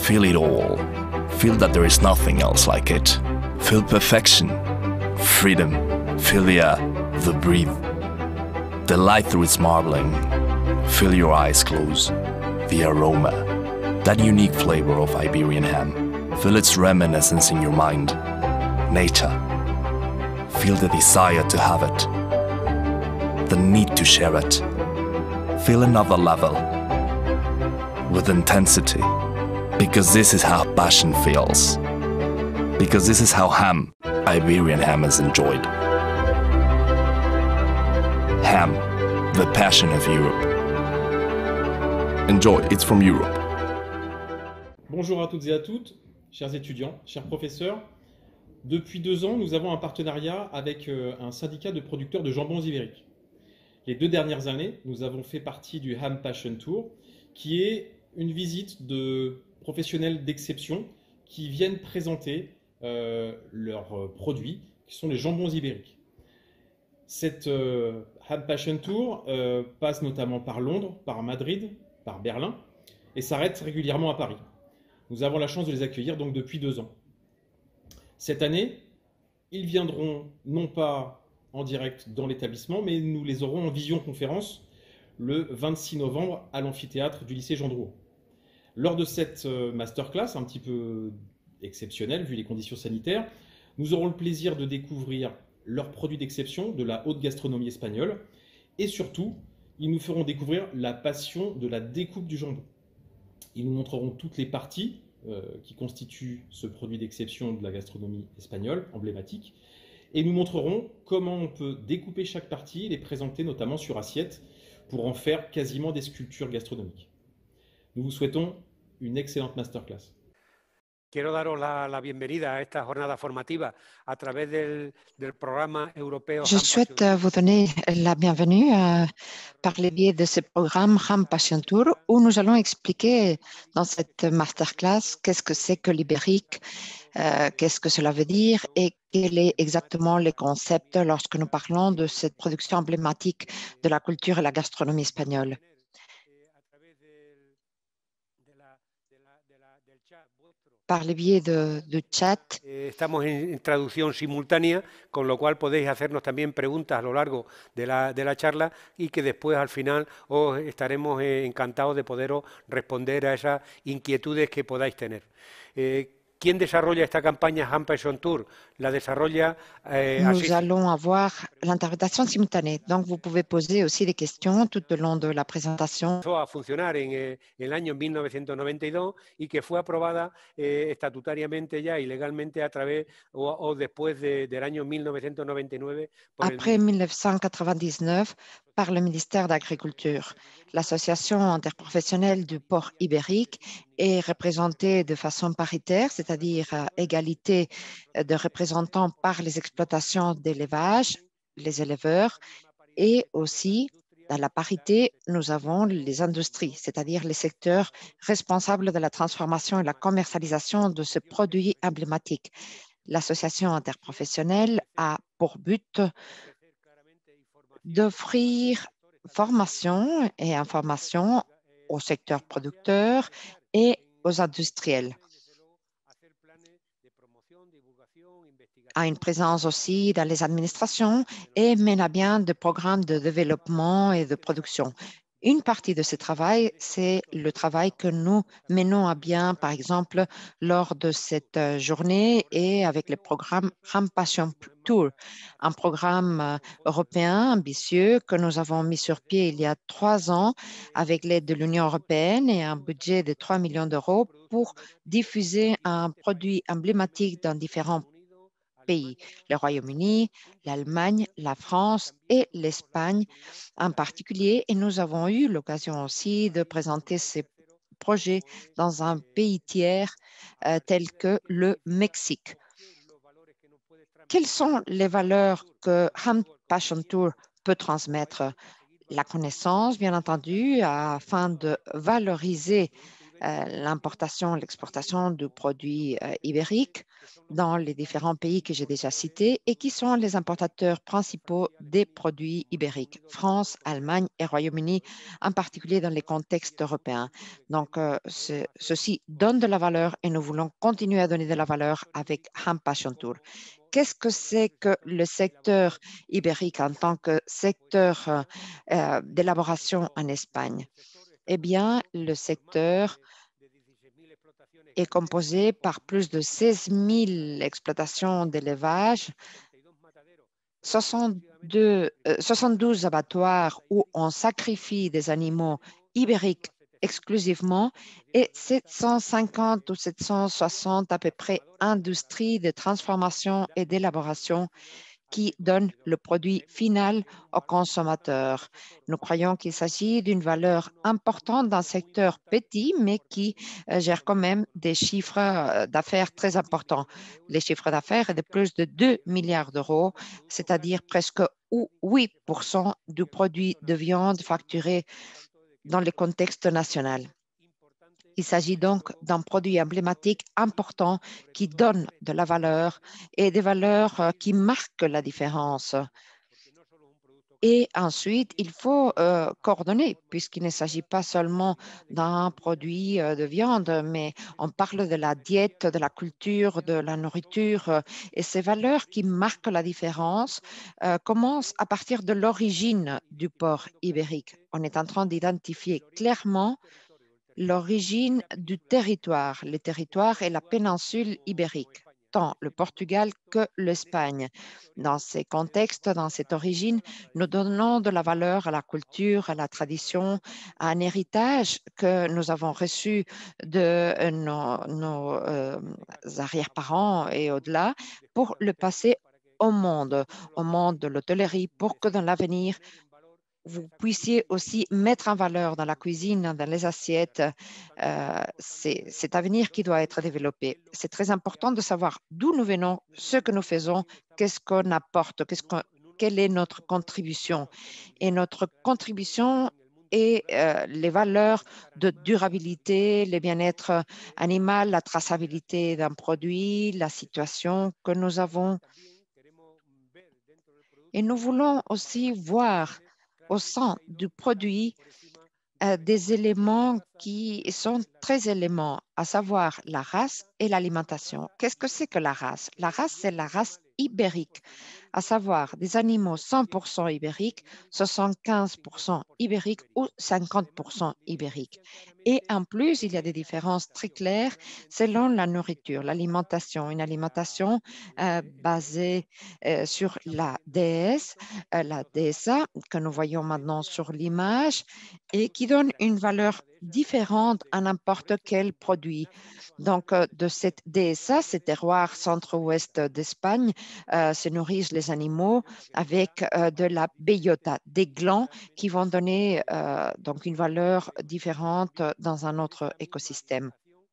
Feel it all. Feel that there is nothing else like it. Feel perfection, freedom. Feel the air, the breathe. The light through its marbling. Feel your eyes close. The aroma. That unique flavor of Iberian ham. Feel its reminiscence in your mind. Nature. Feel the desire to have it. The need to share it. Feel another level. With intensity. Because this is how passion feels. Because this is how ham, Iberian ham, is enjoyed. Ham, the passion of Europe. Enjoy, it's from Europe. Bonjour à toutes et à toutes, chers étudiants, chers professeurs. Depuis 2 ans, nous avons un partenariat avec un syndicat de producteurs de jambons ibériques. Les 2 dernières années, nous avons fait partie du Ham Passion Tour, qui est une visite de professionnels d'exception qui viennent présenter leurs produits, qui sont les jambons ibériques. Cette Ham Passion Tour passe notamment par Londres, par Madrid, par Berlin, et s'arrête régulièrement à Paris. Nous avons la chance de les accueillir donc depuis 2 ans. Cette année, ils viendront non pas en direct dans l'établissement, mais nous les aurons en visioconférence le 26 novembre à l'amphithéâtre du lycée Jean Drouot. Lors de cette masterclass, un petit peu exceptionnelle vu les conditions sanitaires, nous aurons le plaisir de découvrir leurs produits d'exception de la haute gastronomie espagnole et surtout, ils nous feront découvrir la passion de la découpe du jambon. Ils nous montreront toutes les parties qui constituent ce produit d'exception de la gastronomie espagnole, emblématique, et nous montrerons comment on peut découper chaque partie et les présenter notamment sur assiette pour en faire quasiment des sculptures gastronomiques. Nous vous souhaitons une excellente masterclass. Quiero daros la bienvenida a esta jornada formativa a través del programa europeo. Je souhaite vous donner la bienvenue par le biais de ce programme Ham Passion Tour où nous allons expliquer dans cette masterclass qu'est-ce que c'est que l'ibérique, qu'est-ce que cela veut dire et quel est exactement les concepts lorsque nous parlons de cette production emblématique de la culture et la gastronomie espagnole. Par le biais de chat. Estamos en traducción simultánea, con lo cual podéis hacernos también preguntas a lo largo de la charla y que después al final os estaremos encantados de poderos responder a esas inquietudes que podáis tener. ¿Quién desarrolla esta campaña Ham Passion Tour? La desarrolla Nous allons avoir l'interprétation simultanée, donc vous pouvez poser aussi des questions tout au long de la présentation. Comenzó a funcionar en el año 1992 y que fue aprobada estatutariamente ya y legalmente a través o después del año 1999. Après 1999, par le ministère d'Agriculture. L'Association interprofessionnelle du porc ibérique est représentée de façon paritaire, c'est-à-dire à égalité de représentants par les exploitations d'élevage, les éleveurs, et aussi dans la parité, nous avons les industries, c'est-à-dire les secteurs responsables de la transformation et la commercialisation de ce produit emblématique. L'association interprofessionnelle a pour but d'offrir formation et information au secteur producteur et aux industriels. A une présence aussi dans les administrations et mène à bien des programmes de développement et de production. Une partie de ce travail, c'est le travail que nous menons à bien, par exemple, lors de cette journée et avec le programme Ham Passion Tour, un programme européen ambitieux que nous avons mis sur pied il y a 3 ans avec l'aide de l'Union européenne et un budget de 3 millions d'euros pour diffuser un produit emblématique dans différents pays, le Royaume-Uni, l'Allemagne, la France et l'Espagne en particulier. Et nous avons eu l'occasion aussi de présenter ces projets dans un pays tiers tel que le Mexique. Quelles sont les valeurs que Ham Passion Tour peut transmettre? La connaissance, bien entendu, afin de valoriser l'importation, l'exportation de produits ibériques. dans les différents pays que j'ai déjà cités et qui sont les importateurs principaux des produits ibériques, France, Allemagne et Royaume-Uni, en particulier dans les contextes européens. Donc, ceci donne de la valeur et nous voulons continuer à donner de la valeur avec Ham Passion Tour. Qu'est-ce que c'est que le secteur ibérique en tant que secteur d'élaboration en Espagne? Eh bien, le secteur est composé par plus de 16 000 exploitations d'élevage, 72 abattoirs où on sacrifie des animaux ibériques exclusivement et 750 ou 760 à peu près industries de transformation et d'élaboration qui donne le produit final au consommateur. Nous croyons qu'il s'agit d'une valeur importante d'un secteur petit, mais qui gère quand même des chiffres d'affaires très importants. Les chiffres d'affaires est de plus de 2 milliards d'euros, c'est-à-dire presque 8% du produit de viande facturé dans le contexte national. Il s'agit donc d'un produit emblématique important qui donne de la valeur et des valeurs qui marquent la différence. Et ensuite, il faut coordonner, puisqu'il ne s'agit pas seulement d'un produit de viande, mais on parle de la diète, de la culture, de la nourriture. Et ces valeurs qui marquent la différence commencent à partir de l'origine du porc ibérique. On est en train d'identifier clairement l'origine du territoire. Le territoire est la péninsule ibérique, tant le Portugal que l'Espagne. Dans ces contextes, dans cette origine, nous donnons de la valeur à la culture, à la tradition, à un héritage que nous avons reçu de nos arrière-parents et au-delà pour le passer au monde de l'hôtellerie, pour que dans l'avenir, vous puissiez aussi mettre en valeur dans la cuisine, dans les assiettes, cet avenir qui doit être développé. C'est très important de savoir d'où nous venons, ce que nous faisons, qu'est-ce qu'on apporte, quelle est notre contribution. Et notre contribution est les valeurs de durabilité, le bien-être animal, la traçabilité d'un produit, la situation que nous avons. Et nous voulons aussi voir au sein du produit des éléments qui sont très éléments, à savoir la race et l'alimentation. Qu'est-ce que c'est que la race? La race, c'est la race ibérique, à savoir des animaux 100% ibériques, 75% ibériques ou 50% ibériques. Et en plus, il y a des différences très claires selon la nourriture, l'alimentation, une alimentation basée sur la déesse, la DSA, que nous voyons maintenant sur l'image, et qui donne une valeur différente à n'importe quel produit. Donc, de cette DSA, ces terroirs centre-ouest d'Espagne, se nourrissent les animaux avec de la bellota, des glands qui vont donner donc une valeur différente dans un autre écosystème.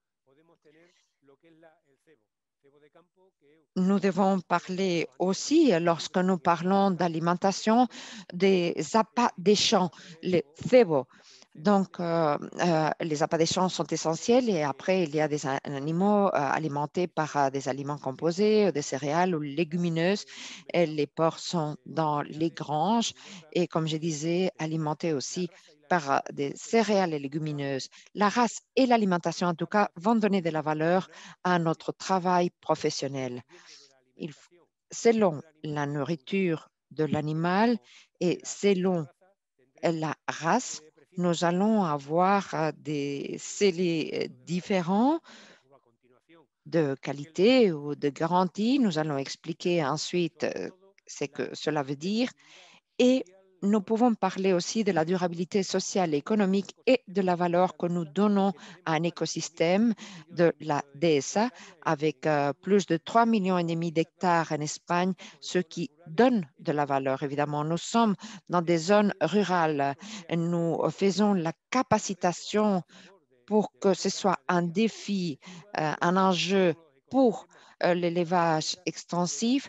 Nous devons parler aussi, lorsque nous parlons d'alimentation, des appâts des champs, les cebo. Donc, les appâts des champs sont essentiels et après, il y a des animaux alimentés par des aliments composés, des céréales ou légumineuses. Et les porcs sont dans les granges et, comme je disais, alimentés aussi par des céréales et légumineuses. La race et l'alimentation, en tout cas, vont donner de la valeur à notre travail professionnel. Selon la nourriture de l'animal et selon la race, nous allons avoir des scellés différents de qualité ou de garantie. Nous allons expliquer ensuite ce que cela veut dire. Et nous pouvons parler aussi de la durabilité sociale et économique et de la valeur que nous donnons à un écosystème de la DSA avec plus de 3,5 millions d'hectares en Espagne, ce qui donne de la valeur. Évidemment, nous sommes dans des zones rurales. Nous faisons la capacitation pour que ce soit un défi, un enjeu pour l'élevage extensif.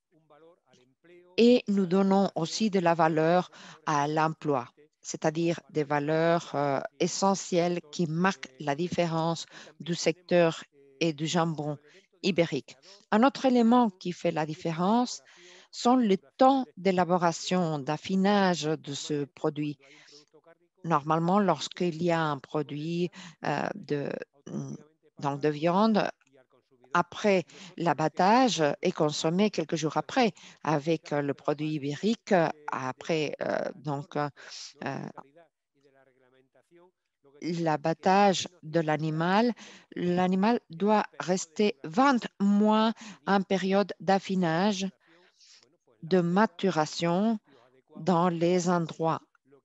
Et nous donnons aussi de la valeur à l'emploi, c'est-à-dire des valeurs essentielles qui marquent la différence du secteur et du jambon. ibérique. Un autre élément qui fait la différence sont les temps d'élaboration, d'affinage de ce produit. Normalement, lorsqu'il y a un produit mm, donc de viande, après l'abattage est consommé quelques jours après, avec le produit ibérique, après l'abattage de l'animal, l'animal doit rester 20 mois en période d'affinage, de maturation dans les endroits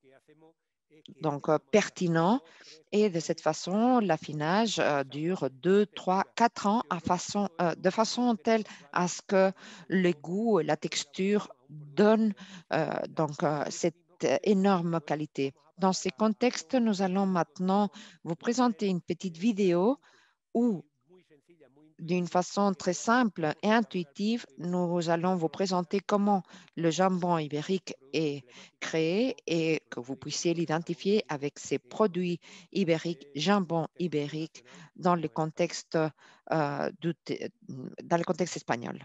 pertinents. Et de cette façon, l'affinage dure 2, 3, 4 ans de façon telle à ce que le goût et la texture donnent cette énorme qualité. Dans ces contextes, nous allons maintenant vous présenter une petite vidéo où, d'une façon très simple et intuitive, nous allons vous présenter comment le jambon ibérique est créé et que vous puissiez l'identifier avec ces produits ibériques, jambon ibérique, dans le contexte, dans le contexte espagnol.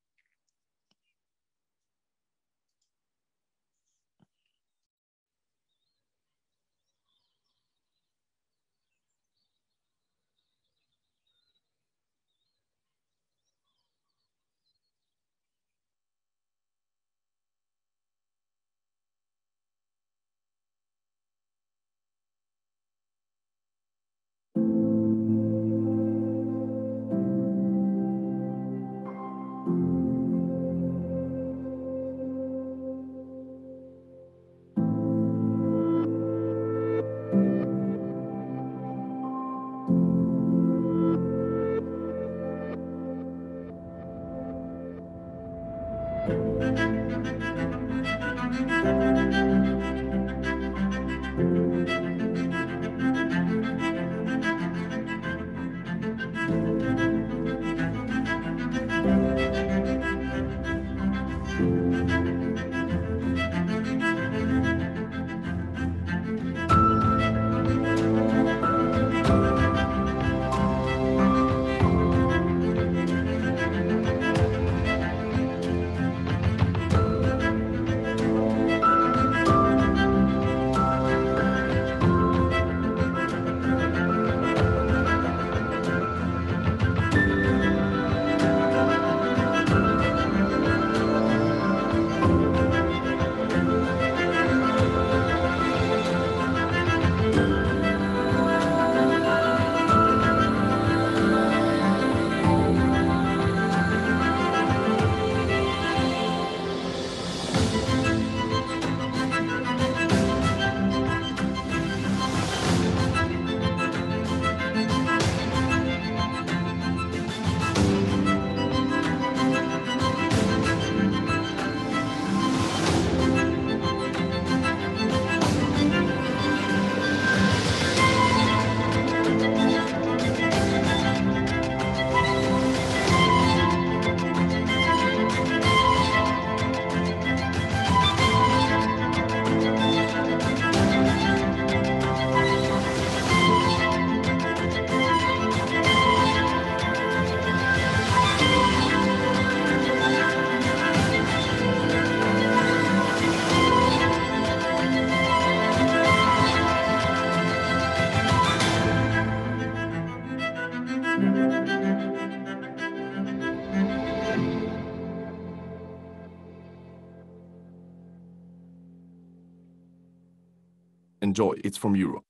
Enjoy, it's from Europe.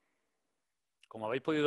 Comme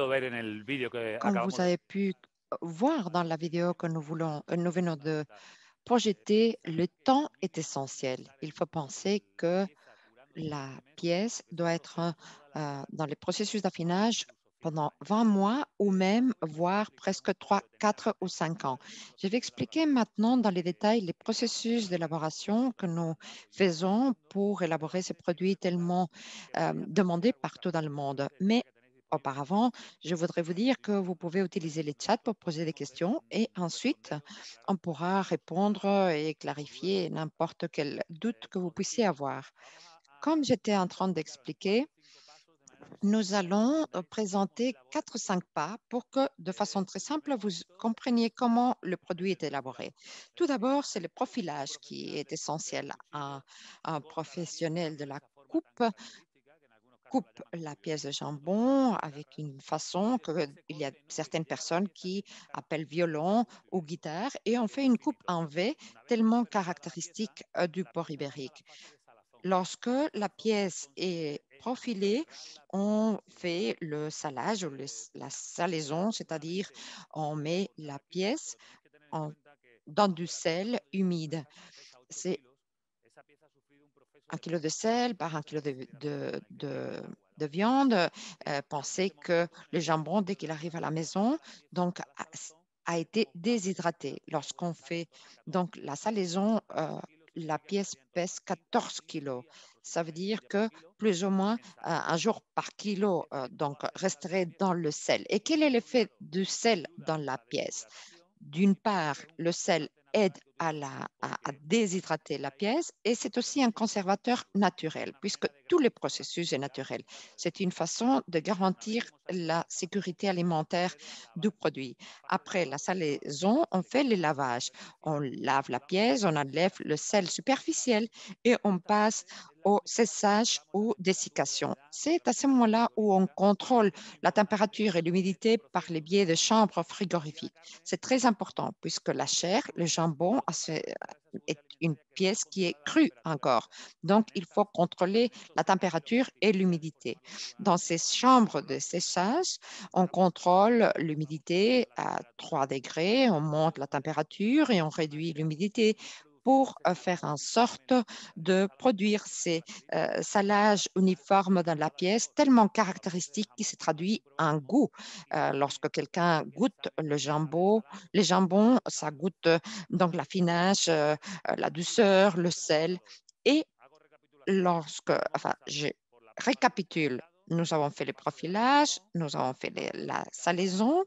vous avez pu voir dans la vidéo que nous venons de projeter, le temps est essentiel. Il faut penser que la pièce doit être dans le processus d'affinage pendant 20 mois ou même, voire presque 3, 4 ou 5 ans. Je vais expliquer maintenant dans les détails les processus d'élaboration que nous faisons pour élaborer ces produits tellement demandés partout dans le monde. Mais auparavant, je voudrais vous dire que vous pouvez utiliser les chats pour poser des questions et ensuite, on pourra répondre et clarifier n'importe quel doute que vous puissiez avoir. Comme j'étais en train d'expliquer, Nous allons présenter 4 ou 5 pas pour que, de façon très simple, vous compreniez comment le produit est élaboré. Tout d'abord, c'est le profilage qui est essentiel. Un professionnel de la coupe la pièce de jambon avec une façon qu'il y a certaines personnes qui appellent violon ou guitare et on fait une coupe en V tellement caractéristique du porc ibérique. Lorsque la pièce est profilée, on fait le salage ou la salaison, c'est-à-dire on met la pièce en- dans du sel humide. C'est 1 kilo de sel par 1 kilo de viande. Pensez que le jambon, dès qu'il arrive à la maison, donc, a été déshydraté. Lorsqu'on fait donc la salaison, la pièce pèse 14 kilos. Ça veut dire que plus ou moins un jour par kilo donc, resterait dans le sel. Et quel est l'effet du sel dans la pièce? D'une part, le sel aide à déshydrater la pièce et c'est aussi un conservateur naturel puisque tous les processus sont naturels. C'est une façon de garantir la sécurité alimentaire du produit. Après la salaison, on fait le lavage. On lave la pièce, on enlève le sel superficiel et on passe au séchage ou dessiccation. C'est à ce moment-là où on contrôle la température et l'humidité par les biais de chambres frigorifiques. C'est très important puisque la chair, le jambon, est une pièce qui est crue encore. Donc, il faut contrôler la température et l'humidité. Dans ces chambres de séchage, on contrôle l'humidité à 3 degrés, on monte la température et on réduit l'humidité pour faire en sorte de produire ces salages uniformes dans la pièce tellement caractéristiques qui se traduit en goût. Lorsque quelqu'un goûte les jambons, ça goûte donc l'affinage, la douceur, le sel. Et enfin, je récapitule, nous avons fait le profilage, nous avons fait la salaison,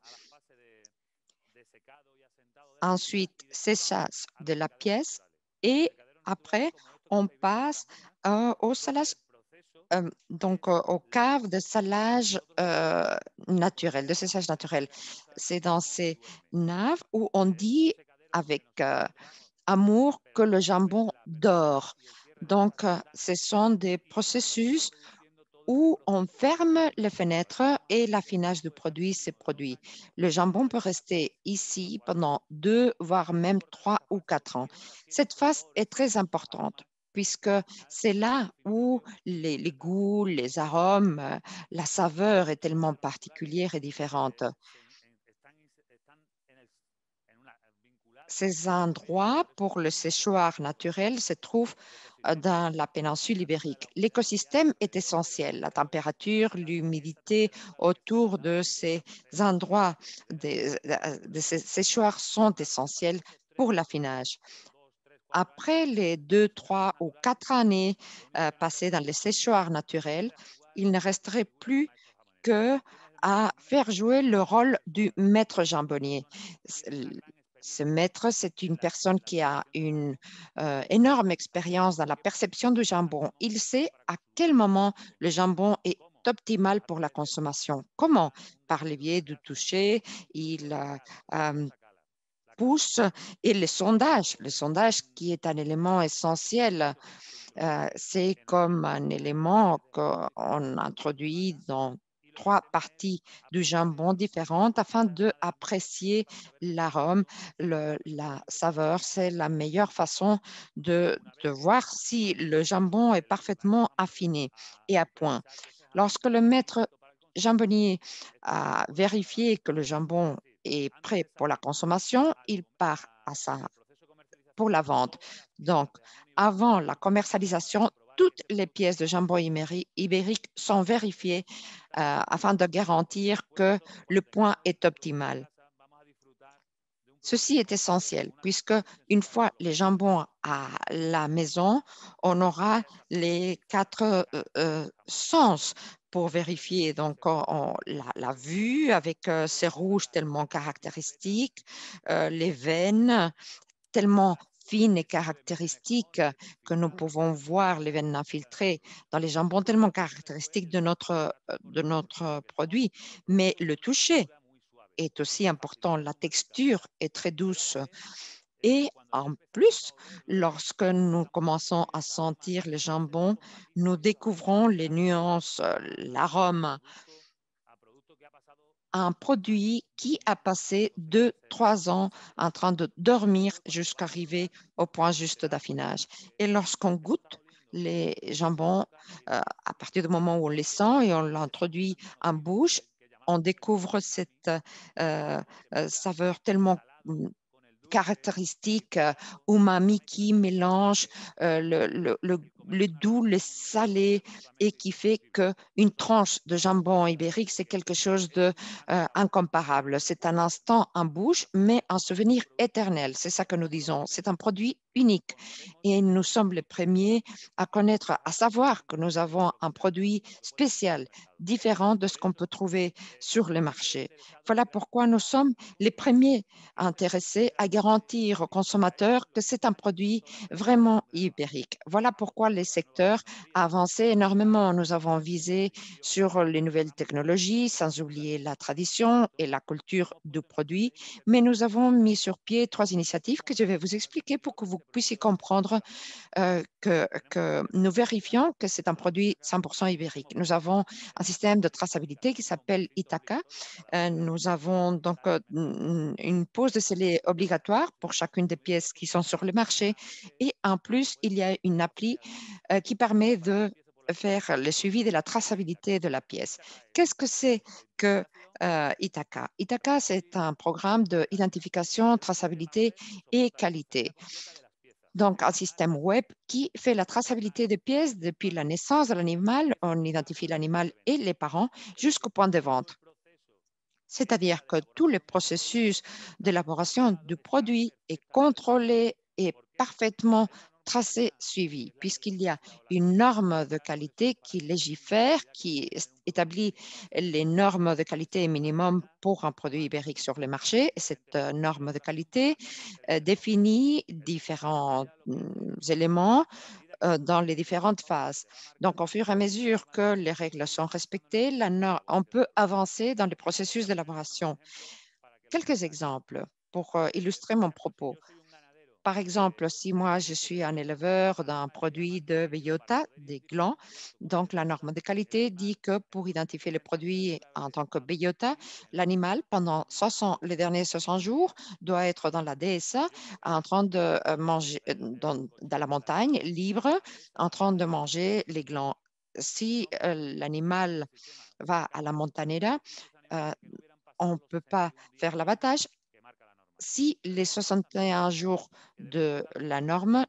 ensuite séchage de la pièce et après, on passe au salage donc, aux caves de salage naturel, de séchage naturel. C'est dans ces naves où on dit avec amour que le jambon dort. Donc, ce sont des processus où on ferme les fenêtres et l'affinage du produit se produit. Le jambon peut rester ici pendant 2, voire même 3 ou 4 ans. Cette phase est très importante puisque c'est là où les goûts, les arômes, la saveur est tellement particulière et différente. Ces endroits pour le séchoir naturel se trouvent dans la péninsule ibérique. L'écosystème est essentiel. La température, l'humidité autour de ces endroits de ces séchoirs sont essentiels pour l'affinage. Après les 2, 3 ou 4 années passées dans les séchoirs naturels, il ne resterait plus que à faire jouer le rôle du maître jambonnier. Ce maître, c'est une personne qui a une énorme expérience dans la perception du jambon. Il sait à quel moment le jambon est optimal pour la consommation. Comment? Par le biais du toucher, il pousse et le sondage qui est un élément essentiel. C'est comme un élément qu'on introduit dans 3 parties du jambon différentes afin d'apprécier l'arôme, la saveur. C'est la meilleure façon de voir si le jambon est parfaitement affiné et à point. Lorsque le maître jambonnier a vérifié que le jambon est prêt pour la consommation, il part pour la vente. Donc, avant la commercialisation, toutes les pièces de jambon ibérique sont vérifiées afin de garantir que le point est optimal. Ceci est essentiel puisque une fois les jambons à la maison, on aura les 4 sens pour vérifier. Donc, la vue avec ces rouges tellement caractéristiques, les veines tellement fines et caractéristiques que nous pouvons voir, les veines infiltrées dans les jambons, tellement caractéristiques de notre produit. Mais le toucher est aussi important. La texture est très douce. Et en plus, lorsque nous commençons à sentir le jambon, nous découvrons les nuances, l'arôme, un produit qui a passé 2, 3 ans en train de dormir jusqu'à arriver au point juste d'affinage. Et lorsqu'on goûte les jambons, à partir du moment où on les sent et on l'introduit en bouche, on découvre cette saveur tellement caractéristique umami qui mélange le doux, le salé et qui fait qu'une tranche de jambon ibérique, c'est quelque chose de incomparable. C'est un instant en bouche, mais un souvenir éternel. C'est ça que nous disons. C'est un produit unique et nous sommes les premiers à connaître, à savoir que nous avons un produit spécial, différent de ce qu'on peut trouver sur le marché. Voilà pourquoi nous sommes les premiers intéressés à garantir aux consommateurs que c'est un produit vraiment ibérique. Voilà pourquoi les secteurs avancé énormément. Nous avons visé sur les nouvelles technologies, sans oublier la tradition et la culture du produit, mais nous avons mis sur pied 3 initiatives que je vais vous expliquer pour que vous puissiez comprendre que nous vérifions que c'est un produit 100% ibérique. Nous avons un système de traçabilité qui s'appelle Ithaca. Nous avons donc une pose de scellé obligatoire pour chacune des pièces qui sont sur le marché. Et en plus, il y a une appli qui permet de faire le suivi de la traçabilité de la pièce. Qu'est-ce que c'est que Ithaca? Ithaca, c'est un programme d'identification, traçabilité et qualité. Donc, un système web qui fait la traçabilité des pièces depuis la naissance de l'animal, on identifie l'animal et les parents jusqu'au point de vente. C'est-à-dire que tout le processus d'élaboration du produit est contrôlé et parfaitement tracé, suivi, puisqu'il y a une norme de qualité qui légifère, qui établit les normes de qualité minimum pour un produit ibérique sur le marché. Et cette norme de qualité définit différents éléments dans les différentes phases. Donc, au fur et à mesure que les règles sont respectées, on peut avancer dans le processus d'élaboration. Quelques exemples pour illustrer mon propos. Par exemple, si moi, je suis un éleveur d'un produit de bellota, des glands, donc la norme de qualité dit que pour identifier le produit en tant que bellota, l'animal, pendant les derniers 60 jours, doit être dans la DSA, en train de manger dans la montagne, libre, en train de manger les glands. Si l'animal va à la montanera, euh, on ne peut pas faire l'abattage si les 61 jours de la norme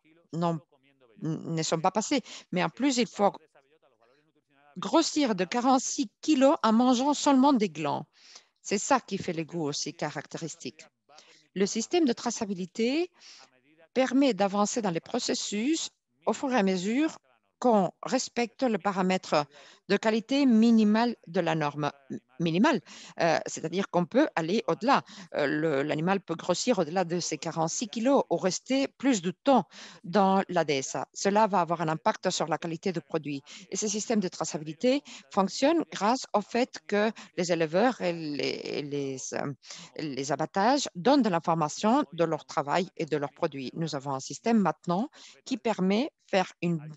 ne sont pas passés. Mais en plus, il faut grossir de 46 kilos en mangeant seulement des glands. C'est ça qui fait les goûts aussi caractéristiques. Le système de traçabilité permet d'avancer dans les processus au fur et à mesure qu'on respecte le paramètre de qualité minimale de la norme minimale, c'est-à-dire qu'on peut aller au-delà. L'animal peut grossir au-delà de ses 46 kilos ou rester plus de temps dans la DSA. Cela va avoir un impact sur la qualité du produit. Et ce système de traçabilité fonctionne grâce au fait que les éleveurs et les abattages donnent de l'information de leur travail et de leurs produits. Nous avons un système maintenant qui permet de faire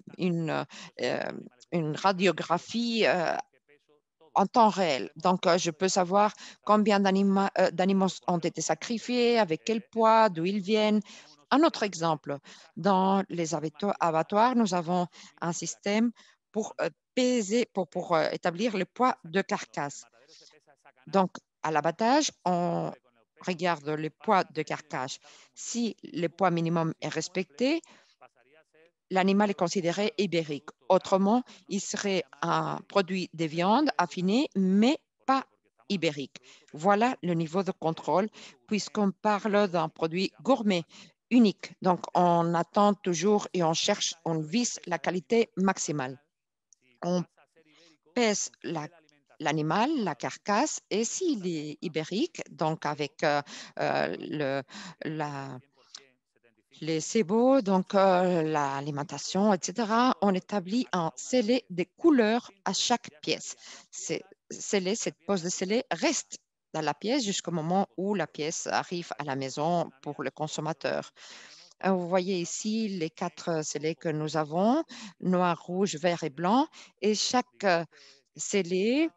une radiographie en temps réel. Donc, je peux savoir combien d'animaux ont été sacrifiés, avec quel poids, d'où ils viennent. Un autre exemple, dans les abattoirs, nous avons un système pour peser, pour établir le poids de carcasse. Donc, à l'abattage, on regarde le poids de carcasse. Si le poids minimum est respecté, l'animal est considéré ibérique. Autrement, il serait un produit de viande affiné, mais pas ibérique. Voilà le niveau de contrôle, puisqu'on parle d'un produit gourmet, unique. Donc, on attend toujours et on cherche, on vise la qualité maximale. On pèse l'animal, la carcasse, et s'il est ibérique, donc avec les CEBO, donc l'alimentation, etc., on établit un scellé des couleurs à chaque pièce. Cette pose de scellé reste dans la pièce jusqu'au moment où la pièce arrive à la maison pour le consommateur. Vous voyez ici les 4 scellés que nous avons, noir, rouge, vert et blanc, et chaque scellé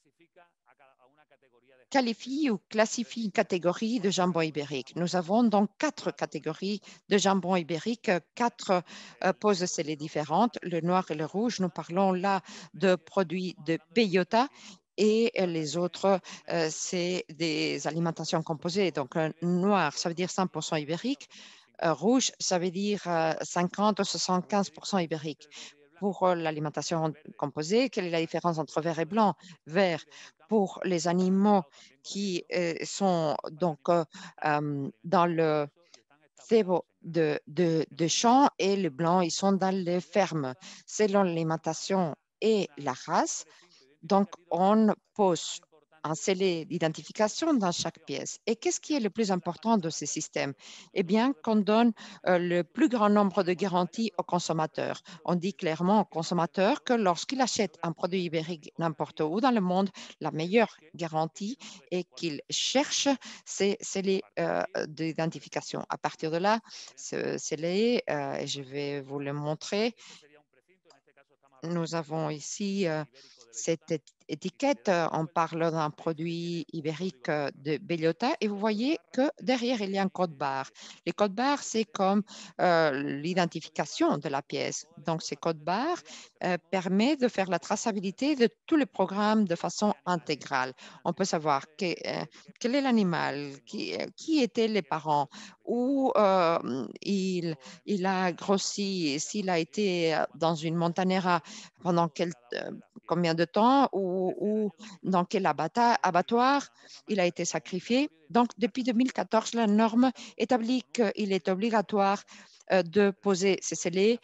qualifie ou classifie une catégorie de jambon ibérique. Nous avons donc 4 catégories de jambon ibérique, 4 poses de scellés différentes. Le noir et le rouge, nous parlons là de produits de bellota. Et les autres, c'est des alimentations composées. Donc, noir, ça veut dire 100% ibérique. Rouge, ça veut dire 50 ou 75% ibérique. Pour l'alimentation composée, quelle est la différence entre vert et blanc? Vert, pour les animaux qui sont donc dans le cebo de champ, et le blanc, ils sont dans les fermes. Selon l'alimentation et la race, donc on pose un scellé d'identification dans chaque pièce. Et qu'est-ce qui est le plus important de ce système? Eh bien, qu'on donne le plus grand nombre de garanties aux consommateurs. On dit clairement aux consommateurs que lorsqu'il achète un produit ibérique n'importe où dans le monde, la meilleure garantie est qu'il cherche ces scellés d'identification. À partir de là, ce scellé, et je vais vous le montrer, nous avons ici cette étiquette. On parle d'un produit ibérique de bellota, et vous voyez que derrière, il y a un code barre. Les codes barres, c'est comme l'identification de la pièce. Donc, ces codes barres permettent de faire la traçabilité de tous les programmes de façon intégrale. On peut savoir quel est l'animal, qui étaient les parents, où il a grossi, s'il a été dans une montanera pendant combien de temps, ou dans quel abattoir il a été sacrifié. Donc, depuis 2014, la norme établit qu'il est obligatoire de poser ces scellés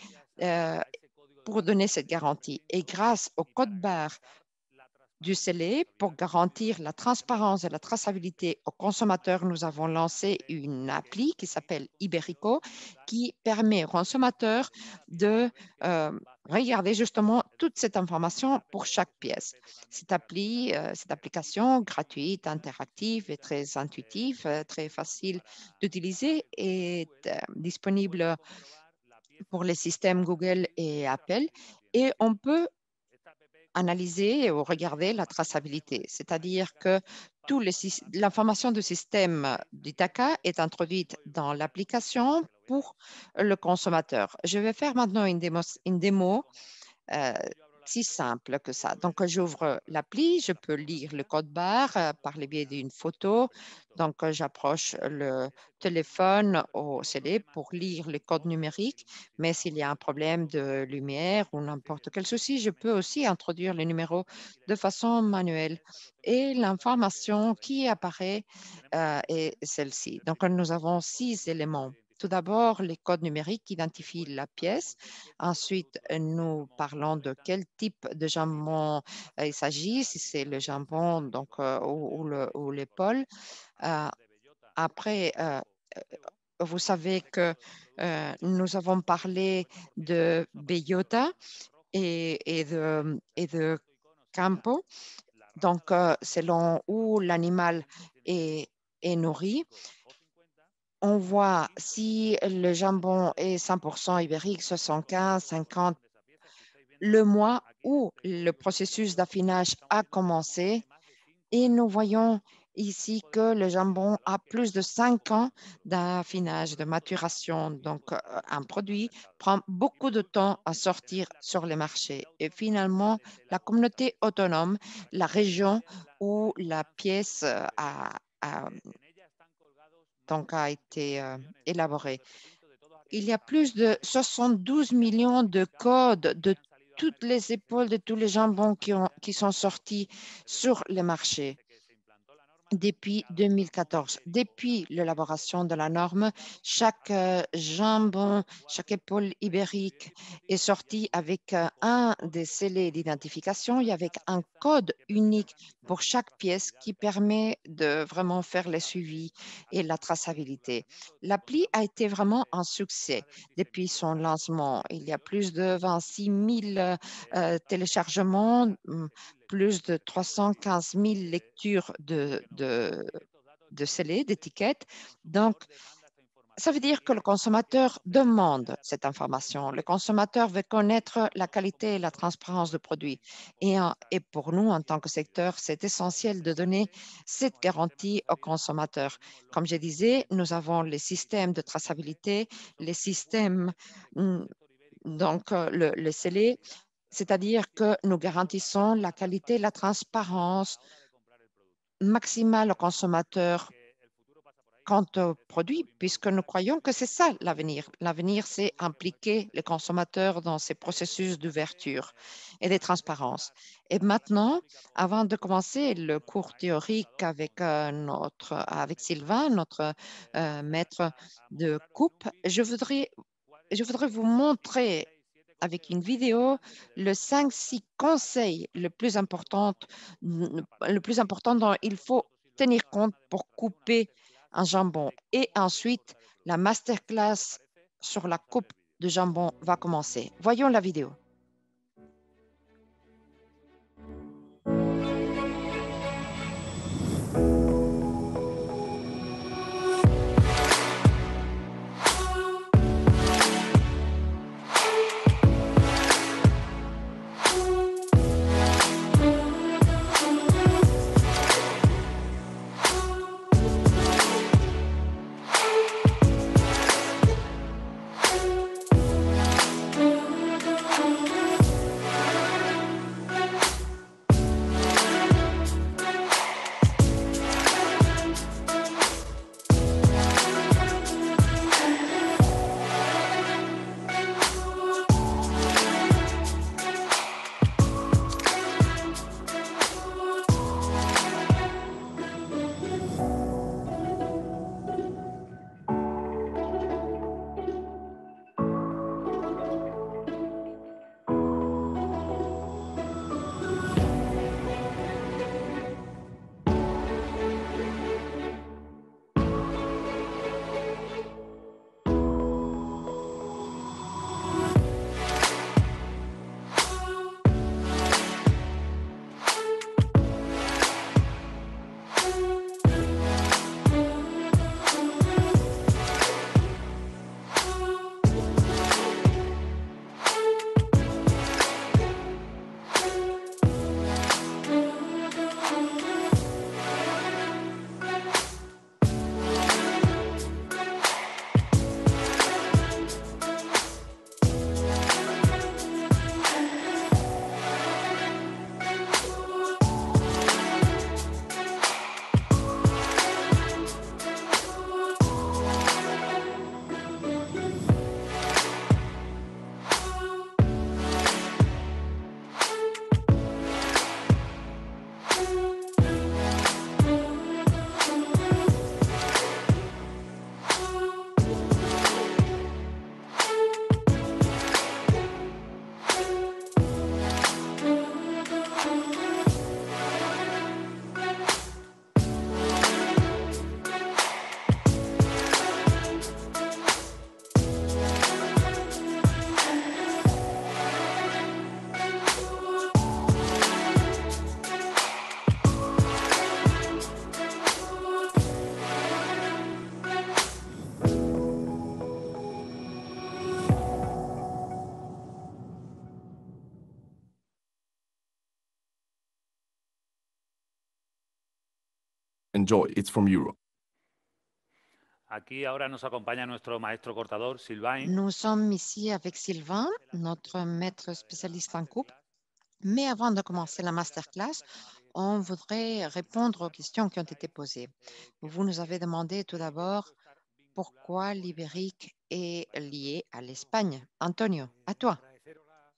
pour donner cette garantie. Et grâce au code barre du scellé, pour garantir la transparence et la traçabilité aux consommateurs, nous avons lancé une appli qui s'appelle Iberico, qui permet aux consommateurs de regarder justement toute cette information pour chaque pièce. Cette appli, cette application gratuite, interactive et très intuitive, très facile d'utiliser, est disponible pour les systèmes Google et Apple, et on peut analyser ou regarder la traçabilité, c'est-à-dire que l'information du système d'Ithaca est introduite dans l'application pour le consommateur. Je vais faire maintenant une démo si simple que ça. Donc, j'ouvre l'appli, je peux lire le code barre par le biais d'une photo. Donc, j'approche le téléphone au CD pour lire le code numérique. Mais s'il y a un problème de lumière ou n'importe quel souci, je peux aussi introduire le numéro de façon manuelle. Et l'information qui apparaît est celle-ci. Donc, nous avons 6 éléments. Tout d'abord, les codes numériques qui identifient la pièce. Ensuite, nous parlons de quel type de jambon il s'agit, si c'est le jambon donc, ou l'épaule. Après, vous savez que nous avons parlé de bellota et de campo, donc selon où l'animal est nourri. On voit si le jambon est 100% ibérique, 75, 50, le mois où le processus d'affinage a commencé, et nous voyons ici que le jambon a plus de 5 ans d'affinage, de maturation. Donc, un produit prend beaucoup de temps à sortir sur les marchés. Et finalement, la communauté autonome, la région où la pièce a été élaborée. Il y a plus de 72 millions de codes de toutes les épaules, de tous les jambons qui sont sortis sur le marché. depuis 2014. Depuis l'élaboration de la norme, chaque jambon, chaque épaule ibérique est sorti avec un des scellés d'identification et avec un code unique pour chaque pièce qui permet de vraiment faire le suivi et la traçabilité. L'appli a été vraiment un succès depuis son lancement. Il y a plus de 26 000 téléchargements, plus de 315 000 lectures de scellés, d'étiquettes. Donc, ça veut dire que le consommateur demande cette information. Le consommateur veut connaître la qualité et la transparence du produit. Et pour nous, en tant que secteur, c'est essentiel de donner cette garantie aux consommateurs. Comme je disais, nous avons les systèmes de traçabilité, les systèmes, donc le scellé, c'est-à-dire que nous garantissons la qualité et la transparence maximale aux consommateurs quant au produit, puisque nous croyons que c'est ça l'avenir. L'avenir, c'est impliquer les consommateurs dans ces processus d'ouverture et de transparence. Et maintenant, avant de commencer le cours théorique avec Sylvain, notre maître de coupe, je voudrais vous montrer avec une vidéo le 5-6 conseils le plus important dont il faut tenir compte pour couper un jambon. Et ensuite, la masterclass sur la coupe de jambon va commencer. Voyons la vidéo. Enjoy, it's from Europe. Aquí ahora nos acompaña nuestro maestro cortador, Sylvain. Nous sommes ici avec Sylvain, notre maître spécialiste en coupe. Mais avant de commencer la masterclass, on voudrait répondre aux questions qui ont été posées. Vous nous avez demandé tout d'abord pourquoi l'Ibérique est lié à l'Espagne. Antonio, à toi.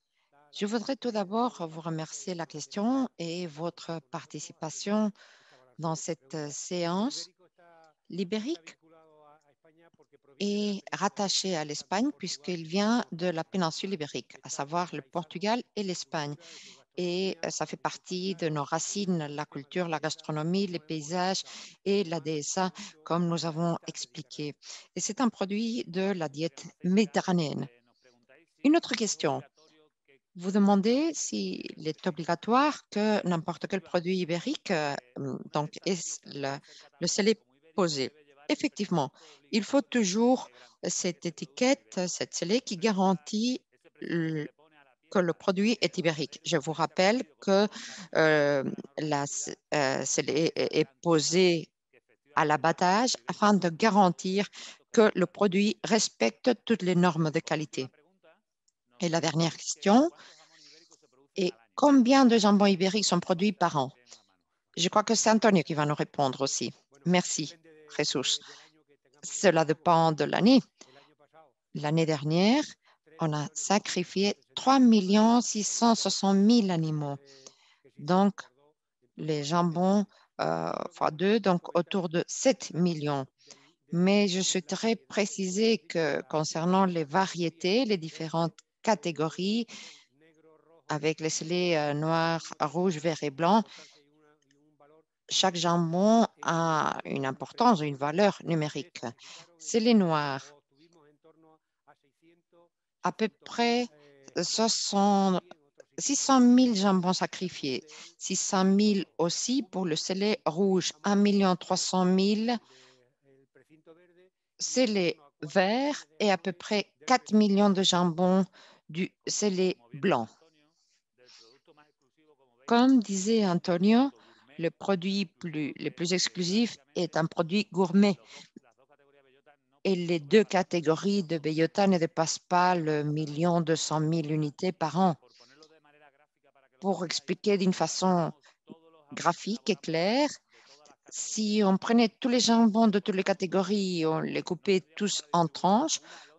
Je voudrais tout d'abord vous remercier la question et votre participation dans cette séance. L'Ibérique est rattaché à l'Espagne puisqu'il vient de la péninsule ibérique, à savoir le Portugal et l'Espagne. Et ça fait partie de nos racines, la culture, la gastronomie, les paysages et la DSA, comme nous avons expliqué. Et c'est un produit de la diète méditerranéenne. Une autre question. Vous demandez s'il est obligatoire que n'importe quel produit ibérique donc est le scellé posé. Effectivement, il faut toujours cette étiquette, cette scellé qui garantit que le produit est ibérique. Je vous rappelle que la scellé est posée à l'abattage afin de garantir que le produit respecte toutes les normes de qualité. Et la dernière question est combien de jambons ibériques sont produits par an? Je crois que c'est Antonio qui va nous répondre aussi. Merci, Jesus. Cela dépend de l'année. L'année dernière, on a sacrifié 3 660 000 animaux. Donc, les jambons fois 2, donc autour de 7 millions. Mais je souhaiterais préciser que concernant les variétés, les différentes catégories, avec les scellés noirs, rouges, verts et blancs, chaque jambon a une importance, une valeur numérique. Scellé noir, à peu près 600 000 jambons sacrifiés, 600 000 aussi pour le scellé rouge, 1 300 000 scellé vert et à peu près 4 millions de jambons du scellé blanc. Comme disait Antonio, le produit le plus exclusif est un produit gourmet. Et les deux catégories de bellota ne dépassent pas le 1 200 000 unités par an. Pour expliquer d'une façon graphique et claire, si on prenait tous les jambons de toutes les catégories, on les coupait tous en tranches,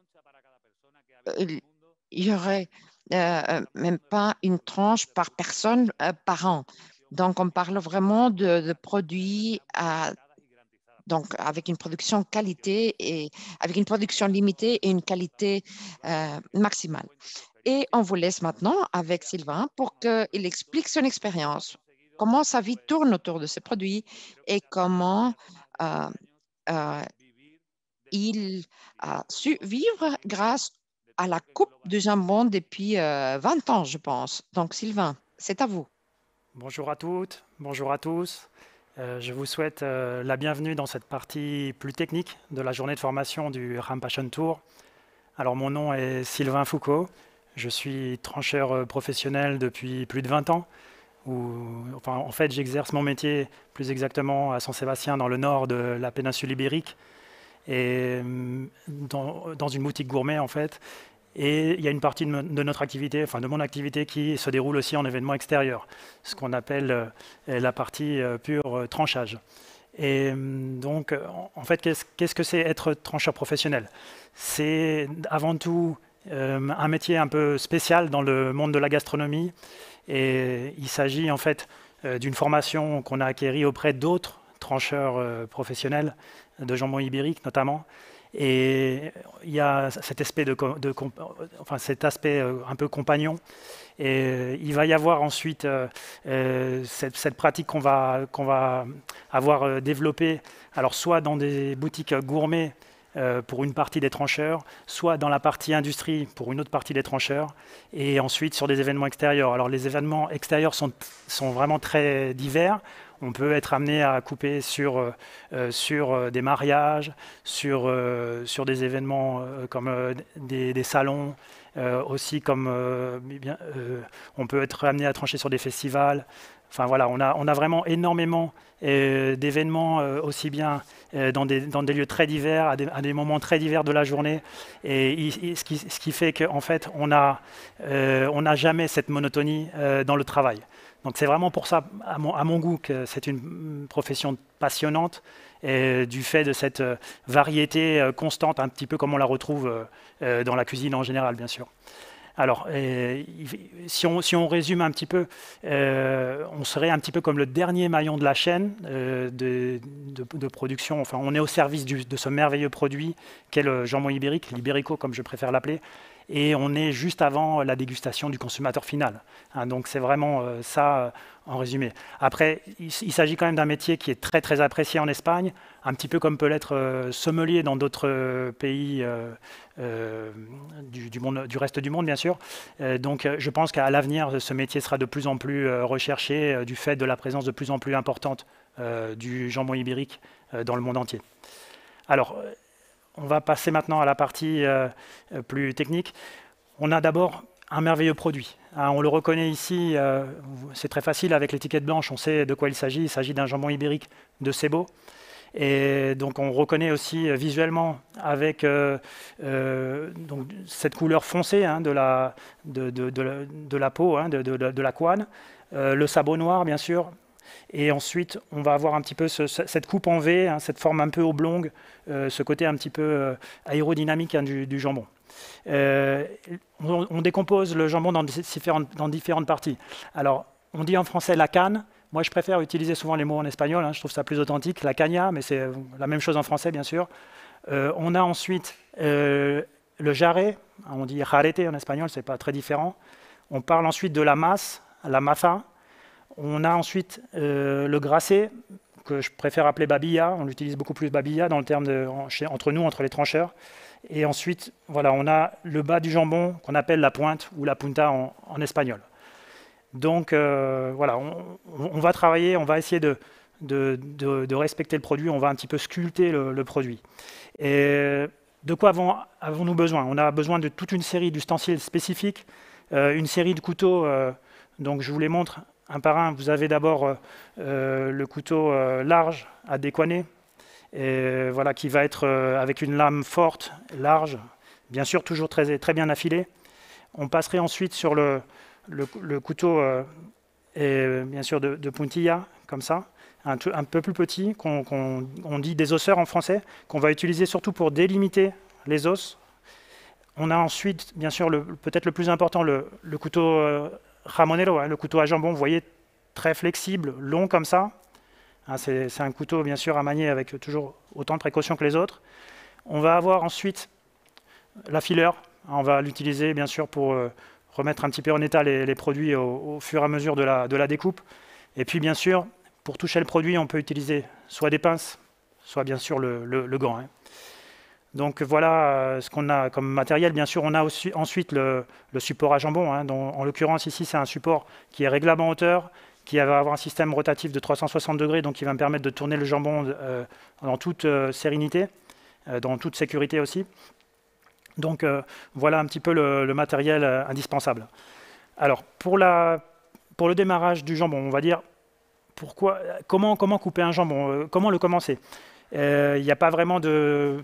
il n'y aurait même pas une tranche par personne par an. Donc, on parle vraiment de produits donc avec une production qualité et avec une production limitée et une qualité maximale. Et on vous laisse maintenant avec Sylvain pour qu'il explique son expérience, comment sa vie tourne autour de ces produits et comment il a su vivre grâce à la coupe de jambon depuis 20 ans, je pense. Donc, Sylvain, c'est à vous. Bonjour à toutes, bonjour à tous. Je vous souhaite la bienvenue dans cette partie plus technique de la journée de formation du Ram Passion Tour. Alors, mon nom est Sylvain Foucault. Je suis trancheur professionnel depuis plus de 20 ans. En fait, j'exerce mon métier plus exactement à Saint-Sébastien, dans le nord de la péninsule ibérique, et dans une boutique gourmet, en fait. Et il y a une partie de notre activité, enfin de mon activité, qui se déroule aussi en événements extérieurs, ce qu'on appelle la partie pure tranchage. Et donc, en fait, qu'est-ce que c'est être trancheur professionnel? C'est avant tout un métier un peu spécial dans le monde de la gastronomie. Et il s'agit en fait d'une formation qu'on a acquérie auprès d'autres trancheurs professionnels de jambon ibérique notamment. Et il y a cet aspect, cet aspect un peu compagnon. Et il va y avoir ensuite cette pratique qu'on va avoir développée, alors soit dans des boutiques gourmets pour une partie des trancheurs, soit dans la partie industrie pour une autre partie des trancheurs, et ensuite sur des événements extérieurs. Alors les événements extérieurs sont vraiment très divers. On peut être amené à couper sur des mariages, sur des événements comme des salons, aussi comme on peut être amené à trancher sur des festivals. Enfin voilà, on a vraiment énormément d'événements aussi bien dans des lieux très divers, à des moments très divers de la journée, et ce qui fait qu'en fait on n'a jamais cette monotonie dans le travail. Donc c'est vraiment pour ça, à mon goût, que c'est une profession passionnante, et du fait de cette variété constante, un petit peu comme on la retrouve dans la cuisine en général, bien sûr. Alors, si on résume un petit peu, on serait un petit peu comme le dernier maillon de la chaîne de production. Enfin, on est au service de ce merveilleux produit qu'est le jambon ibérique, l'ibérico comme je préfère l'appeler, et on est juste avant la dégustation du consommateur final. Hein, donc c'est vraiment ça en résumé. Après, il s'agit quand même d'un métier qui est très très apprécié en Espagne, un petit peu comme peut l'être sommelier dans d'autres pays du reste du monde, bien sûr. Donc je pense qu'à l'avenir, ce métier sera de plus en plus recherché du fait de la présence de plus en plus importante du jambon ibérique dans le monde entier. Alors, on va passer maintenant à la partie plus technique. On a d'abord un merveilleux produit. Hein, on le reconnaît ici, c'est très facile avec l'étiquette blanche, on sait de quoi il s'agit d'un jambon ibérique de Sebo. Et donc on reconnaît aussi visuellement avec donc cette couleur foncée hein, de la peau, hein, de la couenne, le sabot noir bien sûr. Et ensuite, on va avoir un petit peu cette coupe en V, hein, cette forme un peu oblongue, ce côté un petit peu aérodynamique hein, du jambon. On décompose le jambon dans différentes parties. Alors, on dit en français la canne. Moi, je préfère utiliser souvent les mots en espagnol. Hein, je trouve ça plus authentique. La caña, mais c'est la même chose en français, bien sûr. On a ensuite le jarret. On dit jarrete en espagnol, c'est pas très différent. On parle ensuite de la masse, la maza. On a ensuite le grassé, que je préfère appeler babilla. On l'utilise beaucoup plus babilla dans le terme entre nous, entre les trancheurs. Et ensuite, voilà, on a le bas du jambon qu'on appelle la pointe ou la punta en espagnol. Donc voilà, on va travailler, on va essayer de respecter le produit, on va un petit peu sculpter le produit. Et de quoi avons-nous besoin? On a besoin de toute une série d'ustensiles spécifiques, une série de couteaux, donc je vous les montre un par un. Vous avez d'abord le couteau large à décoiner, et voilà, qui va être avec une lame forte, large, bien sûr toujours très bien affilée. On passerait ensuite sur le couteau bien sûr de puntilla, comme ça, un peu plus petit, on dit des osseurs en français, qu'on va utiliser surtout pour délimiter les os. On a ensuite, bien sûr, peut-être le plus important, le couteau jamonero, hein, le couteau à jambon, vous voyez, très flexible, long comme ça. Hein, c'est un couteau, bien sûr, à manier avec toujours autant de précautions que les autres. On va avoir ensuite la fileur. On va l'utiliser, bien sûr, pour remettre un petit peu en état les produits au fur et à mesure de la découpe. Et puis, bien sûr, pour toucher le produit, on peut utiliser soit des pinces, soit, bien sûr, le gant. Hein. Donc voilà ce qu'on a comme matériel. Bien sûr, on a aussi, ensuite le support à jambon. Hein, dont, en l'occurrence, ici, c'est un support qui est réglable en hauteur, qui va avoir un système rotatif de 360 degrés, donc qui va me permettre de tourner le jambon dans toute sérénité, dans toute sécurité aussi. Donc voilà un petit peu le matériel indispensable. Alors pour le démarrage du jambon, on va dire comment couper un jambon, comment le commencer. Il n'y a pas vraiment de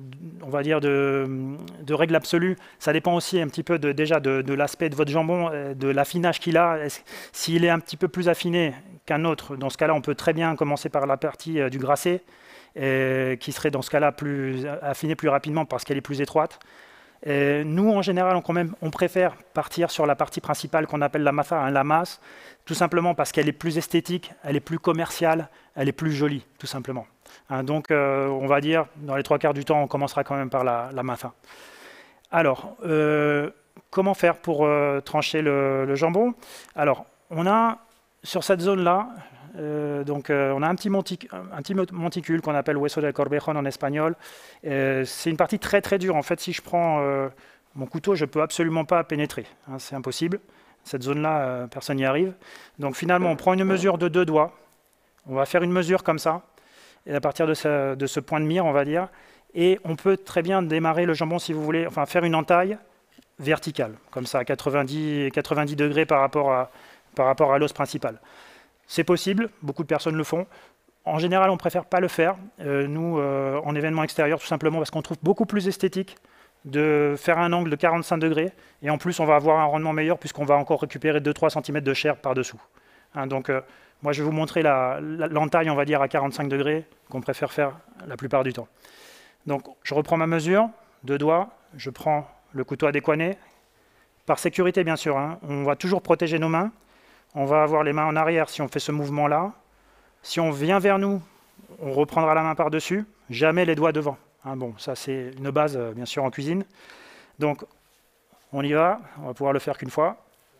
règle absolue. Ça dépend aussi un petit peu déjà de l'aspect de votre jambon, de l'affinage qu'il a. S'il est un petit peu plus affiné qu'un autre, dans ce cas-là, on peut très bien commencer par la partie du grassé, qui serait dans ce cas-là plus affinée plus rapidement parce qu'elle est plus étroite. Nous, en général, on préfère partir sur la partie principale qu'on appelle la maza, hein, la masse, tout simplement parce qu'elle est plus esthétique, elle est plus commerciale, elle est plus jolie, tout simplement. Hein, donc, on va dire, dans les 3/4 du temps, on commencera quand même par la maza. Alors, comment faire pour trancher le jambon? Alors, on a, sur cette zone-là, on a un petit monticule qu'on appelle hueso del corvejón en espagnol. C'est une partie très très dure. En fait, si je prends mon couteau, je ne peux absolument pas pénétrer. Hein, c'est impossible. Cette zone-là, personne n'y arrive. Donc finalement, on prend une mesure de 2 doigts. On va faire une mesure comme ça. Et à partir de ce point de mire, on va dire. Et on peut très bien démarrer le jambon, si vous voulez, enfin faire une entaille verticale, comme ça, à 90 degrés par rapport à l'os principal. C'est possible, beaucoup de personnes le font. En général, on ne préfère pas le faire, nous, en événement extérieur, tout simplement parce qu'on trouve beaucoup plus esthétique de faire un angle de 45 degrés. Et en plus, on va avoir un rendement meilleur puisqu'on va encore récupérer 2-3 cm de chair par-dessous. Hein, donc, moi, je vais vous montrer l'entaille, on va dire, à 45 degrés, qu'on préfère faire la plupart du temps. Donc, je reprends ma mesure, 2 doigts, je prends le couteau à décoiner, par sécurité bien sûr, hein. On va toujours protéger nos mains. On va avoir les mains en arrière si on fait ce mouvement-là. Si on vient vers nous, on reprendra la main par-dessus, jamais les doigts devant. Hein, bon, ça c'est une base bien sûr en cuisine. Donc on y va, on va pouvoir le faire qu'une fois.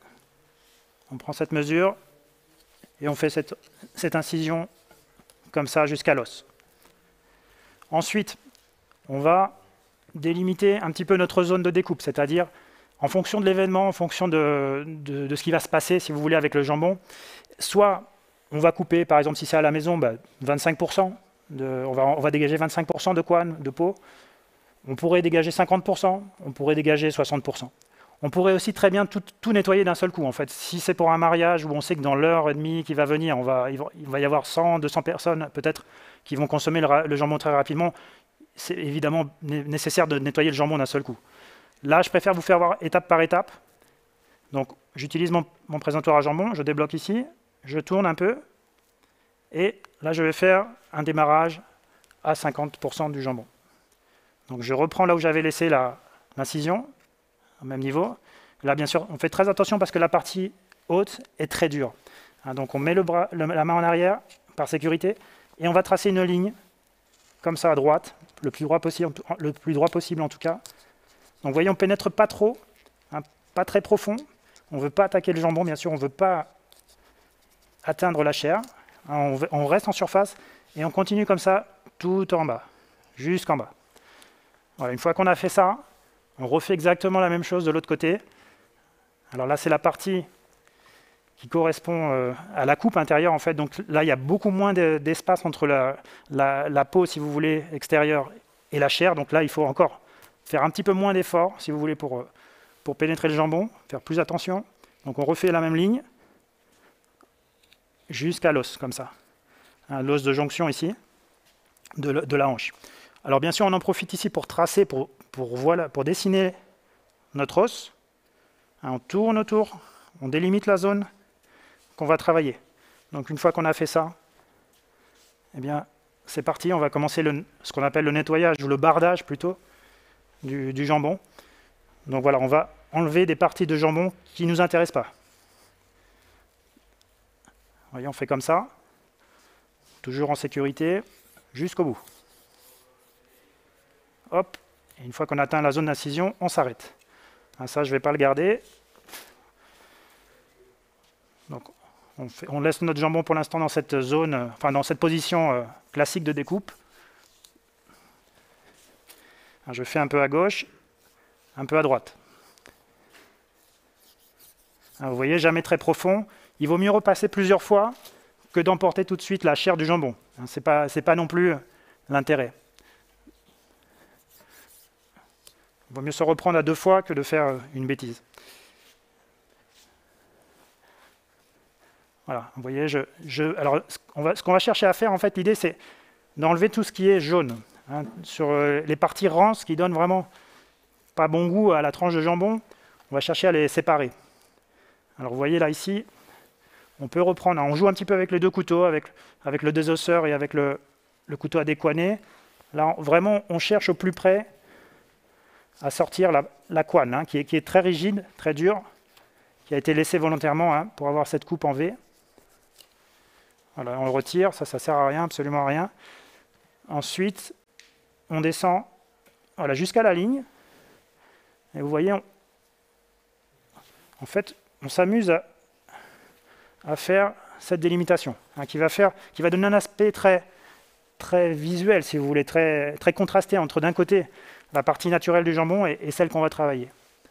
On prend cette mesure et on fait cette incision comme ça jusqu'à l'os. Ensuite, on va délimiter un petit peu notre zone de découpe, c'est-à-dire en fonction de l'événement, en fonction de ce qui va se passer, si vous voulez, avec le jambon. Soit on va couper, par exemple, si c'est à la maison, 25%, on va dégager 25% de couenne, de peau. On pourrait dégager 50%, on pourrait dégager 60%. On pourrait aussi très bien tout nettoyer d'un seul coup. En fait, si c'est pour un mariage où on sait que dans l'heure et demie qui va venir, il va y avoir 100, 200 personnes peut-être qui vont consommer le jambon très rapidement, c'est évidemment nécessaire de nettoyer le jambon d'un seul coup. Là, je préfère vous faire voir étape par étape. Donc, j'utilise mon présentoir à jambon, je débloque ici, je tourne un peu, et là, je vais faire un démarrage à 50% du jambon. Donc, je reprends là où j'avais laissé l'incision, au même niveau. Là, bien sûr, on fait très attention parce que la partie haute est très dure. Hein, donc, on met la main en arrière par sécurité, et on va tracer une ligne, comme ça à droite, le plus droit possible en tout cas. Donc, vous voyez, on ne pénètre pas trop, hein, pas très profond. On ne veut pas attaquer le jambon, bien sûr, on ne veut pas atteindre la chair. Hein, on reste en surface et on continue comme ça tout en bas, jusqu'en bas. Voilà, une fois qu'on a fait ça, on refait exactement la même chose de l'autre côté. Alors là, c'est la partie qui correspond à la coupe intérieure, en fait. Donc là, il y a beaucoup moins d'espace entre la peau, si vous voulez, extérieure et la chair. Donc là, il faut encore faire un petit peu moins d'effort, si vous voulez, pour pénétrer le jambon, faire plus attention. Donc on refait la même ligne jusqu'à l'os, comme ça. Hein, l'os de jonction ici, de la hanche. Alors bien sûr, on en profite ici pour tracer, pour dessiner notre os. Hein, on tourne autour, on délimite la zone qu'on va travailler. Donc une fois qu'on a fait ça, eh bien, c'est parti, on va commencer ce qu'on appelle le nettoyage, ou le bardage plutôt, du jambon. Donc voilà, on va enlever des parties de jambon qui ne nous intéressent pas. Vous voyez, on fait comme ça, toujours en sécurité, jusqu'au bout. Hop, et une fois qu'on atteint la zone d'incision, on s'arrête. Ça, je ne vais pas le garder. Donc, on laisse notre jambon pour l'instant dans cette zone, enfin dans cette position classique de découpe. Je fais un peu à gauche, un peu à droite. Vous voyez, jamais très profond. Il vaut mieux repasser plusieurs fois que d'emporter tout de suite la chair du jambon. Ce n'est pas non plus l'intérêt. Il vaut mieux se reprendre à 2 fois que de faire une bêtise. Voilà, vous voyez, alors ce qu'on va chercher à faire, en fait, l'idée, c'est d'enlever tout ce qui est jaune. Hein, sur les parties rances qui donnent vraiment pas bon goût à la tranche de jambon, on va chercher à les séparer. Alors vous voyez là, ici, on peut reprendre, on joue un petit peu avec les 2 couteaux, avec le désosseur et avec le couteau à décoiner. Là, vraiment, on cherche au plus près à sortir la couenne, hein, qui est très rigide, très dure, qui a été laissée volontairement, hein, pour avoir cette coupe en V. Voilà, on le retire, ça ne sert à rien, absolument à rien. Ensuite, on descend voilà, jusqu'à la ligne. Et vous voyez, en fait, on s'amuse à faire cette délimitation, hein, qui va donner un aspect très, très visuel, si vous voulez, très, très contrasté entre d'un côté la partie naturelle du jambon et celle qu'on va travailler.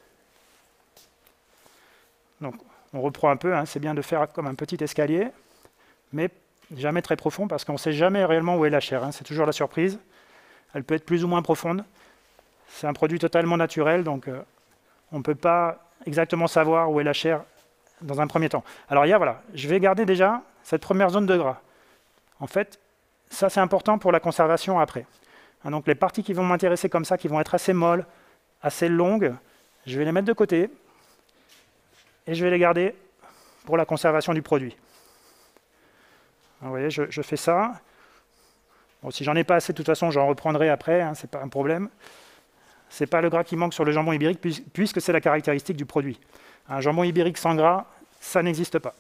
Donc, on reprend un peu, hein, c'est bien de faire comme un petit escalier, mais jamais très profond parce qu'on ne sait jamais réellement où est la chair. Hein, c'est toujours la surprise. Elle peut être plus ou moins profonde. C'est un produit totalement naturel, donc on ne peut pas exactement savoir où est la chair dans un premier temps. Alors voilà, je vais garder déjà cette première zone de gras. En fait, ça c'est important pour la conservation après. Hein, donc les parties qui vont m'intéresser comme ça, qui vont être assez molles, assez longues, je vais les mettre de côté et je vais les garder pour la conservation du produit. Vous voyez, je fais ça. Bon, si j'en ai pas assez, de toute façon, j'en reprendrai après, hein, c'est pas un problème. ce n'est pas le gras qui manque sur le jambon ibérique, puisque c'est la caractéristique du produit. Un jambon ibérique sans gras, ça n'existe pas.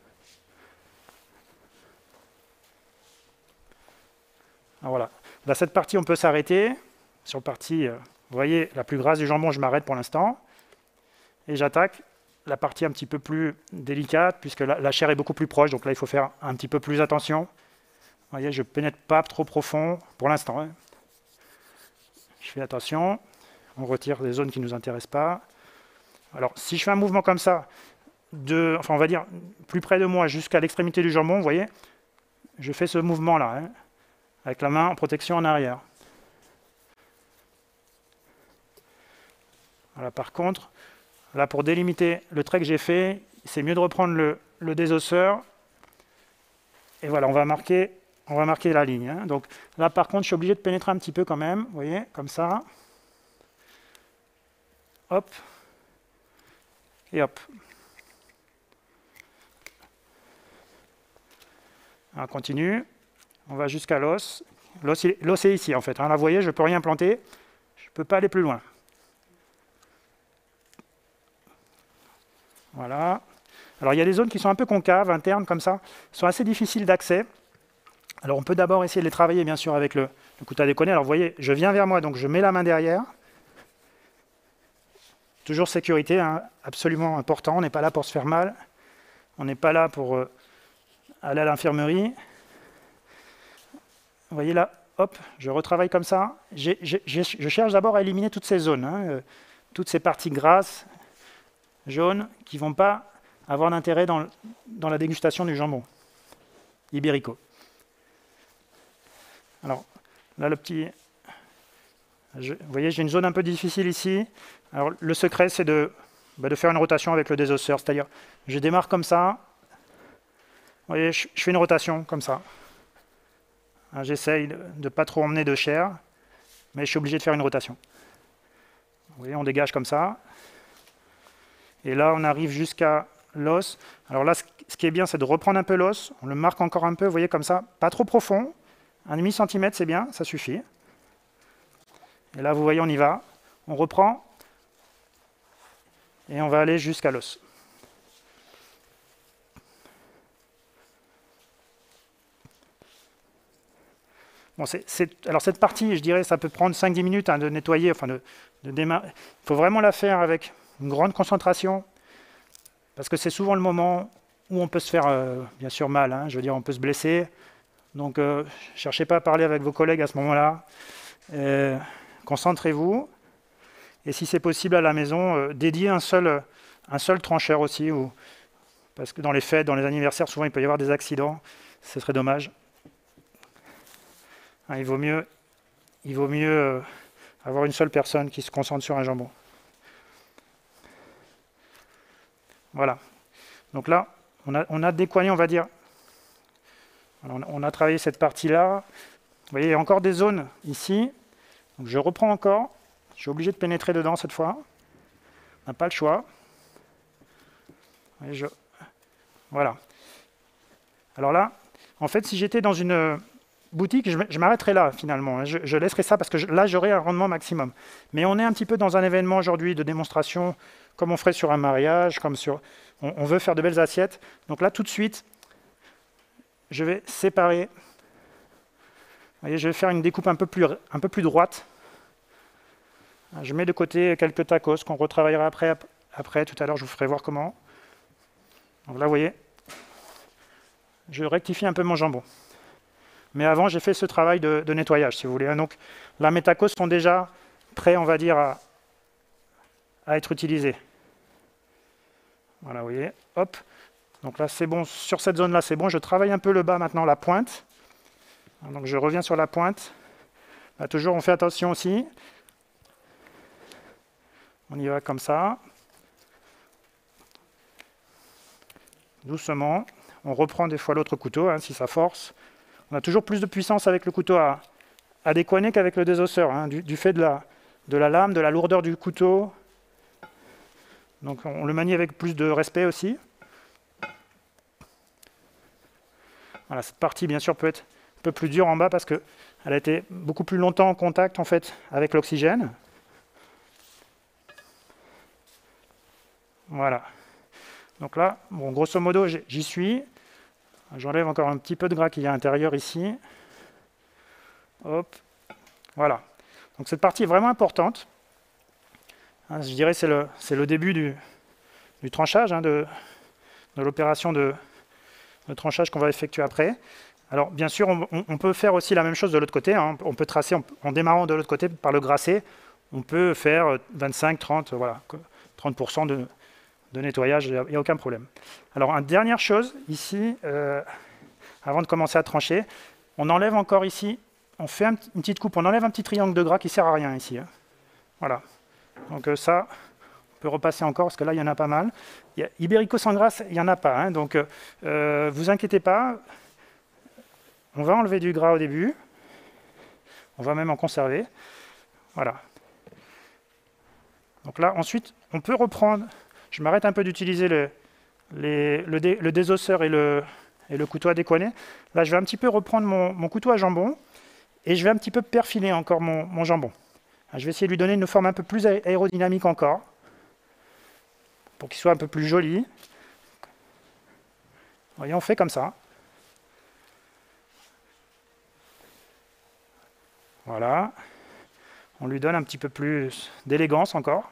Alors voilà. Dans cette partie, on peut s'arrêter. Sur la partie, vous voyez, la plus grasse du jambon, je m'arrête pour l'instant. Et j'attaque la partie un petit peu plus délicate, puisque la chair est beaucoup plus proche. Donc là, il faut faire un petit peu plus attention. Vous voyez, je ne pénètre pas trop profond pour l'instant. Hein. Je fais attention. On retire les zones qui ne nous intéressent pas. Alors, si je fais un mouvement comme ça, enfin, on va dire plus près de moi jusqu'à l'extrémité du jambon, vous voyez, je fais ce mouvement-là, hein, avec la main en protection en arrière. Voilà, par contre, là, pour délimiter le trait que j'ai fait, c'est mieux de reprendre le désosseur. Et voilà, on va marquer la ligne. Hein. Donc là, par contre, je suis obligé de pénétrer un petit peu quand même. Vous voyez, comme ça. Hop. Et hop. On continue. On va jusqu'à l'os. L'os est ici, en fait. Hein. Là, vous voyez, je ne peux rien planter. Je ne peux pas aller plus loin. Voilà. Alors, il y a des zones qui sont un peu concaves, internes, comme ça, sont assez difficiles d'accès. Alors, on peut d'abord essayer de les travailler, bien sûr, avec le couteau à déconner. Alors, vous voyez, je viens vers moi, donc je mets la main derrière. Toujours sécurité, hein, absolument important. On n'est pas là pour se faire mal. On n'est pas là pour aller à l'infirmerie. Vous voyez là, hop, je retravaille comme ça. Je cherche d'abord à éliminer toutes ces zones, hein, toutes ces parties grasses, jaunes, qui ne vont pas avoir d'intérêt dans la dégustation du jambon ibérico. Alors, là, vous voyez, j'ai une zone un peu difficile ici. Alors, le secret, c'est de faire une rotation avec le désosseur. C'est-à-dire, je démarre comme ça. Vous voyez, je fais une rotation comme ça. J'essaye de ne pas trop emmener de chair, mais je suis obligé de faire une rotation. Vous voyez, on dégage comme ça. Et là, on arrive jusqu'à l'os. Alors là, ce qui est bien, c'est de reprendre un peu l'os. On le marque encore un peu, vous voyez, comme ça. Pas trop profond. 1,5 cm, c'est bien, ça suffit. Et là, vous voyez, on y va. On reprend. Et on va aller jusqu'à l'os. Bon, alors cette partie, je dirais, ça peut prendre 5-10 minutes hein, de nettoyer, enfin de démarrer. Il faut vraiment la faire avec une grande concentration, parce que c'est souvent le moment où on peut se faire, bien sûr, mal. Hein, je veux dire, on peut se blesser. Donc, cherchez pas à parler avec vos collègues à ce moment-là. Concentrez-vous. Et si c'est possible à la maison, dédiez un seul trancheur aussi, parce que dans les fêtes, dans les anniversaires, souvent il peut y avoir des accidents. Ce serait dommage. Il vaut mieux avoir une seule personne qui se concentre sur un jambon. Voilà. Donc là, on a décoigné, on va dire. On a travaillé cette partie-là. Vous voyez, il y a encore des zones ici. Donc je reprends encore. Je suis obligé de pénétrer dedans cette fois. On n'a pas le choix. Voilà. Alors là, en fait, si j'étais dans une boutique, je m'arrêterai là finalement. Je laisserai ça parce que là, j'aurai un rendement maximum. Mais on est un petit peu dans un événement aujourd'hui de démonstration, comme on ferait sur un mariage, on veut faire de belles assiettes. Donc là, tout de suite, je vais séparer. Vous voyez, je vais faire une découpe un peu plus droite. Je mets de côté quelques tacos qu'on retravaillera après. Tout à l'heure, je vous ferai voir comment. Donc là, vous voyez, je rectifie un peu mon jambon. Mais avant, j'ai fait ce travail de nettoyage, si vous voulez. Donc là, mes tacos sont déjà prêts, on va dire, à être utilisés. Voilà, vous voyez, hop. Donc là, c'est bon. Sur cette zone-là, c'est bon. Je travaille un peu le bas maintenant, la pointe. Donc je reviens sur la pointe. Là, toujours, on fait attention aussi. On y va comme ça. Doucement. On reprend des fois l'autre couteau, hein, si ça force. On a toujours plus de puissance avec le couteau à décoigner qu'avec le désosseur, hein, du fait de la lame, de la lourdeur du couteau. Donc on le manie avec plus de respect aussi. Voilà, cette partie, bien sûr, peut être un peu plus dure en bas parce qu'elle a été beaucoup plus longtemps en contact en fait, avec l'oxygène. Voilà. Donc là, bon, grosso modo, j'y suis. J'enlève encore un petit peu de gras qu'il y a à l'intérieur ici. Hop. Voilà. Donc cette partie est vraiment importante. Hein, je dirais que c'est le début du tranchage, hein, de l'opération de tranchage qu'on va effectuer après. Alors bien sûr, on peut faire aussi la même chose de l'autre côté. Hein. On peut tracer, en démarrant de l'autre côté par le grassé, on peut faire 25, 30, voilà, 30% de nettoyage, il n'y a aucun problème. Alors une dernière chose, ici, avant de commencer à trancher, on enlève encore ici, on fait une petite coupe, on enlève un petit triangle de gras qui ne sert à rien ici. Hein. Voilà. Donc ça, on peut repasser encore, parce que là, il y en a pas mal. Ibérico sans gras, il n'y en a pas. Hein. Donc, vous inquiétez pas. On va enlever du gras au début. On va même en conserver. Voilà. Donc là, ensuite, on peut reprendre. Je m'arrête un peu d'utiliser le désosseur et le couteau à décoiner. Là, je vais un petit peu reprendre mon couteau à jambon et je vais un petit peu perfiler encore mon jambon. Je vais essayer de lui donner une forme un peu plus aérodynamique encore pour qu'il soit un peu plus joli. Vous voyez, on fait comme ça. Voilà, on lui donne un petit peu plus d'élégance encore.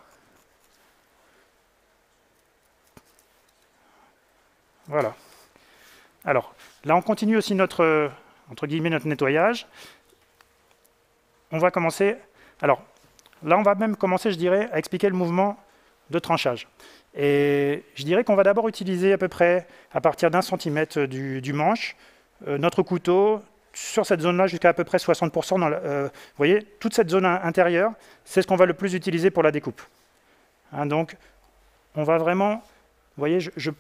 Voilà. Alors, là on continue aussi notre, entre guillemets, notre nettoyage. On va commencer, alors, là on va même commencer, je dirais, à expliquer le mouvement de tranchage. Et je dirais qu'on va d'abord utiliser à peu près, à partir d'1 centimètre du manche, notre couteau, sur cette zone-là jusqu'à peu près 60%. Vous voyez, toute cette zone intérieure, c'est ce qu'on va le plus utiliser pour la découpe. Hein, donc, on va vraiment, vous voyez,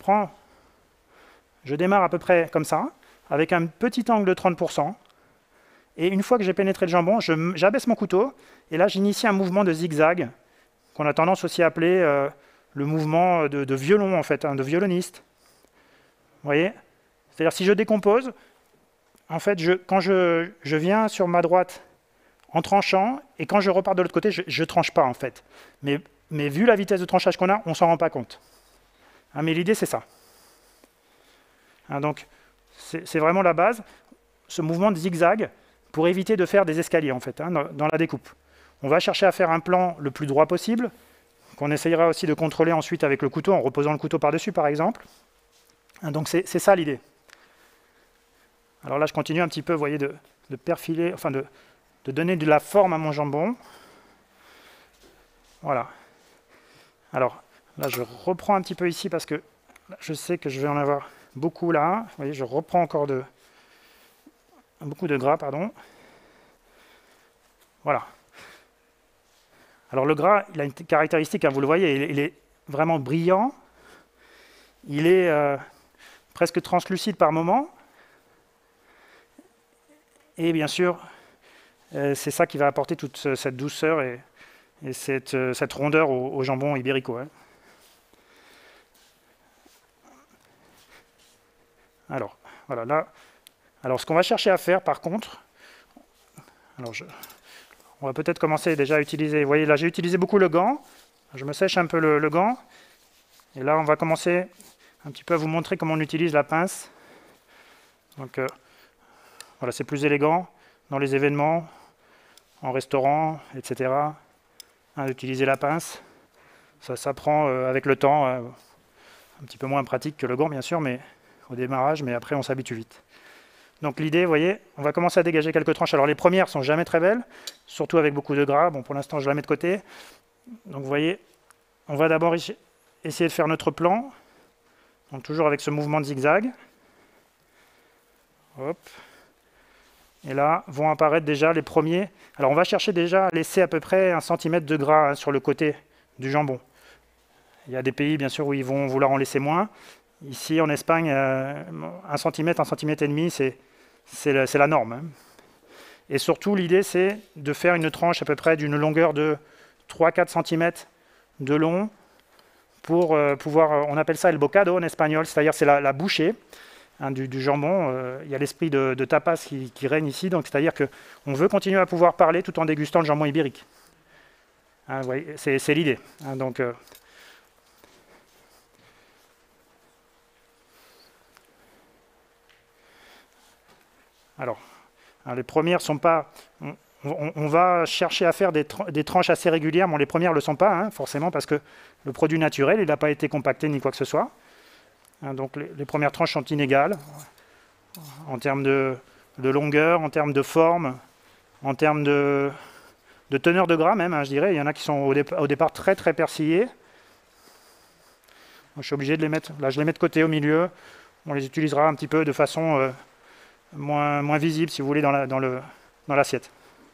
je démarre à peu près comme ça, avec un petit angle de 30%. Et une fois que j'ai pénétré le jambon, j'abaisse mon couteau, et là, j'initie un mouvement de zigzag, qu'on a tendance aussi à appeler le mouvement de violon, en fait, hein, de violoniste. Vous voyez? C'est-à-dire, si je décompose, en fait, quand je viens sur ma droite en tranchant, et quand je repars de l'autre côté, je ne tranche pas, en fait. Mais vu la vitesse de tranchage qu'on a, on ne s'en rend pas compte. Hein, mais l'idée, c'est ça. Hein, donc, c'est vraiment la base, ce mouvement de zigzag, pour éviter de faire des escaliers, en fait, hein, dans la découpe. On va chercher à faire un plan le plus droit possible, qu'on essayera aussi de contrôler ensuite avec le couteau, en reposant le couteau par-dessus, par exemple. Hein, donc, c'est ça l'idée. Alors là, je continue un petit peu, vous voyez, de perfiler, enfin de donner de la forme à mon jambon. Voilà. Alors, là, je reprends un petit peu ici parce que je sais que je vais en avoir beaucoup là. Vous voyez, je reprends encore beaucoup de gras, pardon. Voilà. Alors le gras, il a une caractéristique, hein, vous le voyez, il est vraiment brillant. Il est presque translucide par moment. Et bien sûr, c'est ça qui va apporter toute cette douceur et cette rondeur au jambon ibérico. Hein. Alors, voilà, là. Alors, ce qu'on va chercher à faire, par contre, on va peut-être commencer déjà à utiliser. Vous voyez, là, j'ai utilisé beaucoup le gant. Je me sèche un peu le gant. Et là, on va commencer un petit peu à vous montrer comment on utilise la pince. Donc, voilà, c'est plus élégant dans les événements, en restaurant, etc. Hein, d'utiliser la pince. Ça s'apprend avec le temps, un petit peu moins pratique que le gant, bien sûr, mais au démarrage, mais après, on s'habitue vite. Donc l'idée, vous voyez, on va commencer à dégager quelques tranches. Alors les premières sont jamais très belles, surtout avec beaucoup de gras. Bon, pour l'instant, je la mets de côté. Donc vous voyez, on va d'abord essayer de faire notre plan. Donc toujours avec ce mouvement de zigzag. Hop. Et là, vont apparaître déjà les premiers. Alors on va chercher déjà à laisser à peu près 1 centimètre de gras, hein, sur le côté du jambon. Il y a des pays, bien sûr, où ils vont vouloir en laisser moins. Ici, en Espagne, 1 centimètre, 1,5 centimètres, c'est la norme. Hein. Et surtout, l'idée, c'est de faire une tranche à peu près d'une longueur de 3-4 cm de long pour pouvoir, on appelle ça el bocado en espagnol, c'est-à-dire c'est la bouchée, hein, du jambon. Il y a l'esprit de tapas qui règne ici, donc c'est-à-dire qu'on veut continuer à pouvoir parler tout en dégustant le jambon ibérique. Hein, vous voyez, c'est l'idée. Hein, donc, Alors, les premières sont pas... On va chercher à faire des tranches assez régulières. Bon, les premières ne le sont pas, hein, forcément, parce que le produit naturel, il n'a pas été compacté ni quoi que ce soit. Hein, donc les premières tranches sont inégales en termes de longueur, en termes de forme, en termes de teneur de gras même, hein, je dirais. Il y en a qui sont au départ très très persillés. Donc, je suis obligé de les mettre... Là, je les mets de côté au milieu. On les utilisera un petit peu de façon moins visible, si vous voulez, dans l'assiette.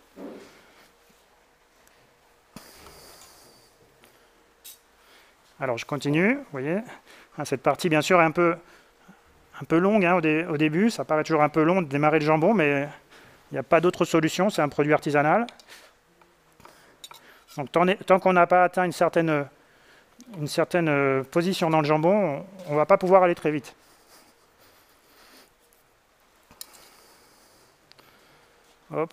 Alors je continue, vous voyez, cette partie bien sûr est un peu longue hein, au début, ça paraît toujours un peu long de démarrer le jambon, mais il n'y a pas d'autre solution, c'est un produit artisanal. Donc tant qu'on n'a pas atteint une certaine position dans le jambon, on ne va pas pouvoir aller très vite. Hop.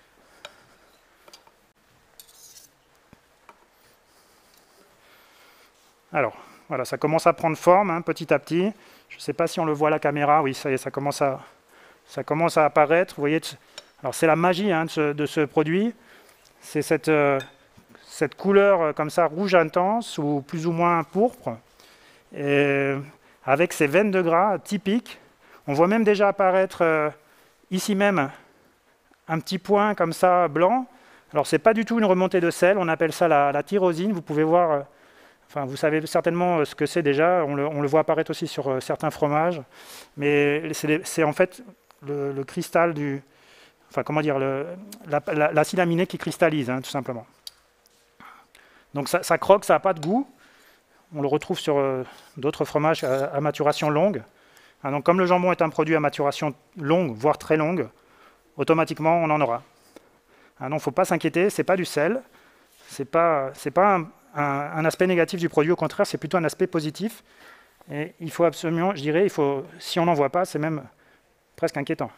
Alors, voilà, ça commence à prendre forme hein, petit à petit. Je ne sais pas si on le voit à la caméra. Oui, ça y est, ça commence à apparaître. Vous voyez, alors c'est la magie hein, de ce produit. C'est cette couleur comme ça, rouge intense ou plus ou moins pourpre. Et avec ces veines de gras typiques. On voit même déjà apparaître ici même un petit point comme ça blanc. Alors, ce n'est pas du tout une remontée de sel. On appelle ça la tyrosine. Vous pouvez voir... Enfin, vous savez certainement ce que c'est déjà, on le voit apparaître aussi sur certains fromages, mais c'est en fait le cristal du... Enfin, comment dire, l'acide aminé qui cristallise, hein, tout simplement. Donc ça croque, ça n'a pas de goût. On le retrouve sur d'autres fromages à maturation longue. Hein, donc comme le jambon est un produit à maturation longue, voire très longue, automatiquement on en aura. Hein, donc il ne faut pas s'inquiéter, ce n'est pas du sel, c'est pas un aspect négatif du produit, au contraire, c'est plutôt un aspect positif. Et il faut absolument, je dirais, si on n'en voit pas, c'est même presque inquiétant.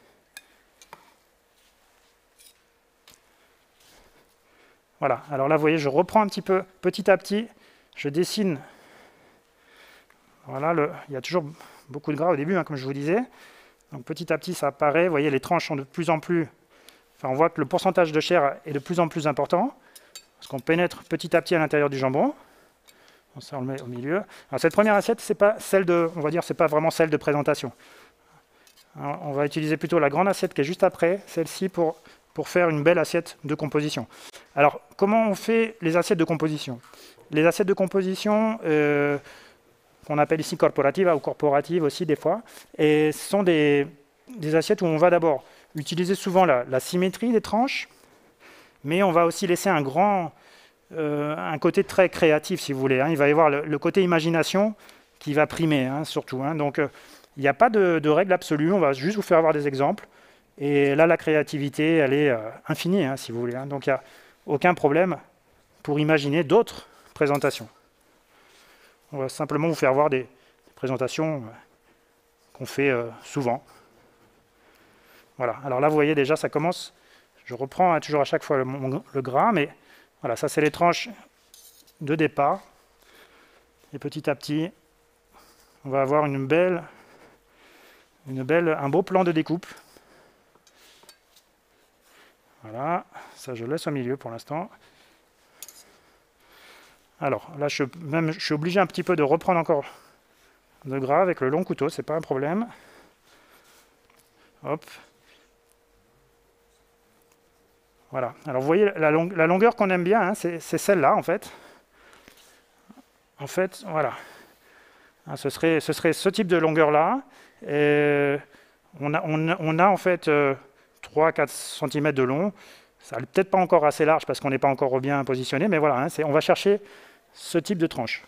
Voilà, alors là, vous voyez, je reprends un petit peu, petit à petit, je dessine. Voilà, il y a toujours beaucoup de gras au début, hein, comme je vous disais. Donc petit à petit, ça apparaît. Vous voyez, les tranches sont de plus en plus... Enfin, on voit que le pourcentage de chair est de plus en plus important. Parce qu'on pénètre petit à petit à l'intérieur du jambon. Ça, on le met au milieu. Alors, cette première assiette, c'est pas celle de, on va dire, c'est pas vraiment celle de présentation. Alors, on va utiliser plutôt la grande assiette qui est juste après, celle-ci, pour faire une belle assiette de composition. Alors, comment on fait les assiettes de composition? Les assiettes de composition, qu'on appelle ici corporativa ou corporative aussi des fois, et ce sont des assiettes où on va d'abord utiliser souvent la symétrie des tranches, mais on va aussi laisser un côté très créatif, si vous voulez. Hein. Il va y avoir le côté imagination qui va primer, hein, surtout. Hein. Donc, il n'y a pas de règle absolue. On va juste vous faire voir des exemples. Et là, la créativité, elle est infinie, hein, si vous voulez. Hein. Donc, il n'y a aucun problème pour imaginer d'autres présentations. On va simplement vous faire voir des présentations qu'on fait souvent. Voilà. Alors là, vous voyez déjà, ça commence... Je reprends hein, toujours à chaque fois le gras, mais voilà, ça c'est les tranches de départ. Et petit à petit, on va avoir un beau plan de découpe. Voilà, ça je laisse au milieu pour l'instant. Alors là, je suis obligé un petit peu de reprendre encore de gras avec le long couteau, c'est pas un problème. Hop. Voilà, alors vous voyez la longueur qu'on aime bien, hein, c'est celle-là en fait. En fait, voilà. Hein, ce serait ce type de longueur-là. On a en fait 3-4 cm de long. Ça n'est peut-être pas encore assez large parce qu'on n'est pas encore bien positionné, mais voilà, hein, on va chercher ce type de tranche.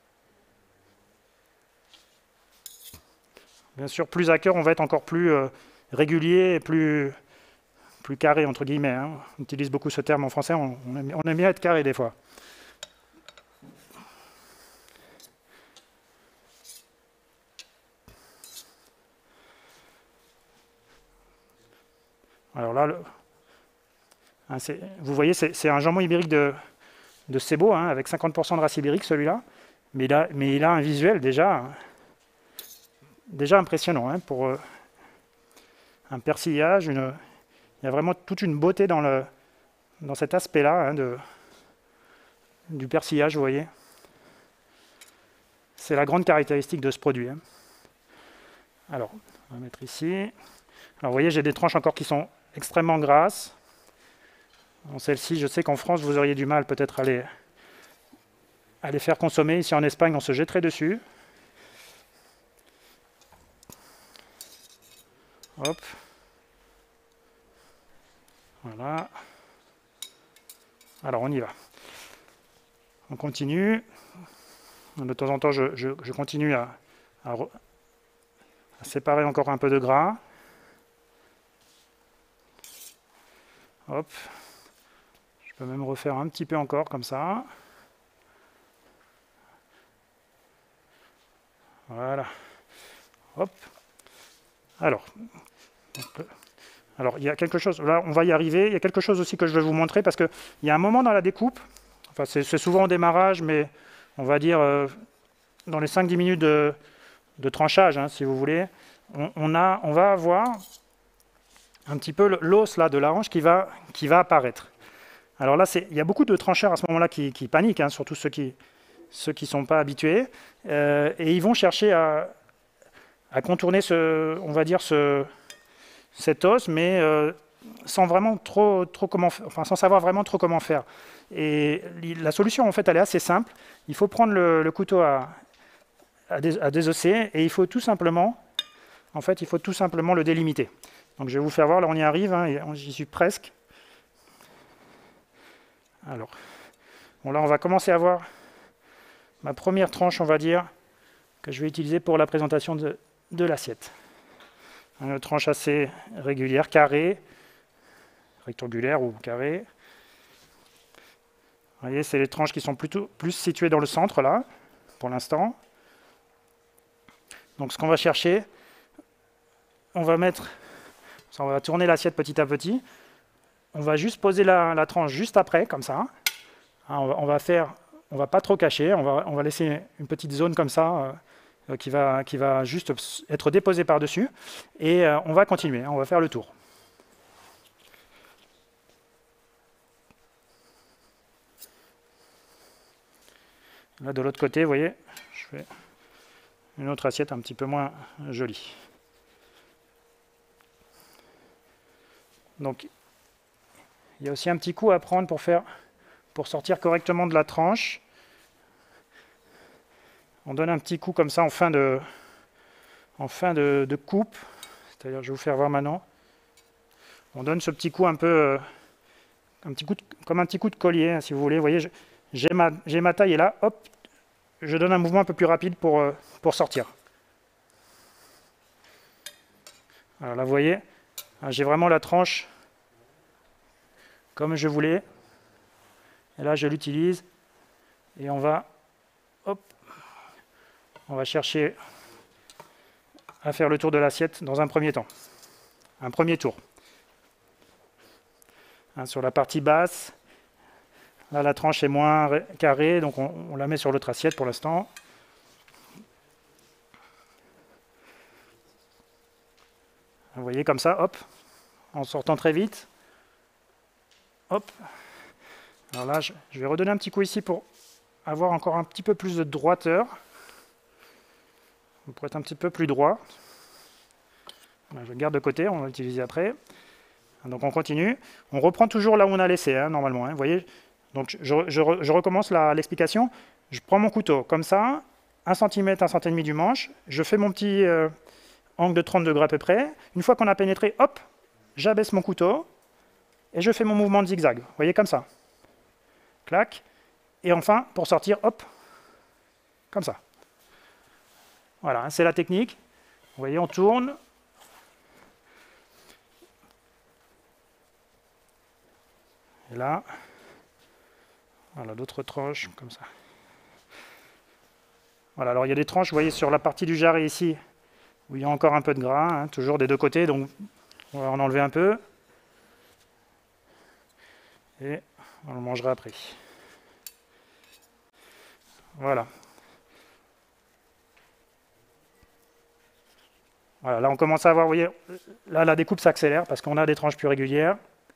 Bien sûr, plus à cœur, on va être encore plus régulier et plus carré, entre guillemets. Hein. On utilise beaucoup ce terme en français, on aime bien être carré des fois. Alors là, vous voyez, c'est un jambon ibérique de Sebo, hein, avec 50% de race ibérique, celui-là. Mais il a un visuel déjà impressionnant. Hein, un persillage, il y a vraiment toute une beauté dans cet aspect-là hein, du persillage, vous voyez. C'est la grande caractéristique de ce produit. Hein. Alors, on va mettre ici. Alors, vous voyez, j'ai des tranches encore qui sont extrêmement grasses. Bon, celle-ci, je sais qu'en France, vous auriez du mal peut-être à les faire consommer. Ici, en Espagne, on se jetterait dessus. Hop. Voilà. Alors, on y va. On continue. De temps en temps, je continue à séparer encore un peu de gras. Hop. Je peux même refaire un petit peu encore comme ça. Voilà. Hop. Alors, il y a quelque chose, là on va y arriver, il y a quelque chose aussi que je vais vous montrer parce qu'il y a un moment dans la découpe, enfin c'est souvent au démarrage, mais on va dire dans les 5-10 minutes de tranchage, hein, si vous voulez, on va avoir un petit peu l'os là de la hanche qui va apparaître. Alors là, il y a beaucoup de trancheurs à ce moment-là qui paniquent, hein, surtout ceux qui ne sont pas habitués, et ils vont chercher à contourner on va dire cet os, mais sans vraiment sans savoir vraiment trop comment faire. Et la solution, en fait, elle est assez simple. Il faut prendre le couteau à désosser et il faut tout simplement, le délimiter. Donc, je vais vous faire voir. Là, on y arrive. Hein, j'y suis presque. Alors, bon, là, on va commencer à voir ma première tranche, on va dire, que je vais utiliser pour la présentation de l'assiette. Une tranche assez régulière, carrée, rectangulaire ou carrée. Vous voyez, c'est les tranches qui sont plus situées dans le centre, là, pour l'instant. Donc, ce qu'on va chercher, on va tourner l'assiette petit à petit. On va juste poser la tranche juste après, comme ça. On va pas trop cacher, on va laisser une petite zone comme ça, qui va juste être déposée par-dessus. Et on va continuer, on va faire le tour. Là, de l'autre côté, vous voyez, je fais une autre assiette un petit peu moins jolie. Donc, il y a aussi un petit coup à prendre pour sortir correctement de la tranche. On donne un petit coup comme ça en fin de coupe. C'est-à-dire, je vais vous faire voir maintenant. On donne ce petit coup un peu, comme un petit coup de collier, hein, si vous voulez. Vous voyez, j'ai ma taille et là, hop, je donne un mouvement un peu plus rapide pour sortir. Alors là, vous voyez, j'ai vraiment la tranche comme je voulais. Et là, je l'utilise et on va chercher à faire le tour de l'assiette dans un premier temps. Un premier tour. Hein, sur la partie basse, là, la tranche est moins carrée, donc on la met sur l'autre assiette pour l'instant. Vous voyez, comme ça, hop, en sortant très vite. Hop. Alors là, je vais redonner un petit coup ici pour avoir encore un petit peu plus de droiteur. Pour être un petit peu plus droit. Là, je le garde de côté, on va l'utiliser après. Donc on continue. On reprend toujours là où on a laissé, hein, normalement. Hein, vous voyez. Donc je recommence l'explication. Je prends mon couteau comme ça, 1 cm, 1 cm et demi du manche. Je fais mon petit angle de 30 degrés à peu près. Une fois qu'on a pénétré, hop, j'abaisse mon couteau et je fais mon mouvement de zigzag. Vous voyez, comme ça. Clac. Et enfin, pour sortir, hop, comme ça. Voilà, c'est la technique. Vous voyez, on tourne. Et là, voilà, d'autres tranches, comme ça. Voilà, alors il y a des tranches, vous voyez, sur la partie du jarret ici, où il y a encore un peu de gras, hein, toujours des deux côtés, donc on va en enlever un peu. Et on le mangera après. Voilà. Voilà, là on commence à voir, vous voyez, là la découpe s'accélère parce qu'on a des tranches plus régulières.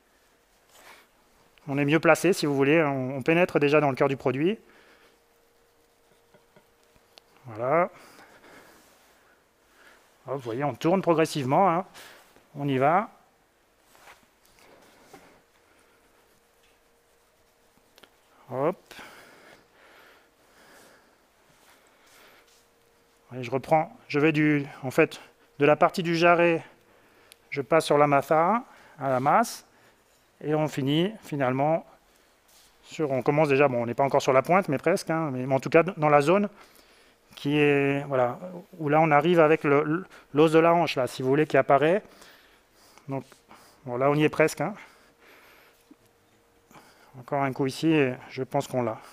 On est mieux placé, si vous voulez, on pénètre déjà dans le cœur du produit. Voilà. Hop, vous voyez, on tourne progressivement, hein. On y va. Hop. Et je reprends, je vais en fait, de la partie du jarret, je passe sur la massa, à la masse, et on finit finalement on commence déjà, bon, on n'est pas encore sur la pointe, mais presque, hein, mais en tout cas dans la zone qui est, voilà, où là on arrive avec l'os de la hanche, là, si vous voulez, qui apparaît. Donc, bon, là on y est presque, hein. Encore un coup ici, et je pense qu'on l'a.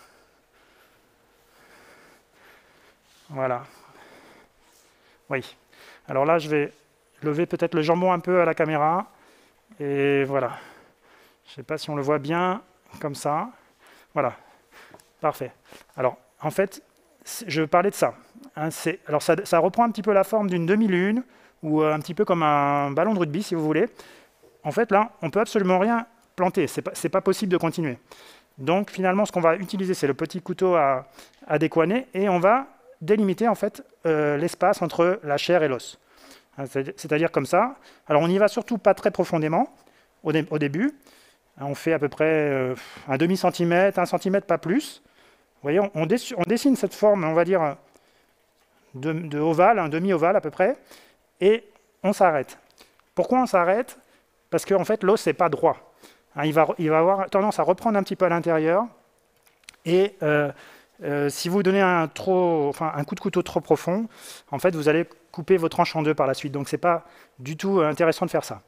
Voilà. Oui. Alors là, je vais lever peut-être le jambon un peu à la caméra. Et voilà. Je ne sais pas si on le voit bien, comme ça. Voilà. Parfait. Alors, en fait, je parlais de ça. Hein, alors, ça reprend un petit peu la forme d'une demi-lune, ou un petit peu comme un ballon de rugby, si vous voulez. En fait, là, on ne peut absolument rien planter. Ce n'est pas possible de continuer. Donc, finalement, ce qu'on va utiliser, c'est le petit couteau à décoiner, et on va délimiter, en fait, l'espace entre la chair et l'os. C'est-à-dire comme ça. Alors, on n'y va surtout pas très profondément au début. On fait à peu près un demi-centimètre, 1 centimètre, pas plus. Vous voyez, on dessine cette forme, on va dire, de ovale, un demi-ovale à peu près, et on s'arrête. Pourquoi on s'arrête? Parce qu'en fait, l'os n'est pas droit. Hein, il va avoir tendance à reprendre un petit peu à l'intérieur, et si vous donnez un coup de couteau trop profond, en fait, vous allez couper vos tranches en deux par la suite. Donc, ce n'est pas du tout intéressant de faire ça.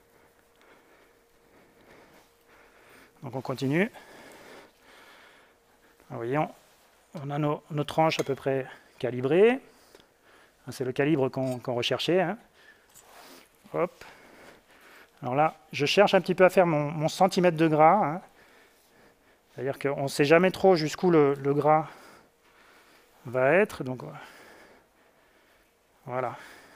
Donc, on continue. Alors, vous voyez, on a nos tranches à peu près calibrées. C'est le calibre qu'on recherchait. Hein. Hop. Alors là, je cherche un petit peu à faire mon centimètre de gras. Hein. C'est-à-dire qu'on ne sait jamais trop jusqu'où le gras va être. Donc, voilà.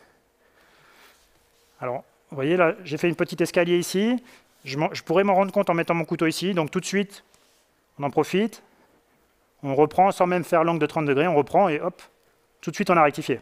Alors, vous voyez, là, j'ai fait une petite escalier ici. Je pourrais m'en rendre compte en mettant mon couteau ici. Donc, tout de suite, on en profite. On reprend sans même faire l'angle de 30 degrés. On reprend et hop, tout de suite, on a rectifié.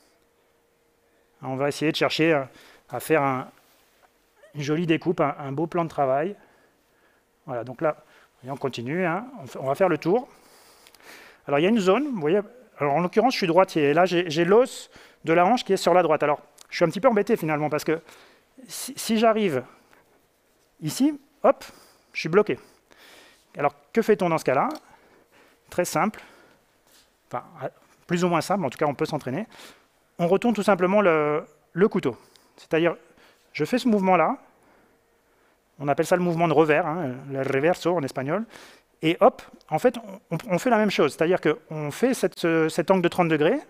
On va essayer de chercher à faire une jolie découpe, un beau plan de travail. Voilà, donc là, on continue. Hein. On va faire le tour. Alors, il y a une zone, vous voyez. Alors, en l'occurrence, je suis droitier. Et là, j'ai l'os de la hanche qui est sur la droite. Alors, je suis un petit peu embêté finalement parce que si j'arrive ici, hop, je suis bloqué. Alors, que fait-on dans ce cas-là? Très simple. Enfin, plus ou moins simple, en tout cas, on peut s'entraîner. On retourne tout simplement le couteau. C'est-à-dire, je fais ce mouvement-là. On appelle ça le mouvement de revers, hein, le reverso en espagnol. Et hop, en fait, on fait la même chose. C'est-à-dire qu'on fait cet angle de 30 degrés.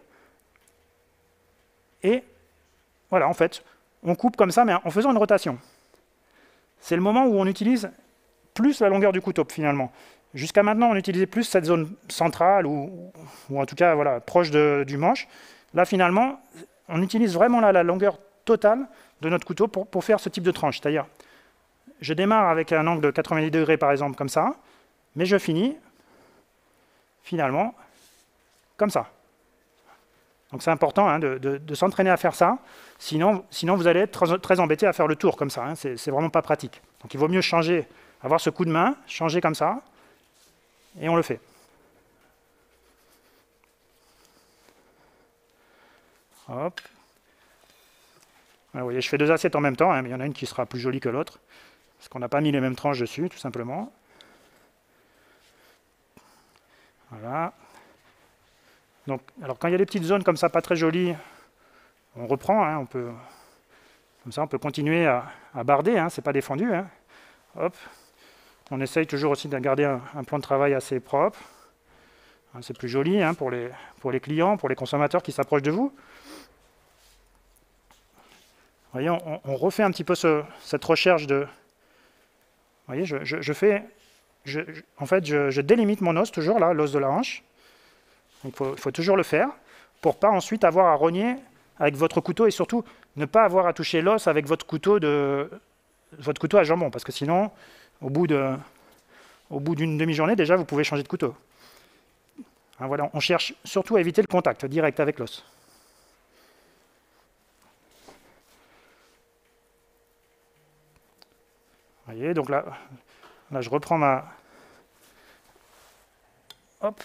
Et voilà, en fait, on coupe comme ça, mais en faisant une rotation. C'est le moment où on utilise plus la longueur du couteau, finalement. Jusqu'à maintenant, on utilisait plus cette zone centrale, ou en tout cas, voilà, proche du manche. Là, finalement, on utilise vraiment la longueur totale de notre couteau pour faire ce type de tranche. C'est-à-dire, je démarre avec un angle de 90 degrés, par exemple, comme ça, mais je finis, finalement, comme ça. Donc c'est important hein, de s'entraîner à faire ça, sinon vous allez être très embêté à faire le tour comme ça, hein. C'est vraiment pas pratique. Donc il vaut mieux changer, avoir ce coup de main, changer comme ça, et on le fait. Hop. Alors, vous voyez, je fais 2 assiettes en même temps, hein, mais il y en a une qui sera plus jolie que l'autre, parce qu'on n'a pas mis les mêmes tranches dessus, tout simplement. Voilà. Donc, alors quand il y a des petites zones comme ça, pas très jolies, on reprend, hein, comme ça on peut continuer à barder, hein, c'est pas défendu. Hein. Hop. On essaye toujours aussi de garder un plan de travail assez propre. Hein, c'est plus joli hein, pour les clients, pour les consommateurs qui s'approchent de vous. Vous voyez, on refait un petit peu cette recherche de... Vous voyez, en fait, je délimite mon os toujours, là, l'os de la hanche. Il faut toujours le faire pour pas ensuite avoir à rogner avec votre couteau et surtout ne pas avoir à toucher l'os avec votre couteau à jambon, parce que sinon, au bout d'une demi-journée, déjà, vous pouvez changer de couteau. Hein, voilà, on cherche surtout à éviter le contact direct avec l'os. Vous voyez, donc là je reprends ma... Hop.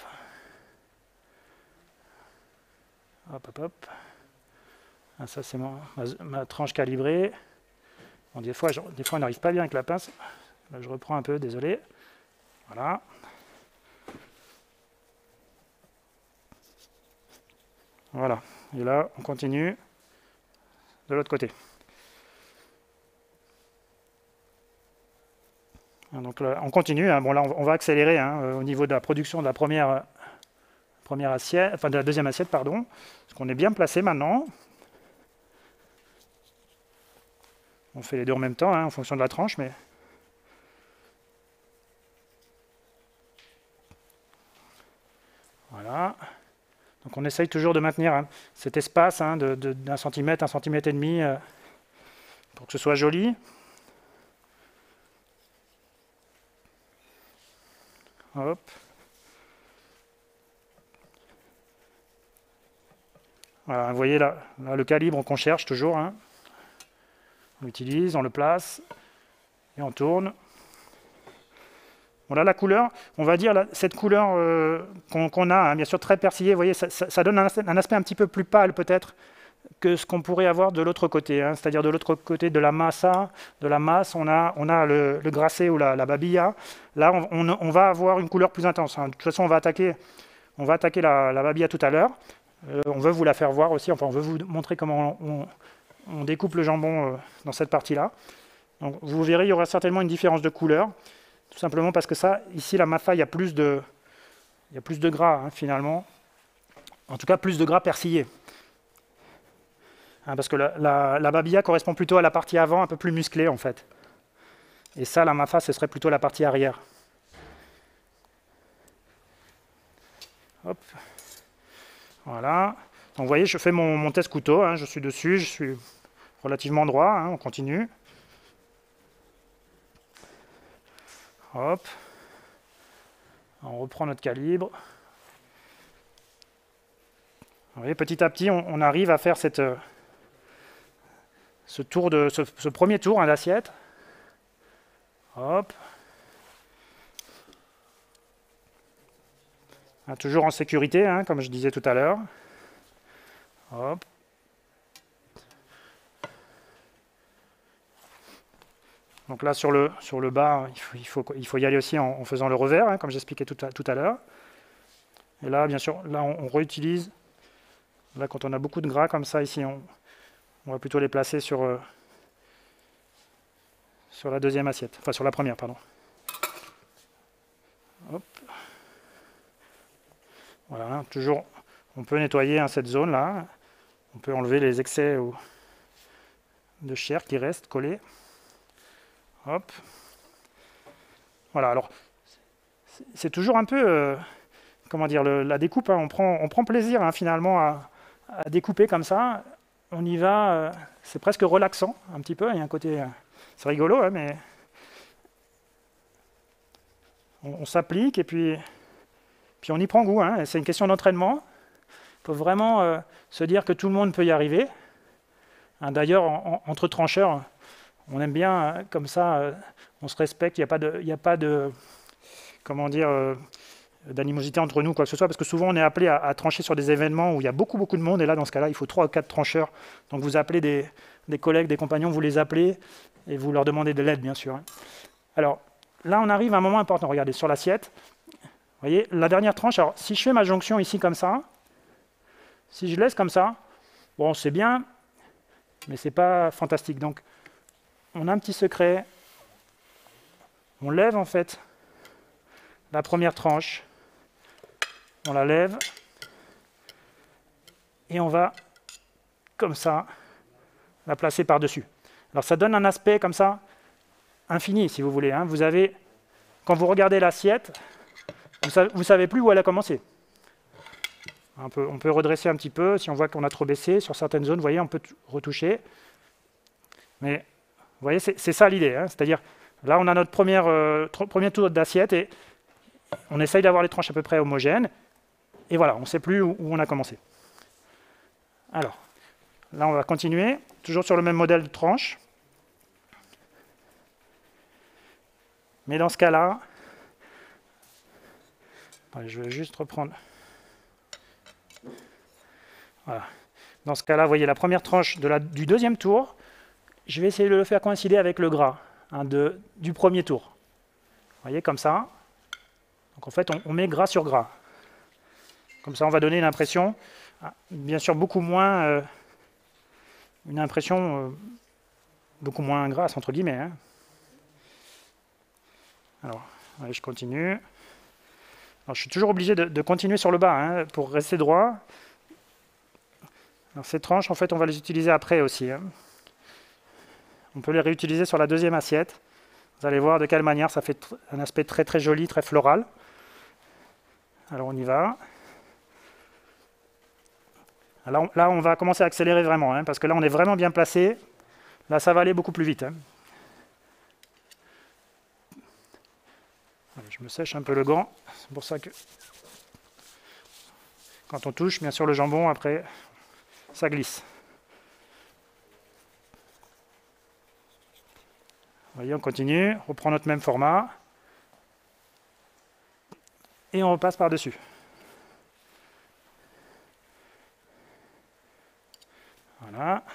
Hop, hop, hop. Ah, ça, c'est ma tranche calibrée. Bon, des fois, on n'arrive pas bien avec la pince. Là, je reprends un peu, désolé. Voilà. Voilà. Et là, on continue de l'autre côté. Donc là, on continue. Hein. Bon, là, on va accélérer au niveau de la production de la première assiette, enfin de la deuxième assiette, pardon. Parce qu'on est bien placé maintenant. On fait les deux en même temps, en fonction de la tranche, mais... Voilà. Donc on essaye toujours de maintenir cet espace d'un centimètre, 1,5 cm, pour que ce soit joli. Hop. Voilà, vous voyez là le calibre qu'on cherche toujours. On l'utilise, on le place et on tourne. Voilà la couleur, on va dire cette couleur qu'on a, bien sûr très persillée, vous voyez, ça donne un aspect un petit peu plus pâle peut-être que ce qu'on pourrait avoir de l'autre côté, c'est-à-dire de l'autre côté de la masse, on a le grassé ou la babilla. Là, on va avoir une couleur plus intense. De toute façon, on va attaquer la babilla tout à l'heure. On veut vous la faire voir aussi, enfin on veut vous montrer comment on découpe le jambon dans cette partie-là. Donc vous verrez, il y aura certainement une différence de couleur. Tout simplement parce que ça, ici, la mafa, il y a plus de gras, finalement. En tout cas, plus de gras persillé. Parce que la babilla correspond plutôt à la partie avant, un peu plus musclée, en fait. Et ça, la mafa, ce serait plutôt la partie arrière. Hop. Voilà. Donc, vous voyez, je fais mon test couteau. Je suis dessus, je suis relativement droit. On continue. Hop, on reprend notre calibre. Vous voyez, petit à petit, on arrive à faire ce premier tour d'assiette. Hop. Toujours en sécurité, comme je disais tout à l'heure. Hop. Donc là, sur le bas, il faut y aller aussi en faisant le revers, comme j'expliquais tout à l'heure. Et là, bien sûr, là, on réutilise. Là, quand on a beaucoup de gras comme ça, ici, on va plutôt les placer sur la deuxième assiette. Enfin, sur la première, pardon. Hop. Voilà, toujours, on peut nettoyer cette zone-là. On peut enlever les excès de chair qui restent collés. Hop. Voilà, alors c'est toujours un peu, comment dire, la découpe, on prend plaisir finalement à découper comme ça. On y va, c'est presque relaxant un petit peu, il y a un côté, c'est rigolo, mais on s'applique et puis on y prend goût. C'est une question d'entraînement. Il faut vraiment se dire que tout le monde peut y arriver. D'ailleurs, entre trancheurs, on aime bien comme ça, on se respecte, il n'y a pas de comment dire, d'animosité entre nous, quoi que ce soit, parce que souvent on est appelé à trancher sur des événements où il y a beaucoup de monde, et là dans ce cas-là il faut 3 ou 4 trancheurs, donc vous appelez des collègues, des compagnons, vous les appelez et vous leur demandez de l'aide, bien sûr. Alors là on arrive à un moment important, regardez sur l'assiette, vous voyez la dernière tranche. Alors si je fais ma jonction ici comme ça, si je laisse comme ça, bon c'est bien, mais c'est pas fantastique. Donc on a un petit secret, on lève en fait la première tranche, on la lève et on va comme ça la placer par-dessus. Alors ça donne un aspect comme ça infini si vous voulez. Vous avez, quand vous regardez l'assiette, vous savez plus où elle a commencé. On peut redresser un petit peu si on voit qu'on a trop baissé. Sur certaines zones, vous voyez, on peut retoucher. Mais vous voyez, c'est ça l'idée. Hein. C'est-à-dire, là, on a notre premier tour d'assiette et on essaye d'avoir les tranches à peu près homogènes. Et voilà, on ne sait plus où on a commencé. Alors, là, on va continuer, toujours sur le même modèle de tranche. Mais dans ce cas-là, je vais juste reprendre. Voilà. Dans ce cas-là, vous voyez la première tranche du deuxième tour. Je vais essayer de le faire coïncider avec le gras du premier tour. Vous voyez, comme ça. Donc en fait, on met gras sur gras. Comme ça, on va donner une impression, bien sûr, beaucoup moins... une impression beaucoup moins grasse, entre guillemets. Hein. Alors, allez, je continue. Alors, je suis toujours obligé de continuer sur le bas hein, pour rester droit. Alors, ces tranches, en fait, on va les utiliser après aussi. Hein. On peut les réutiliser sur la deuxième assiette. Vous allez voir de quelle manière ça fait un aspect très très joli, très floral. Alors, on y va. Alors, là, on va commencer à accélérer vraiment, hein, parce que là, on est vraiment bien placé. Là, ça va aller beaucoup plus vite. Hein. Allez, je me sèche un peu le gant. C'est pour ça que quand on touche, bien sûr, le jambon, après, ça glisse. Vous voyez, on continue, on reprend notre même format. Et on repasse par-dessus. Voilà.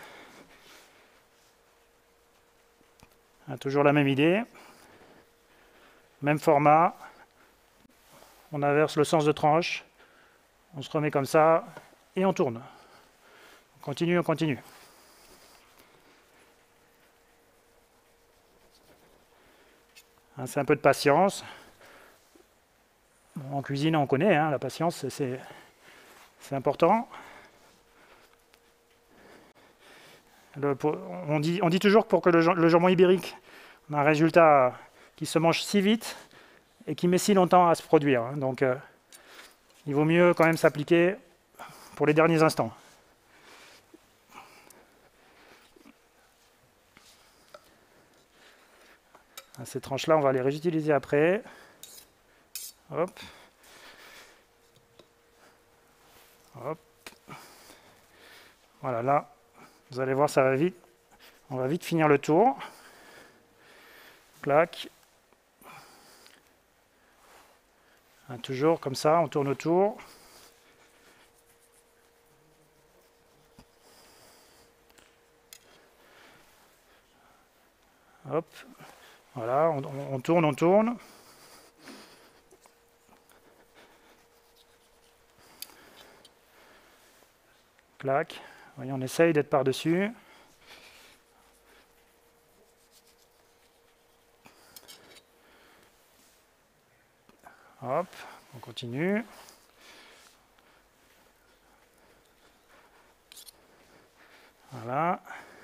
Toujours la même idée. Même format. On inverse le sens de tranche. On se remet comme ça et on tourne. On continue, on continue. C'est un peu de patience. Bon, en cuisine, on connaît, hein, la patience, c'est important. On dit toujours que pour que le jambon ibérique ait un résultat qui se mange si vite et qui met si longtemps à se produire. Hein. Donc, il vaut mieux quand même s'appliquer pour les derniers instants. Ces tranches-là, on va les réutiliser après. Hop. Hop. Voilà, là, vous allez voir, ça va vite. On va vite finir le tour. Clac. Toujours comme ça, on tourne autour. Hop. Voilà, on tourne, on tourne. Clac. Vous voyez, on essaye d'être par-dessus. Hop, on continue. Voilà.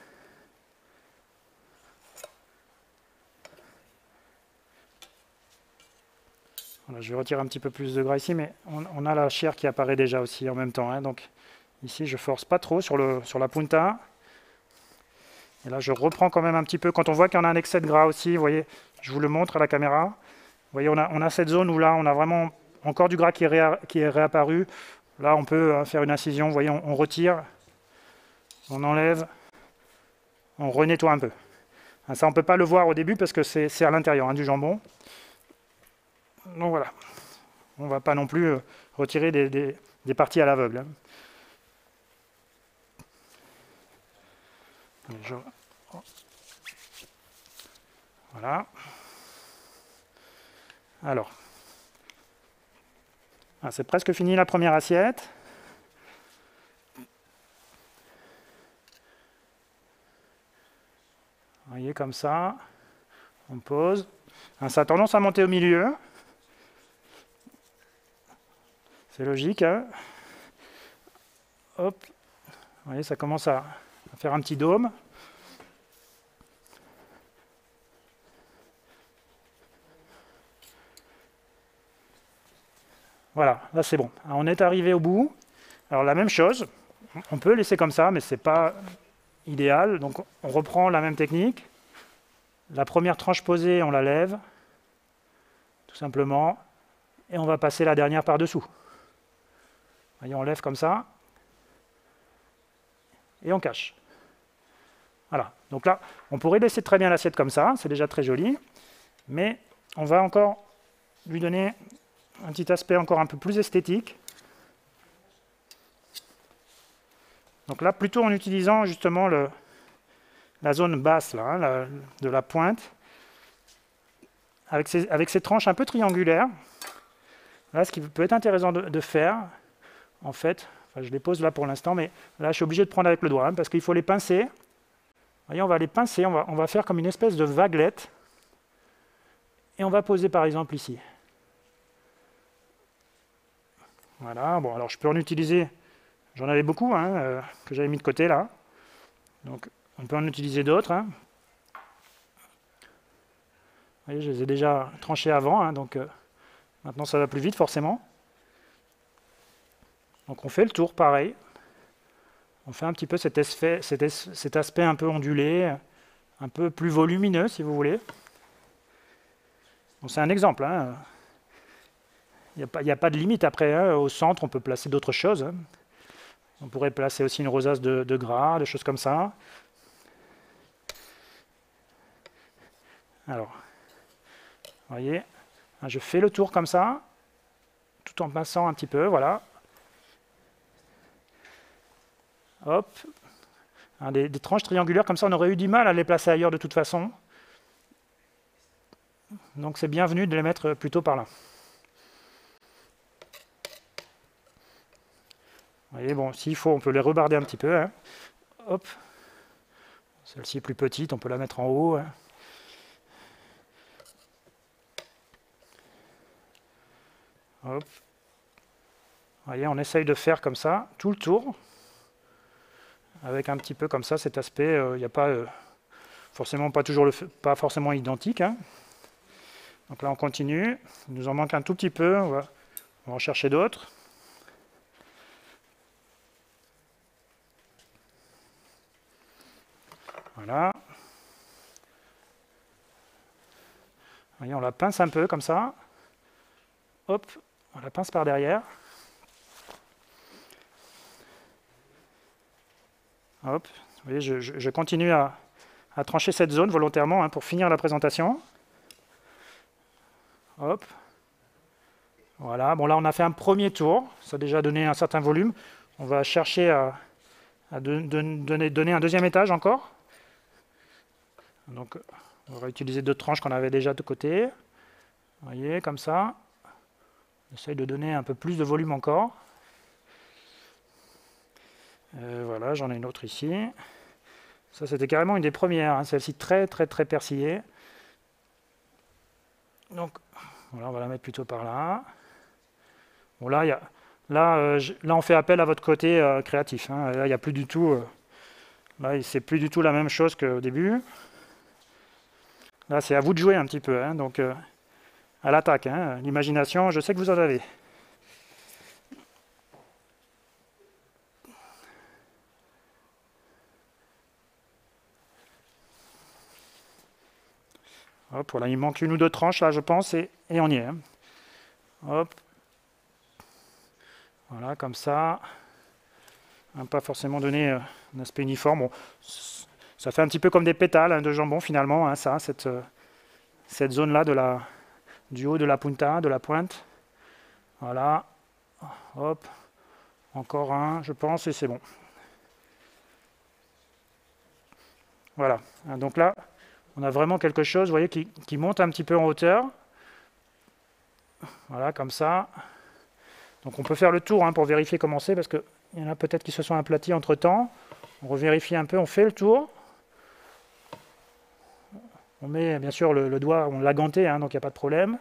Voilà, je vais retirer un petit peu plus de gras ici, mais on a la chair qui apparaît déjà aussi en même temps. Hein, donc ici, je force pas trop sur la punta. Et là, je reprends quand même un petit peu. Quand on voit qu'il y en a un excès de gras aussi, vous voyez, je vous le montre à la caméra. Vous voyez, on a cette zone où là, on a vraiment encore du gras qui est réapparu. Là, on peut faire une incision. Vous voyez, on retire, on enlève, on renettoie un peu. Ça, on ne peut pas le voir au début parce que c'est à l'intérieur hein, du jambon. Donc voilà, on ne va pas non plus retirer des parties à l'aveugle. Hein. Voilà. Alors, c'est presque fini la première assiette. Vous voyez, comme ça, on pose. Ça a tendance à monter au milieu. C'est logique. Hein. Hop. Vous voyez, ça commence à faire un petit dôme. Voilà, là c'est bon. On est arrivé au bout. Alors la même chose, on peut laisser comme ça, mais ce n'est pas idéal. Donc on reprend la même technique. La première tranche posée, on la lève, tout simplement, et on va passer la dernière par-dessous. Voyez, on lève comme ça, et on cache. Voilà, donc là, on pourrait laisser très bien l'assiette comme ça, c'est déjà très joli, mais on va encore lui donner un petit aspect encore un peu plus esthétique. Donc là, plutôt en utilisant justement la zone basse là, hein, de la pointe, avec ces tranches un peu triangulaires. Là, ce qui peut être intéressant de faire, en fait, enfin, je les pose là pour l'instant, mais là, je suis obligé de prendre avec le doigt, hein, parce qu'il faut les pincer. Voyez, on va les pincer, on va faire comme une espèce de vaguelette, et on va poser par exemple ici. Voilà, bon, alors je peux en utiliser, j'en avais beaucoup, hein, que j'avais mis de côté là. Donc, on peut en utiliser d'autres. Hein. Vous voyez, je les ai déjà tranchés avant, hein, donc maintenant ça va plus vite forcément. Donc on fait le tour pareil. On fait un petit peu cet aspect un peu ondulé, un peu plus volumineux si vous voulez. Bon, c'est un exemple. Hein. Il n'y a pas de limite après. Hein. Au centre, on peut placer d'autres choses. Hein. On pourrait placer aussi une rosace de gras, des choses comme ça. Alors, vous voyez, je fais le tour comme ça, tout en pinçant un petit peu, voilà. Hop. Des tranches triangulaires comme ça, on aurait eu du mal à les placer ailleurs de toute façon. Donc c'est bienvenu de les mettre plutôt par là. Vous voyez, bon, s'il faut, on peut les rebarder un petit peu. Hein. Hop. Celle-ci est plus petite, on peut la mettre en haut. Hein. Hop. Vous voyez, on essaye de faire comme ça, tout le tour. Avec un petit peu comme ça, cet aspect, il n'y a pas forcément pas toujours pas forcément identique. Hein. Donc là, on continue. Il nous en manque un tout petit peu. On va en chercher d'autres. Voilà. Voyez, on la pince un peu comme ça. Hop, on la pince par derrière. Hop, vous voyez, je continue à trancher cette zone volontairement hein, pour finir la présentation. Hop. Voilà, bon là on a fait un premier tour, ça a déjà donné un certain volume. On va chercher à donner un deuxième étage encore. Donc on va utiliser deux tranches qu'on avait déjà de côté. Vous voyez, comme ça. On essaye de donner un peu plus de volume encore. Voilà, j'en ai une autre ici. Ça, c'était carrément une des premières. Hein, celle-ci très persillée. Donc, voilà, on va la mettre plutôt par là. Bon, là, là, on fait appel à votre côté créatif. Hein. Là, il n'y a plus du tout... là, c'est plus du tout la même chose qu'au début. Là, c'est à vous de jouer un petit peu. Hein, donc, à l'attaque. Hein. L'imagination, je sais que vous en avez. Hop, voilà, il manque une ou deux tranches là, je pense, et on y est. Hein. Hop. Voilà, comme ça. Pas forcément donner un aspect uniforme. Bon, ça fait un petit peu comme des pétales hein, de jambon finalement, hein, ça, cette zone-là du haut de la punta, de la pointe. Voilà. Hop. Encore un, je pense, et c'est bon. Voilà. Donc là, on a vraiment quelque chose, vous voyez, qui monte un petit peu en hauteur. Voilà, comme ça. Donc on peut faire le tour hein, pour vérifier comment c'est, parce qu'il y en a peut-être qui se sont aplatis entre-temps. On revérifie un peu, on fait le tour. On met bien sûr le doigt, on l'a ganté, hein, donc il n'y a pas de problème.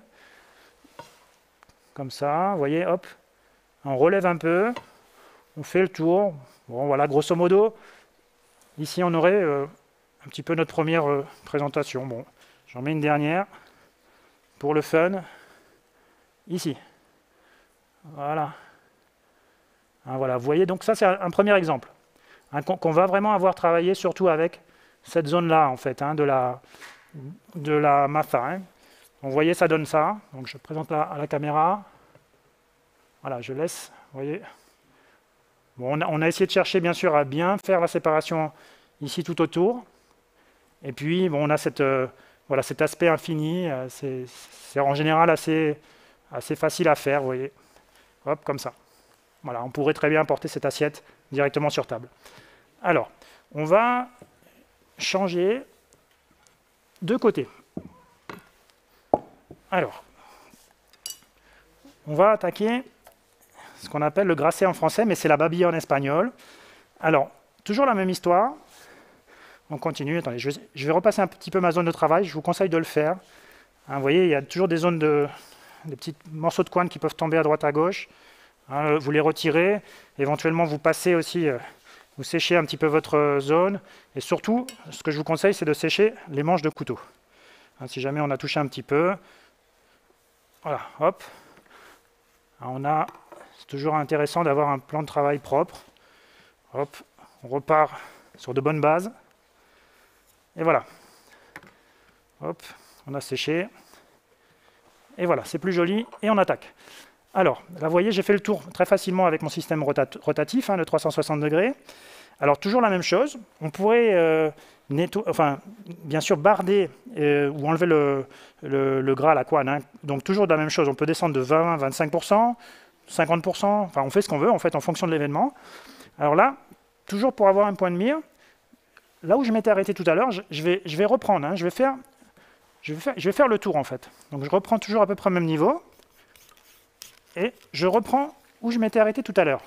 Comme ça, vous voyez, hop. On relève un peu, on fait le tour. Bon, voilà, grosso modo, ici on aurait... un petit peu notre première présentation. Bon, j'en mets une dernière pour le fun. Ici. Voilà. Hein, voilà, vous voyez, donc ça c'est un premier exemple, hein, qu'on va vraiment avoir travaillé surtout avec cette zone-là, en fait, hein, de la matha. Hein. Donc, vous voyez, ça donne ça. Donc je présente à la caméra. Voilà, je laisse, vous voyez. Bon, on a essayé de chercher, bien sûr, à bien faire la séparation ici tout autour. Et puis, bon, on a voilà, cet aspect infini. C'est en général assez facile à faire, vous voyez. Hop, comme ça. Voilà, on pourrait très bien porter cette assiette directement sur table. Alors, on va changer de côté. Alors, on va attaquer ce qu'on appelle le grassé en français, mais c'est la babilla en espagnol. Alors, toujours la même histoire. On continue. Attendez, je vais repasser un petit peu ma zone de travail. Je vous conseille de le faire. Hein, vous voyez, il y a toujours des zones des petits morceaux de coin qui peuvent tomber à droite à gauche. Hein, vous les retirez. Éventuellement, vous passez aussi, vous séchez un petit peu votre zone. Et surtout, ce que je vous conseille, c'est de sécher les manches de couteau. Hein, si jamais on a touché un petit peu. Voilà, hop. Alors c'est toujours intéressant d'avoir un plan de travail propre. Hop, on repart sur de bonnes bases. Et voilà. Hop, on a séché. Et voilà, c'est plus joli. Et on attaque. Alors, là, vous voyez, j'ai fait le tour très facilement avec mon système rotatif, hein, de 360 degrés. Alors, toujours la même chose. On pourrait bien sûr, barder ou enlever le gras à la couenne. Hein. Donc, toujours de la même chose. On peut descendre de 20, 25%, 50%. Enfin, on fait ce qu'on veut, en fait, en fonction de l'événement. Alors là, toujours pour avoir un point de mire, là où je m'étais arrêté tout à l'heure, je vais reprendre. Hein. Je vais faire le tour, en fait. Donc, je reprends toujours à peu près au même niveau. Et je reprends où je m'étais arrêté tout à l'heure.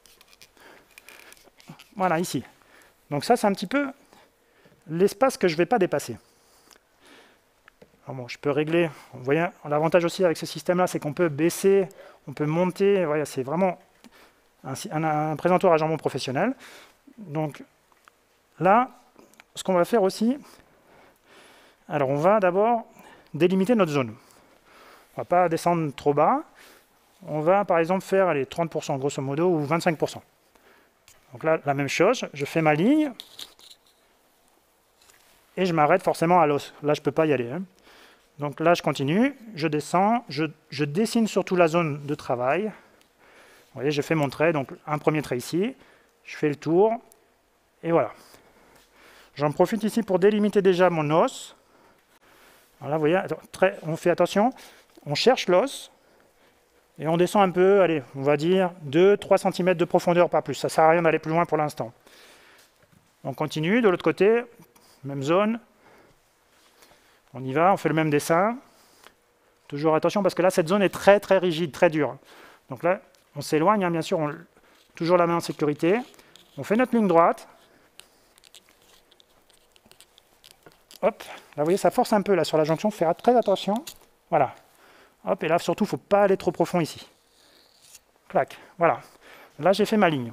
Voilà, ici. Donc ça, c'est un petit peu l'espace que je ne vais pas dépasser. Alors bon, je peux régler. Vous voyez, l'avantage aussi avec ce système-là, c'est qu'on peut baisser, on peut monter. Voilà, c'est vraiment un présentoir à jambon professionnel. Donc là, ce qu'on va faire aussi, alors on va d'abord délimiter notre zone. On ne va pas descendre trop bas. On va par exemple faire 30% grosso modo ou 25%. Donc là, la même chose, je fais ma ligne et je m'arrête forcément à l'os. Là, je ne peux pas y aller. Hein. Donc là, je continue, je descends, je dessine surtout la zone de travail. Vous voyez, je fais mon trait, donc un premier trait ici, je fais le tour et voilà. J'en profite ici pour délimiter déjà mon os. Alors là, vous voyez, on fait attention, on cherche l'os. Et on descend un peu, allez, on va dire 2-3 cm de profondeur, pas plus. Ça ne sert à rien d'aller plus loin pour l'instant. On continue, de l'autre côté, même zone. On y va, on fait le même dessin. Toujours attention, parce que là, cette zone est très très rigide, très dure. Donc là, on s'éloigne, hein, bien sûr, toujours la main en sécurité. On fait notre ligne droite. Hop, là, vous voyez, ça force un peu là sur la jonction, faire très attention. Voilà. Hop, et là, surtout, il ne faut pas aller trop profond ici. Clac, voilà. Là, j'ai fait ma ligne.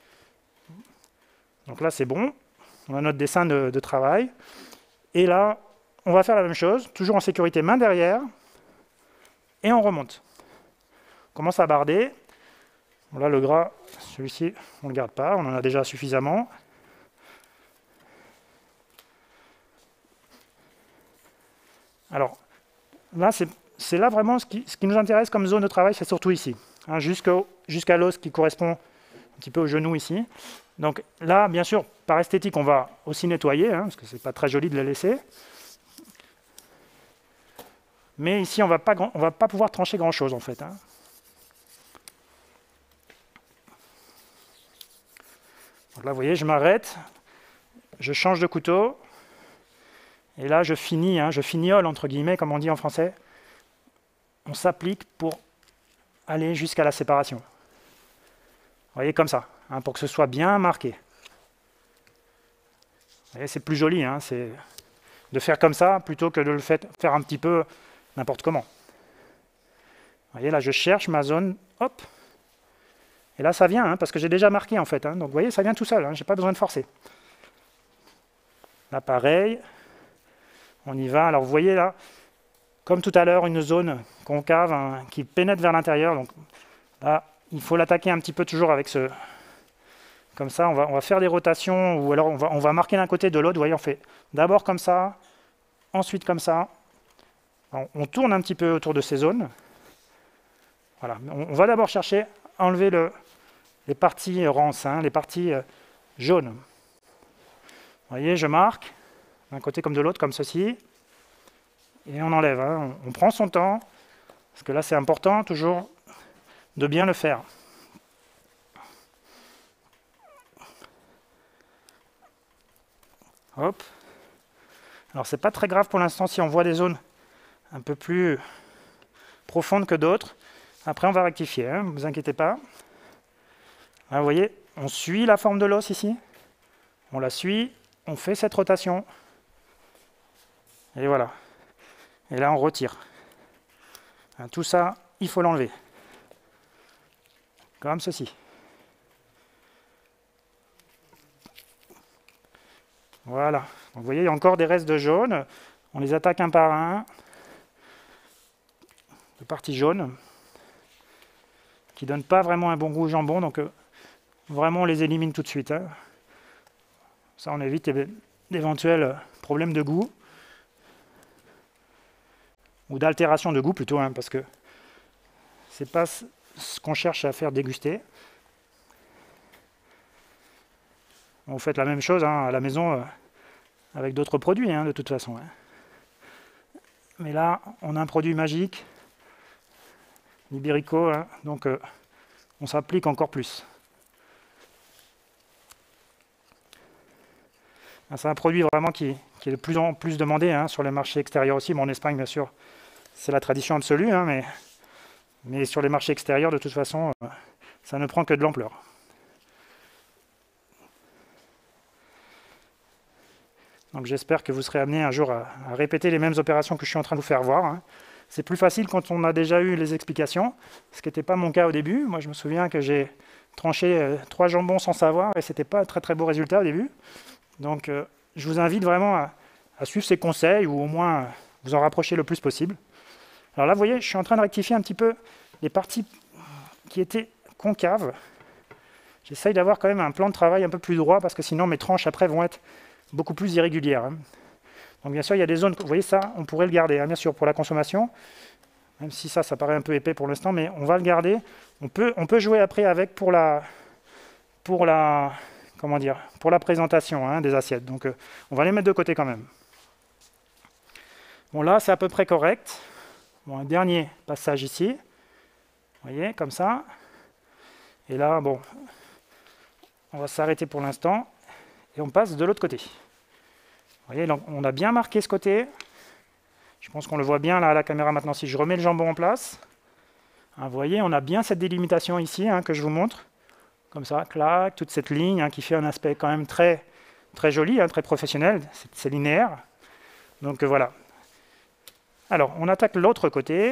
Donc là, c'est bon. On a notre dessin de travail. Et là, on va faire la même chose, toujours en sécurité, main derrière. Et on remonte. On commence à barder. Bon, là, le gras, celui-ci, on ne le garde pas. On en a déjà suffisamment. Alors, là, c'est là vraiment ce qui nous intéresse comme zone de travail, c'est surtout ici, hein, jusqu'à l'os qui correspond un petit peu au genou ici. Donc là, bien sûr, par esthétique, on va aussi nettoyer, hein, parce que c'est pas très joli de le laisser. Mais ici, on va pas pouvoir trancher grand-chose en fait. Hein. Donc là, vous voyez, je m'arrête, je change de couteau, et là, je finis, hein, je fignole entre guillemets, comme on dit en français. On s'applique pour aller jusqu'à la séparation. Vous voyez, comme ça, hein, pour que ce soit bien marqué. Vous voyez, c'est plus joli, hein, c'est de faire comme ça, plutôt que de le faire un petit peu n'importe comment. Vous voyez, là, je cherche ma zone, hop. Et là, ça vient, hein, parce que j'ai déjà marqué, en fait. Hein, donc, vous voyez, ça vient tout seul, hein, je n'ai pas besoin de forcer. Là, pareil. On y va. Alors, vous voyez, là, comme tout à l'heure, une zone concave hein, qui pénètre vers l'intérieur. Donc là, il faut l'attaquer un petit peu toujours avec ce... Comme ça, on va faire des rotations, ou alors on va marquer d'un côté de l'autre. Vous voyez, on fait d'abord comme ça, ensuite comme ça. On tourne un petit peu autour de ces zones. Voilà. On va d'abord chercher à enlever les parties rances, hein, les parties jaunes. Vous voyez, je marque d'un côté comme de l'autre, comme ceci. Et on enlève. Hein. On prend son temps, parce que là, c'est important toujours de bien le faire. Hop. Alors c'est pas très grave pour l'instant si on voit des zones un peu plus profondes que d'autres. Après on va rectifier, hein, ne vous inquiétez pas. Là, vous voyez, on suit la forme de l'os ici. On la suit, on fait cette rotation. Et voilà. Et là on retire. Tout ça, il faut l'enlever. Comme ceci. Voilà, donc vous voyez, il y a encore des restes de jaune. On les attaque un par un. De parties jaunes. Qui ne donnent pas vraiment un bon goût au jambon, donc vraiment on les élimine tout de suite. Hein. Ça, on évite d'éventuels problèmes de goût. Ou d'altération de goût plutôt, hein, parce que c'est pas ce qu'on cherche à faire déguster. Vous faites la même chose hein, à la maison avec d'autres produits, hein, de toute façon. Hein. Mais là, on a un produit magique, l'Ibérico, hein, donc on s'applique encore plus. C'est un produit vraiment qui est de plus en plus demandé hein, sur les marchés extérieurs aussi. Bon, en Espagne, bien sûr, c'est la tradition absolue, hein, mais sur les marchés extérieurs, de toute façon, ça ne prend que de l'ampleur. Donc j'espère que vous serez amené un jour à répéter les mêmes opérations que je suis en train de vous faire voir. Hein. C'est plus facile quand on a déjà eu les explications, ce qui n'était pas mon cas au début. Moi je me souviens que j'ai tranché 3 jambons sans savoir et c'était pas un très très beau résultat au début. Donc je vous invite vraiment à suivre ces conseils ou au moins vous en rapprocher le plus possible. Alors là vous voyez, je suis en train de rectifier un petit peu les parties qui étaient concaves. J'essaye d'avoir quand même un plan de travail un peu plus droit parce que sinon mes tranches après vont être beaucoup plus irrégulière. Hein. Donc bien sûr, il y a des zones, vous voyez ça, on pourrait le garder, hein, bien sûr, pour la consommation, même si ça paraît un peu épais pour l'instant, mais on va le garder. On peut jouer après avec pour la présentation hein, des assiettes. Donc on va les mettre de côté quand même. Bon là, c'est à peu près correct. Bon, un dernier passage ici. Vous voyez, comme ça. Et là, bon, on va s'arrêter pour l'instant. Et on passe de l'autre côté. Vous voyez, donc on a bien marqué ce côté. Je pense qu'on le voit bien là à la caméra maintenant. Si je remets le jambon en place, hein, vous voyez, on a bien cette délimitation ici hein, que je vous montre. Comme ça, clac, toute cette ligne hein, qui fait un aspect quand même très, très joli, hein, très professionnel. C'est linéaire. Donc voilà. Alors, on attaque l'autre côté.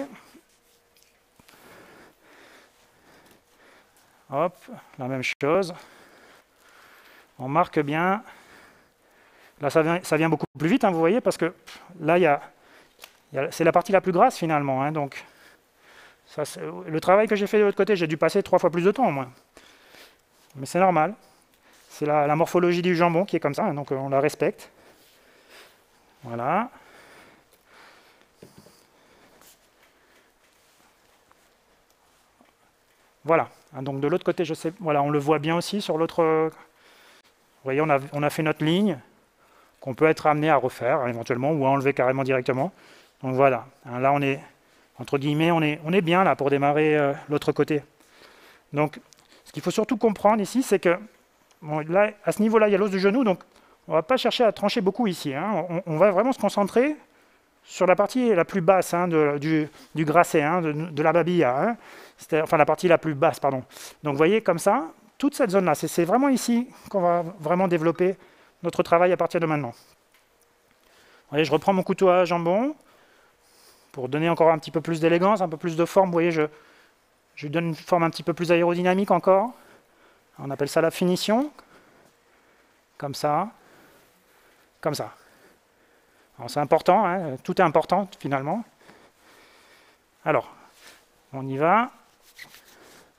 Hop, la même chose. On marque bien. Là, ça vient beaucoup plus vite, hein, vous voyez, parce que là, c'est la partie la plus grasse finalement. Hein, donc, ça, le travail que j'ai fait de l'autre côté, j'ai dû passer 3 fois plus de temps au moins. Mais c'est normal. C'est la morphologie du jambon qui est comme ça, hein, donc on la respecte. Voilà. Voilà. Hein, donc de l'autre côté, je sais, voilà, on le voit bien aussi sur l'autre. Vous voyez, on a fait notre ligne qu'on peut être amené à refaire hein, éventuellement ou à enlever carrément directement. Donc voilà, hein, là on est, entre guillemets, on est bien là pour démarrer l'autre côté. Donc ce qu'il faut surtout comprendre ici, c'est que bon, là, à ce niveau-là, il y a l'os du genou, donc on ne va pas chercher à trancher beaucoup ici. Hein. On va vraiment se concentrer sur la partie la plus basse hein, du grasset, hein, de la babilla. Hein. Enfin la partie la plus basse, pardon. Donc vous voyez comme ça, toute cette zone-là, c'est vraiment ici qu'on va vraiment développer notre travail à partir de maintenant. Vous voyez, je reprends mon couteau à jambon pour donner encore un petit peu plus d'élégance, un peu plus de forme. Vous voyez, je lui donne une forme un petit peu plus aérodynamique encore. On appelle ça la finition. Comme ça. Comme ça. Alors c'est important, hein, tout est important finalement. Alors, on y va.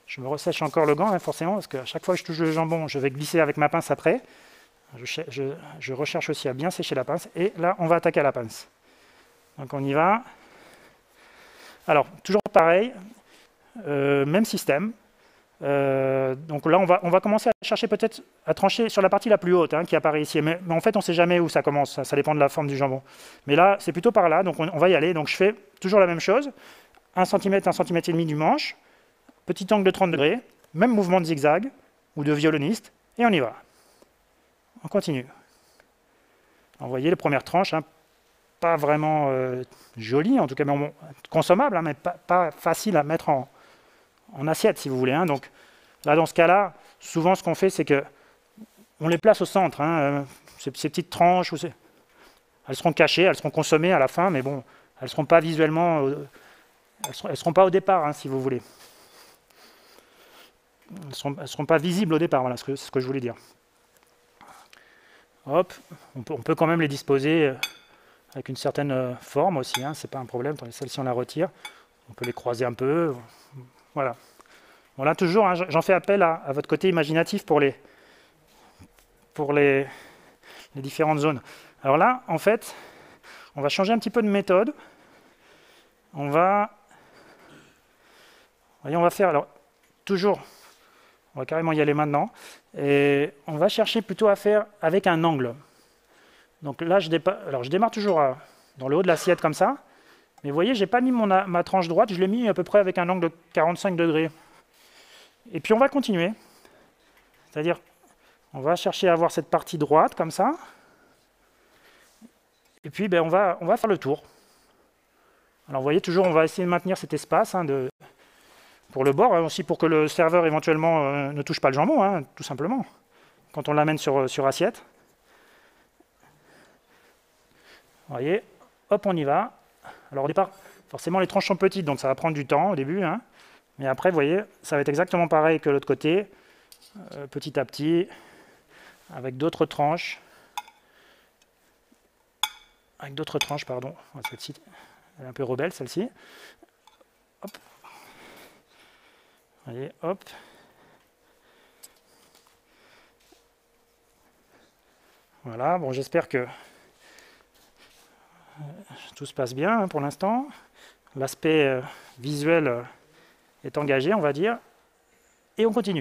Je me ressèche encore le gant, hein, forcément, parce qu'à chaque fois que je touche le jambon, je vais glisser avec ma pince après. Je recherche aussi à bien sécher la pince. Et là, on va attaquer à la pince. Donc on y va. Alors, toujours pareil, même système. Donc là, on va commencer à chercher peut-être à trancher sur la partie la plus haute qui apparaît ici. Mais en fait, on ne sait jamais où ça commence. Ça dépend de la forme du jambon. Mais là, c'est plutôt par là. Donc on va y aller. Donc je fais toujours la même chose. 1 cm, 1 cm et demi du manche. Petit angle de 30 degrés. Même mouvement de zigzag ou de violoniste. Et on y va. On continue. Alors, vous voyez les premières tranches. Pas vraiment jolies, en tout cas mais consommables, mais pas faciles à mettre en assiette, si vous voulez. Donc là, dans ce cas-là, souvent, ce qu'on fait, c'est qu'on les place au centre. Ces petites tranches, elles seront cachées, elles seront consommées à la fin, mais bon, elles ne seront pas visuellement... elles seront pas au départ, si vous voulez. Elles ne seront pas visibles au départ, voilà c'est ce que je voulais dire. Hop, on peut quand même les disposer avec une certaine forme aussi, c'est pas un problème. Celle-ci, on la retire. On peut les croiser un peu. Voilà. Bon, là, toujours, j'en fais appel à votre côté imaginatif pour les différentes zones. Alors là, en fait, on va changer un petit peu de méthode. On va faire, alors, toujours, on va carrément y aller maintenant, et on va chercher plutôt à faire avec un angle. Donc là, je démarre toujours dans le haut de l'assiette comme ça, mais vous voyez, je n'ai pas mis ma tranche droite, je l'ai mis à peu près avec un angle de 45 degrés. Et puis on va continuer, c'est-à-dire, on va chercher à avoir cette partie droite comme ça, et puis on va faire le tour. Alors vous voyez, toujours, on va essayer de maintenir cet espace pour le bord, aussi pour que le serveur éventuellement ne touche pas le jambon, tout simplement, quand on l'amène sur assiette. Vous voyez, hop, on y va. Alors au départ, forcément les tranches sont petites, donc ça va prendre du temps au début, mais après, vous voyez, ça va être exactement pareil que l'autre côté, petit à petit, avec d'autres tranches. Pardon. Celle-ci, elle est un peu rebelle, celle-ci. Hop. Allez, hop. Voilà, bon, j'espère que tout se passe bien pour l'instant. L'aspect visuel est engagé, on va dire. Et on continue.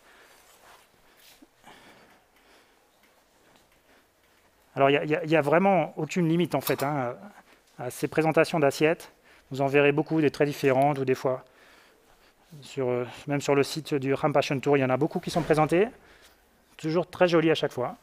Alors, il n'y a vraiment aucune limite, en fait, à ces présentations d'assiettes. Vous en verrez beaucoup, des très différentes, ou des fois... même sur le site du Rampation Tour, il y en a beaucoup qui sont présentés. Toujours très joli à chaque fois.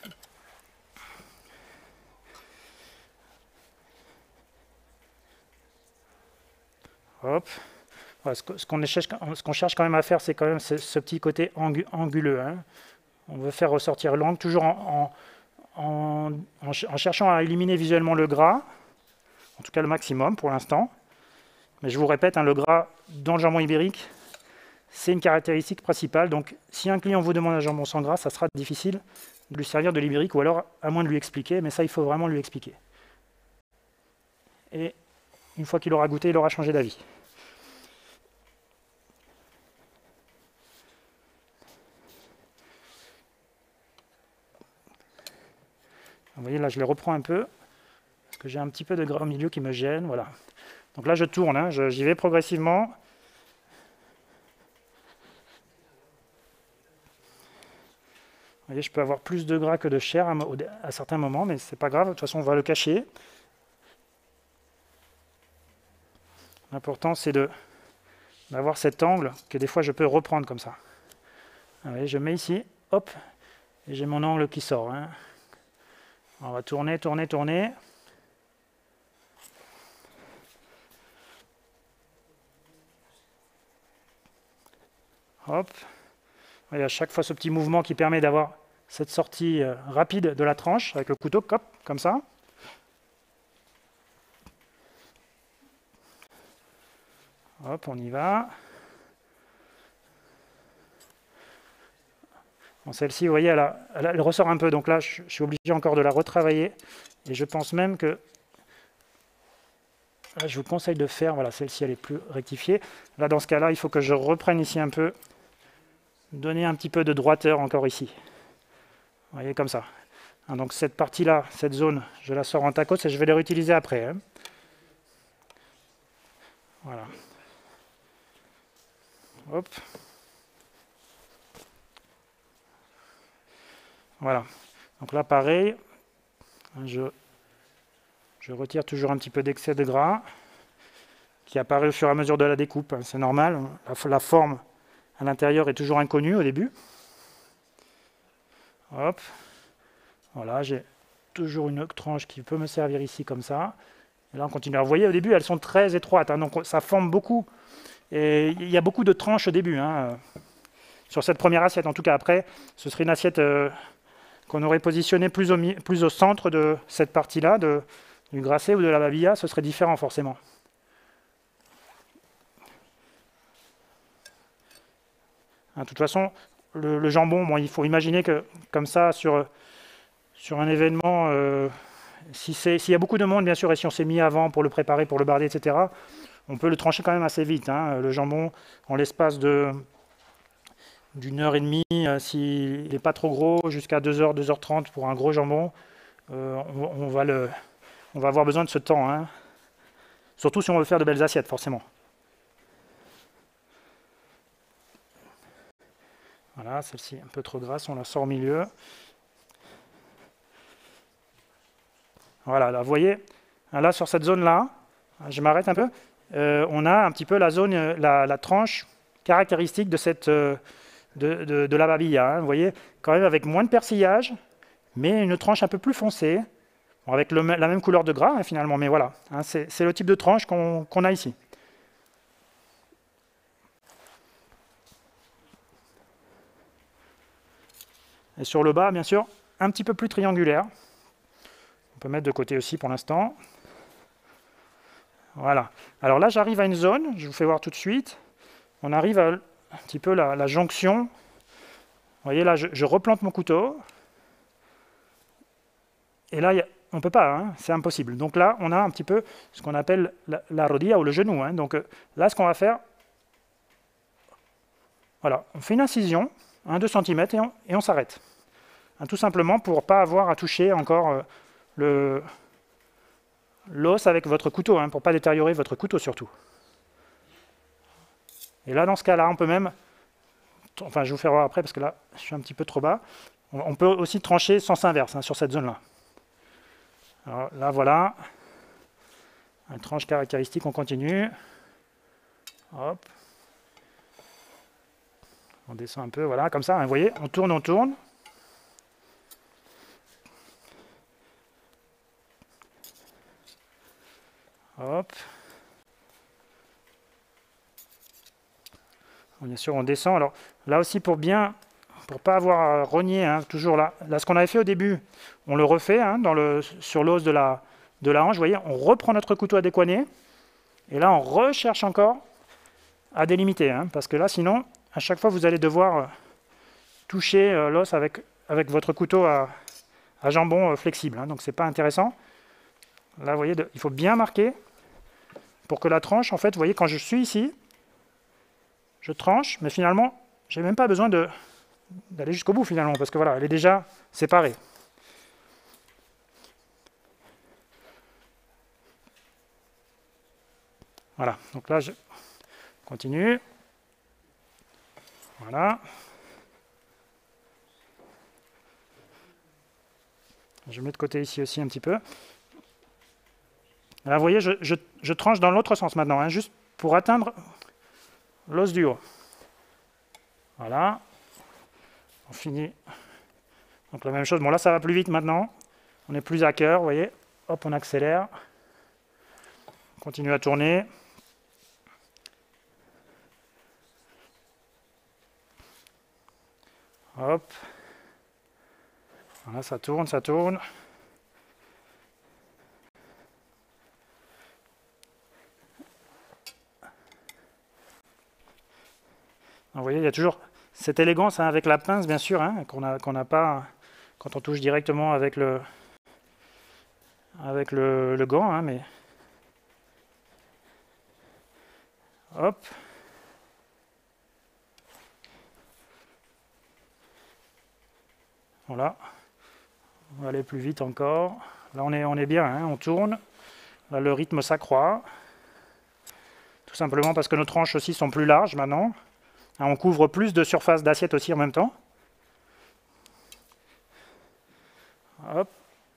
Hop. Voilà, ce qu'on cherche quand même à faire, c'est quand même ce petit côté anguleux. On veut faire ressortir l'angle, toujours en cherchant à éliminer visuellement le gras, en tout cas le maximum pour l'instant. Mais je vous répète, le gras dans le jambon ibérique, c'est une caractéristique principale. Donc, si un client vous demande un jambon sans gras, ça sera difficile de lui servir de l'ibérique, ou alors à moins de lui expliquer, mais ça, il faut vraiment lui expliquer. Et une fois qu'il aura goûté, il aura changé d'avis. Vous voyez, là, je les reprends un peu, parce que j'ai un petit peu de gras au milieu qui me gêne, voilà. Donc là, je tourne, j'y vais progressivement. Vous voyez, je peux avoir plus de gras que de chair à certains moments, mais c'est pas grave, de toute façon, on va le cacher. L'important, c'est d'avoir cet angle que des fois, je peux reprendre comme ça. Vous voyez, je mets ici, hop, et j'ai mon angle qui sort. On va tourner, tourner, tourner. Hop. Et à chaque fois, ce petit mouvement qui permet d'avoir cette sortie rapide de la tranche avec le couteau, hop, comme ça. Hop, on y va. Bon, celle-ci, vous voyez, elle ressort un peu, donc là, je suis obligé encore de la retravailler. Et je pense même que je vous conseille de faire, voilà, celle-ci elle est plus rectifiée. Là, dans ce cas-là, il faut que je reprenne ici un peu, donner un petit peu de droiteur encore ici. Vous voyez, comme ça. Hein, donc cette partie-là, cette zone, je la sors en tacos et je vais les réutiliser après. Hein. Voilà. Hop. Voilà. Donc là, pareil, je retire toujours un petit peu d'excès de gras qui apparaît au fur et à mesure de la découpe. Hein, c'est normal. La forme à l'intérieur est toujours inconnue au début. Hop. Voilà, j'ai toujours une tranche qui peut me servir ici comme ça. Et là, on continue. Alors, vous voyez, au début, elles sont très étroites, hein, donc ça forme beaucoup. Et il y a beaucoup de tranches au début. Hein, sur cette première assiette, en tout cas, après, ce serait une assiette qu'on aurait positionnée plus au centre de cette partie-là, du grassé ou de la babilla. Ce serait différent, forcément. Hein, de toute façon, le jambon, bon, il faut imaginer que, comme ça, sur un événement, s'il y a beaucoup de monde, bien sûr, et si on s'est mis avant pour le préparer, pour le barder, etc., on peut le trancher quand même assez vite. Hein. Le jambon, en l'espace d'une heure et demie, s'il n'est pas trop gros, jusqu'à 2h, 2h30 pour un gros jambon, on va avoir besoin de ce temps. Hein. Surtout si on veut faire de belles assiettes, forcément. Voilà, celle-ci un peu trop grasse, on la sort au milieu. Voilà, là, vous voyez, là sur cette zone-là, je m'arrête un peu, on a un petit peu la zone, la tranche caractéristique de la babilla. Hein, vous voyez, quand même avec moins de persillage, mais une tranche un peu plus foncée, bon, avec la même couleur de gras hein, finalement, mais voilà, hein, c'est le type de tranche qu'on a ici. Et sur le bas, bien sûr, un petit peu plus triangulaire. On peut mettre de côté aussi pour l'instant. Voilà. Alors là, j'arrive à une zone, je vous fais voir tout de suite. On arrive à un petit peu la jonction. Vous voyez, là, je replante mon couteau. Et là, on ne peut pas, hein, c'est impossible. Donc là, on a un petit peu ce qu'on appelle la rodilla ou le genou. Hein. Donc là, ce qu'on va faire, voilà, on fait une incision, 1-2 cm, et on s'arrête. Hein, tout simplement pour ne pas avoir à toucher encore l'os avec votre couteau, hein, pour ne pas détériorer votre couteau surtout. Et là, dans ce cas-là, on peut même, enfin je vais vous faire voir après parce que là, je suis un petit peu trop bas, on peut aussi trancher sens inverse hein, sur cette zone-là. Alors là, voilà, une tranche caractéristique, on continue. Hop. On descend un peu, voilà, comme ça, hein, vous voyez, on tourne, on tourne. Hop. Bien sûr, on descend. Alors là aussi, pour pas avoir à rogner, hein, toujours là, ce qu'on avait fait au début, on le refait hein, sur l'os de la hanche. Vous voyez, on reprend notre couteau à décoiner. Et là, on recherche encore à délimiter. Hein, parce que là, sinon, à chaque fois, vous allez devoir toucher l'os avec votre couteau à jambon flexible. Hein, donc, c'est pas intéressant. Là, vous voyez, il faut bien marquer pour que la tranche, en fait, vous voyez, quand je suis ici, je tranche, mais finalement, je n'ai même pas besoin d'aller jusqu'au bout, finalement, parce que voilà, elle est déjà séparée. Voilà, donc là, je continue. Voilà. Je mets de côté ici aussi un petit peu. Là, vous voyez, je tranche dans l'autre sens maintenant, hein, juste pour atteindre l'os du haut. Voilà. On finit. Donc la même chose. Bon, là, ça va plus vite maintenant. On est plus à cœur, vous voyez. Hop, on accélère. On continue à tourner. Hop. Voilà, ça tourne, ça tourne. Vous voyez, il y a toujours cette élégance hein, avec la pince, bien sûr, hein, qu'on n'a pas quand on touche directement avec le gant. Hein, mais Hop. Voilà. On va aller plus vite encore. Là, on est bien, hein, on tourne. Là, le rythme s'accroît. Tout simplement parce que nos tranches aussi sont plus larges maintenant. On couvre plus de surface d'assiette aussi en même temps. Hop.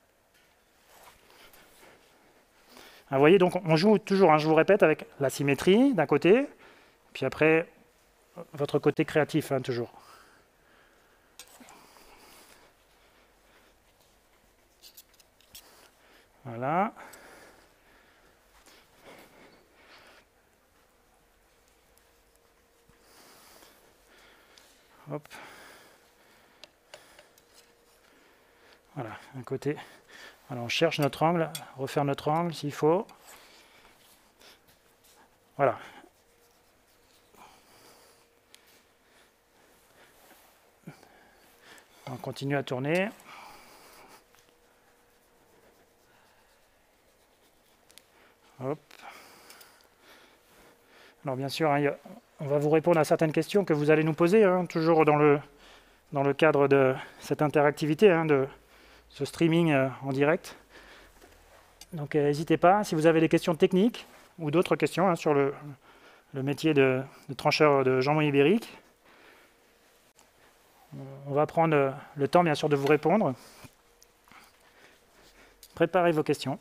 Vous voyez, donc on joue toujours, hein, je vous répète, avec la symétrie d'un côté, puis après, votre côté créatif, hein, toujours. Voilà. Hop. Voilà, un côté. Alors on cherche notre angle, refaire notre angle s'il faut. Voilà. On continue à tourner. Hop. Alors bien sûr, hein, on va vous répondre à certaines questions que vous allez nous poser, hein, toujours dans le cadre de cette interactivité, hein, de ce streaming en direct. Donc n'hésitez pas, si vous avez des questions techniques ou d'autres questions, hein, sur le métier de trancheur de jambon ibérique, on va prendre le temps bien sûr de vous répondre. Préparez vos questions.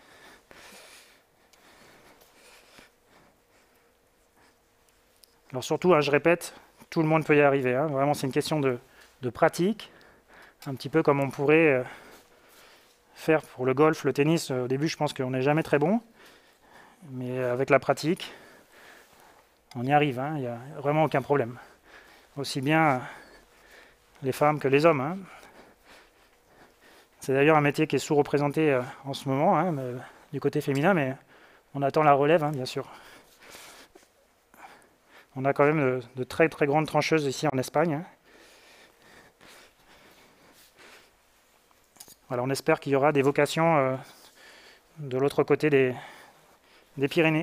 Alors surtout, hein, je répète, tout le monde peut y arriver, hein. Vraiment c'est une question de pratique, un petit peu comme on pourrait faire pour le golf, le tennis. Au début je pense qu'on n'est jamais très bon, mais avec la pratique, on y arrive, hein. Il n'y a vraiment aucun problème. Aussi bien les femmes que les hommes, hein. C'est d'ailleurs un métier qui est sous-représenté en ce moment, hein, du côté féminin, mais on attend la relève, hein, bien sûr. On a quand même de très très grandes trancheuses ici en Espagne, hein. Voilà, on espère qu'il y aura des vocations de l'autre côté des Pyrénées.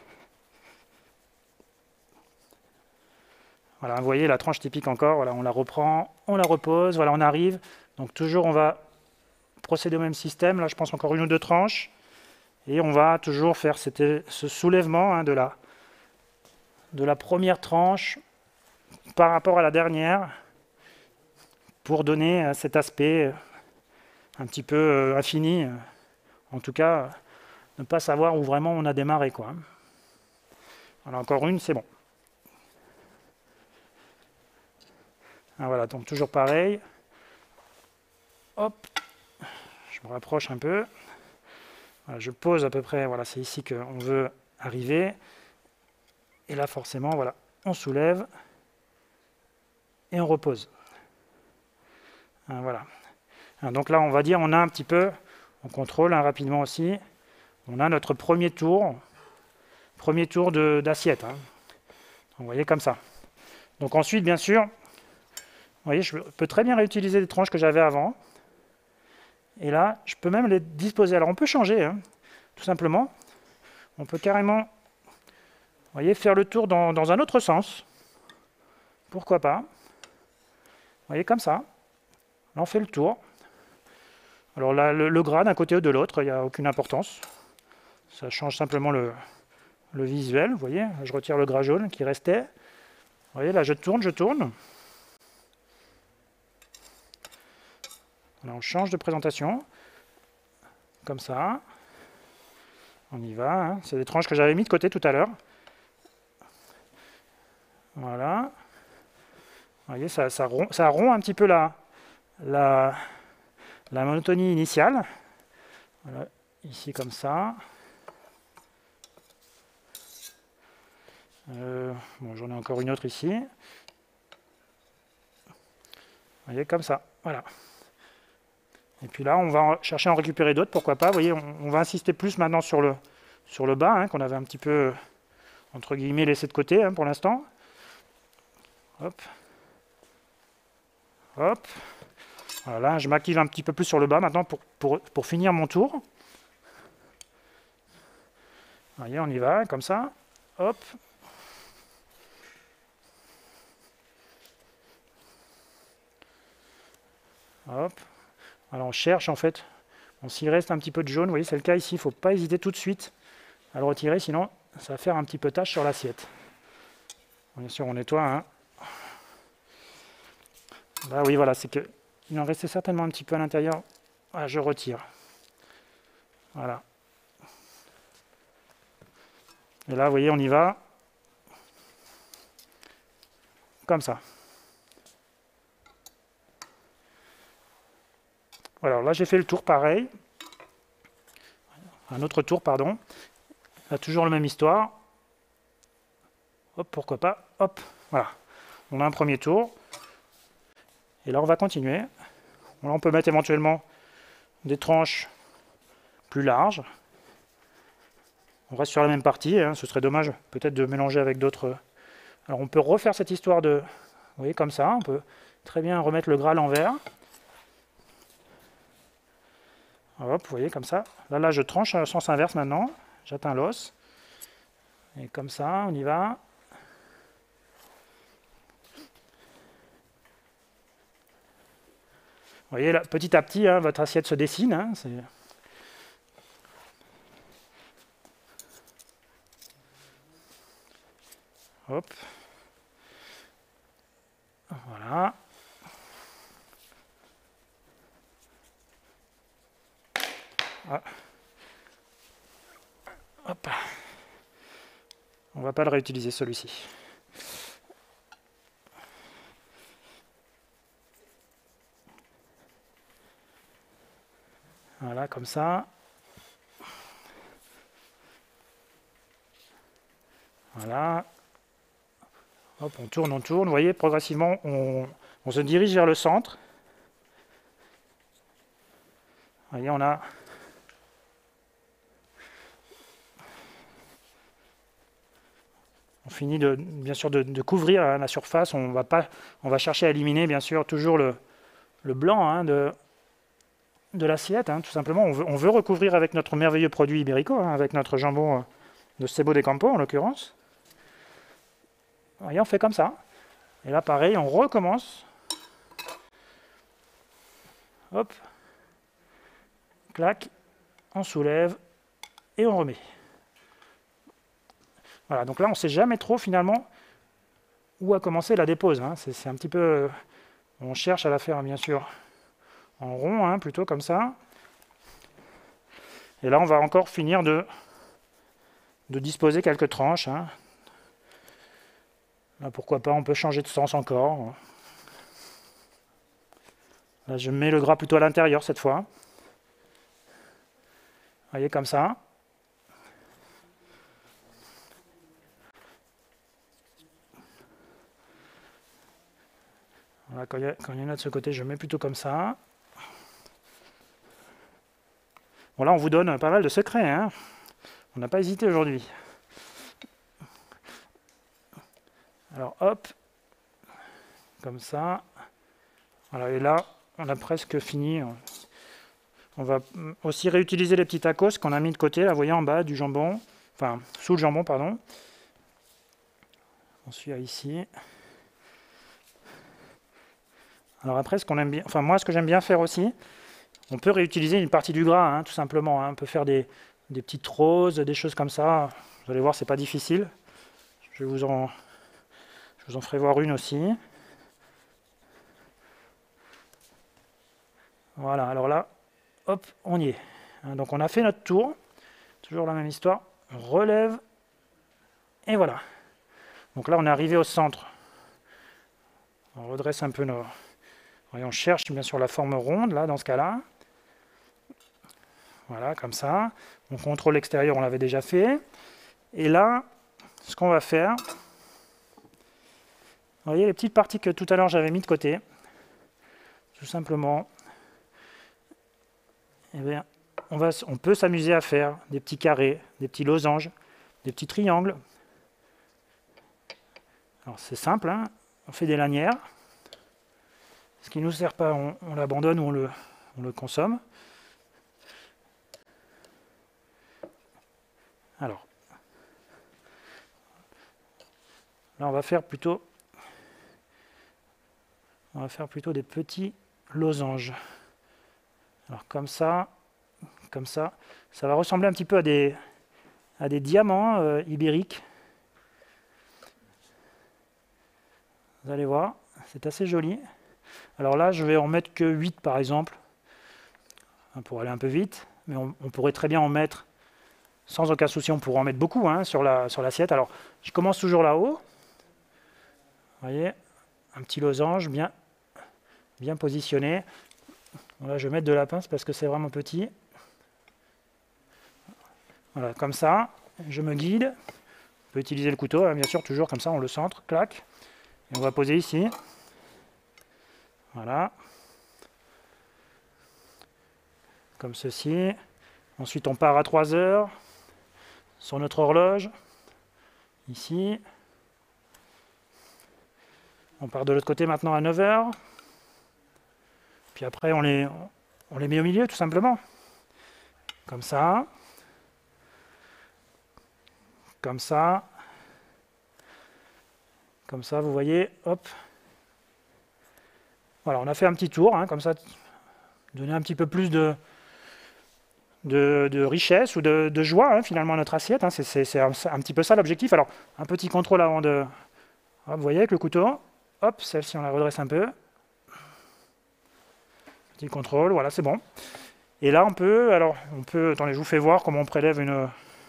Voilà, vous voyez la tranche typique encore, voilà, on la reprend, on la repose, voilà, on arrive. Donc toujours on va procéder au même système, là je pense encore une ou deux tranches. Et on va toujours faire ce soulèvement, hein, de la première tranche par rapport à la dernière pour donner cet aspect un petit peu infini, en tout cas ne pas savoir où vraiment on a démarré, quoi. Voilà, encore une, c'est bon. Ah, voilà, donc toujours pareil. Hop, je me rapproche un peu. Voilà, je pose à peu près, voilà, c'est ici qu'on veut arriver. Et là, forcément, voilà, on soulève et on repose. Voilà. Donc là, on va dire, on a un petit peu, on contrôle, hein, rapidement aussi, on a notre premier tour d'assiette, hein. Vous voyez, comme ça. Donc ensuite, bien sûr, vous voyez, je peux très bien réutiliser les tranches que j'avais avant. Et là, je peux même les disposer. Alors on peut changer, hein, tout simplement. On peut carrément, vous voyez, faire le tour dans un autre sens. Pourquoi pas. Vous voyez, comme ça. Là, on fait le tour. Alors là, le gras d'un côté ou de l'autre, il n'y a aucune importance. Ça change simplement le visuel. Vous voyez, je retire le gras jaune qui restait. Vous voyez, là, je tourne. Là, on change de présentation. Comme ça. On y va, hein. C'est des tranches que j'avais mis de côté tout à l'heure. Voilà. Vous voyez, ça rompt un petit peu la monotonie initiale. Voilà, ici comme ça. Bon, j'en ai encore une autre ici. Vous voyez, comme ça. Voilà. Et puis là, on va chercher à en récupérer d'autres, pourquoi pas. Vous voyez, on va insister plus maintenant sur le bas, hein, qu'on avait un petit peu, entre guillemets, laissé de côté, hein, pour l'instant. Hop. Hop. Voilà, je m'active un petit peu plus sur le bas maintenant pour finir mon tour. Vous voyez, on y va, comme ça. Hop. Hop. Alors on cherche en fait. Bon, s'il reste un petit peu de jaune, vous voyez, c'est le cas ici, il ne faut pas hésiter tout de suite à le retirer, sinon ça va faire un petit peu tache sur l'assiette. Bien sûr, on nettoie. Hein. Là, oui, voilà, c'est que il en restait certainement un petit peu à l'intérieur. Ah, je retire. Voilà. Et là, vous voyez, on y va. Comme ça. Voilà, là j'ai fait le tour pareil. Un autre tour, pardon. Là, toujours la même histoire. Hop, pourquoi pas. Hop, voilà. On a un premier tour. Et là, on va continuer. Là, on peut mettre éventuellement des tranches plus larges. On reste sur la même partie. Hein. Ce serait dommage peut-être de mélanger avec d'autres. Alors, on peut refaire cette histoire de... Vous voyez, comme ça. On peut très bien remettre le gras à l'envers. Hop, vous voyez, comme ça. Là, je tranche en sens inverse maintenant. J'atteins l'os. Et comme ça, on y va. Vous voyez, là, petit à petit, hein, votre assiette se dessine. Hein, hop. Voilà. Ah. Hop. On ne va pas le réutiliser celui-ci. Voilà, comme ça. Voilà. Hop, on tourne, on tourne. Vous voyez, progressivement, on se dirige vers le centre. Vous voyez, on a... On finit bien sûr de couvrir la surface. On va chercher à éliminer bien sûr toujours le blanc hein, de l'assiette. Hein, tout simplement, on veut recouvrir avec notre merveilleux produit Ibérico, hein, avec notre jambon de Cebo de Campo en l'occurrence. Vous voyez, on fait comme ça. Et là, pareil, on recommence. Hop. Clac. On soulève et on remet. Voilà, donc là, on ne sait jamais trop, finalement, où a commencé la dépose. Hein. C'est un petit peu... on cherche à la faire, bien sûr, en rond, hein, plutôt comme ça. Et là, on va encore finir de disposer quelques tranches. Hein. Là, pourquoi pas, on peut changer de sens encore. Là, je mets le gras plutôt à l'intérieur, cette fois. Vous voyez, comme ça. Voilà, quand il y en a de ce côté, je mets plutôt comme ça. Bon, là, on vous donne pas mal de secrets. Hein. On n'a pas hésité aujourd'hui. Alors, hop. Comme ça. Voilà, et là, on a presque fini. On va aussi réutiliser les petits tacos qu'on a mis de côté, là, vous voyez, en bas du jambon. Enfin, sous le jambon, pardon. On suit ici. Alors après, ce qu'on aime bien, enfin moi, ce que j'aime bien faire aussi, on peut réutiliser une partie du gras, hein, tout simplement. Hein. On peut faire des petites roses, des choses comme ça. Vous allez voir, c'est pas difficile. Je vous en ferai voir une aussi. Voilà, alors là, hop, on y est. Hein, donc on a fait notre tour. Toujours la même histoire. On relève. Et voilà. Donc là, on est arrivé au centre. On redresse un peu nos... Et on cherche bien sûr la forme ronde, là, dans ce cas-là. Voilà, comme ça. On contrôle l'extérieur, on l'avait déjà fait. Et là, ce qu'on va faire... Vous voyez les petites parties que tout à l'heure j'avais mis de côté. Tout simplement. Eh bien, on peut s'amuser à faire des petits carrés, des petits losanges, des petits triangles. Alors c'est simple, hein. On fait des lanières. Ce qui ne nous sert pas, on l'abandonne ou on le consomme. Alors, là on va faire plutôt des petits losange. Alors comme ça, ça va ressembler un petit peu à des diamants ibériques. Vous allez voir, c'est assez joli. Alors là, je vais en mettre que 8 par exemple, pour aller un peu vite, mais on pourrait très bien en mettre, sans aucun souci, on pourrait en mettre beaucoup sur l'assiette. Alors, je commence toujours là-haut. Vous voyez, un petit losange bien positionné. Bon, là, je vais mettre de la pince parce que c'est vraiment petit. Voilà, comme ça, je me guide. On peut utiliser le couteau, bien sûr, toujours comme ça, on le centre, clac. Et on va poser ici. Voilà. Comme ceci. Ensuite, on part à 3 heures sur notre horloge. Ici. On part de l'autre côté maintenant à 9 heures. Puis après, on les met au milieu, tout simplement. Comme ça. Comme ça. Comme ça, vous voyez, hop. Voilà, on a fait un petit tour, comme ça, donner un petit peu plus de richesse ou de joie, finalement, à notre assiette. C'est un petit peu ça l'objectif. Alors, un petit contrôle avant de... Hop, vous voyez, avec le couteau, hop, celle-ci, on la redresse un peu. Petit contrôle, voilà, c'est bon. Et là, on peut, attendez, je vous fais voir comment on prélève une...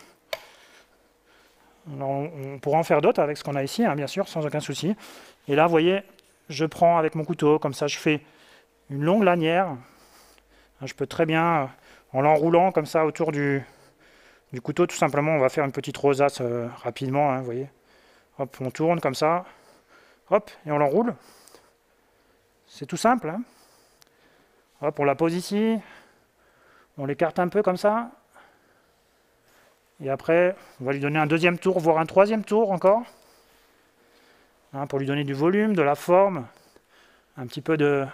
Alors, on pourra en faire d'autres avec ce qu'on a ici, bien sûr, sans aucun souci. Et là, vous voyez, je prends avec mon couteau, comme ça, je fais une longue lanière. Je peux très bien, en l'enroulant comme ça autour du couteau, tout simplement, on va faire une petite rosace rapidement, vous voyez. Hop, on tourne comme ça, hop, et on l'enroule. C'est tout simple. Hop, on la pose ici, on l'écarte un peu comme ça. Et après, on va lui donner un deuxième tour, voire un troisième tour encore. Pour lui donner du volume, de la forme, un petit peu de...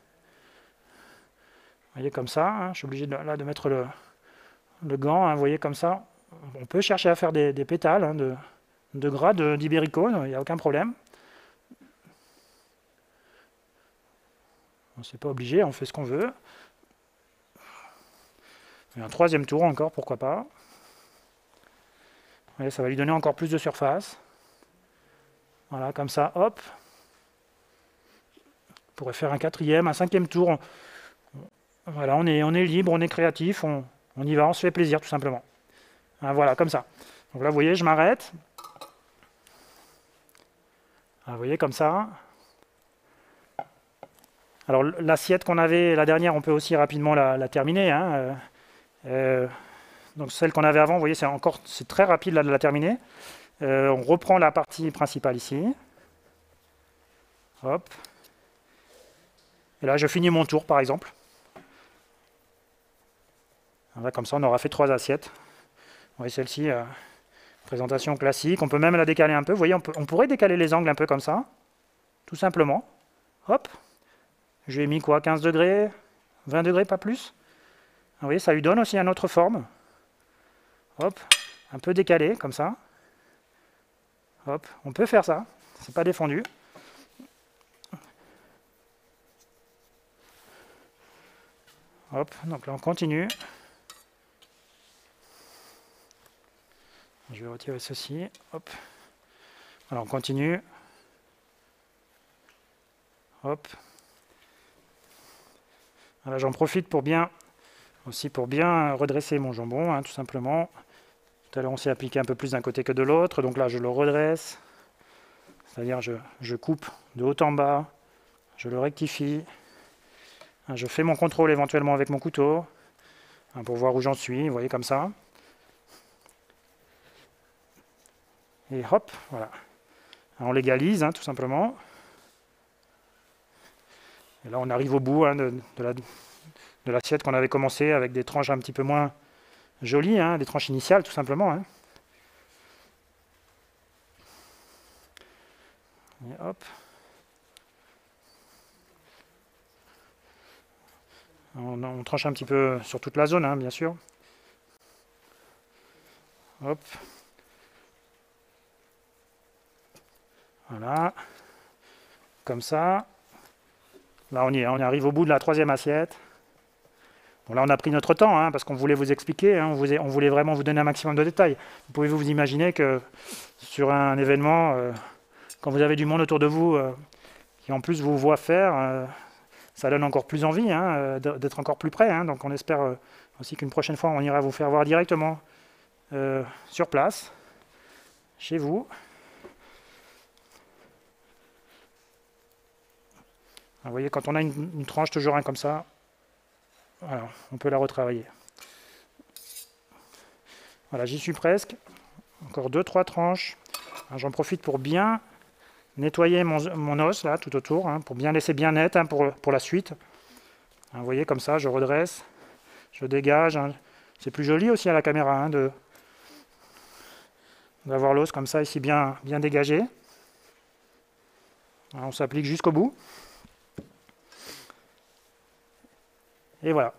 Vous voyez, comme ça, je suis obligé de mettre le gant, vous voyez, comme ça. On peut chercher à faire des pétales de gras d'ibéricone, il n'y a aucun problème. On n'est pas obligé, on fait ce qu'on veut. Et un troisième tour encore, pourquoi pas. Vous voyez, ça va lui donner encore plus de surface. Voilà, comme ça, hop. On pourrait faire un quatrième, un cinquième tour. Voilà, on est libre, on est créatif, on y va, on se fait plaisir tout simplement. Voilà, comme ça. Donc là, vous voyez, je m'arrête. Vous voyez, comme ça. Alors, l'assiette qu'on avait, la dernière, on peut aussi rapidement la terminer. Donc, celle qu'on avait avant, vous voyez, c'est très rapide là, de la terminer. On reprend la partie principale ici. Hop. Et là, je finis mon tour, par exemple. Là, comme ça, on aura fait 3 assiettes. Vous voyez, celle-ci, présentation classique. On peut même la décaler un peu. Vous voyez, on pourrait décaler les angles un peu comme ça. Tout simplement. Hop. Je lui ai mis quoi, 15 degrés, 20 degrés, pas plus. Vous voyez, ça lui donne aussi une autre forme. Hop. Un peu décalé, comme ça. Hop. On peut faire ça. C'est pas défendu. Hop. Donc là, on continue. Je vais retirer ceci. Hop. Alors, on continue. Hop. Voilà, j'en profite pour bien redresser mon jambon, tout simplement. Tout à l'heure, on s'est appliqué un peu plus d'un côté que de l'autre. Donc là, je le redresse. C'est-à-dire, je coupe de haut en bas. Je le rectifie. Je fais mon contrôle éventuellement avec mon couteau. Pour voir où j'en suis. Vous voyez, comme ça. Et hop, voilà. On légalise, tout simplement. Et là, on arrive au bout de l'assiette qu'on avait commencé avec des tranches un petit peu moins jolies, des tranches initiales, tout simplement. Et hop. On tranche un petit peu sur toute la zone, bien sûr. Hop. Voilà, comme ça. Là, on y est, on arrive au bout de la 3e assiette. Bon, là, on a pris notre temps, hein, parce qu'on voulait vous expliquer, hein, on voulait vraiment vous donner un maximum de détails. Vous pouvez vous imaginer que sur un événement, quand vous avez du monde autour de vous qui en plus vous voit faire, ça donne encore plus envie d'être encore plus près. Hein, donc on espère aussi qu'une prochaine fois, on ira vous faire voir directement sur place, chez vous. Vous voyez, quand on a une tranche toujours comme ça, voilà, on peut la retravailler. Voilà, j'y suis presque. Encore 2-3 tranches. J'en profite pour bien nettoyer mon os là tout autour, hein, pour bien laisser bien net, hein, pour la suite. Vous voyez, comme ça, je redresse, je dégage. Hein. C'est plus joli aussi à la caméra hein, d'avoir l'os comme ça ici bien dégagé. Alors, on s'applique jusqu'au bout. Et voilà.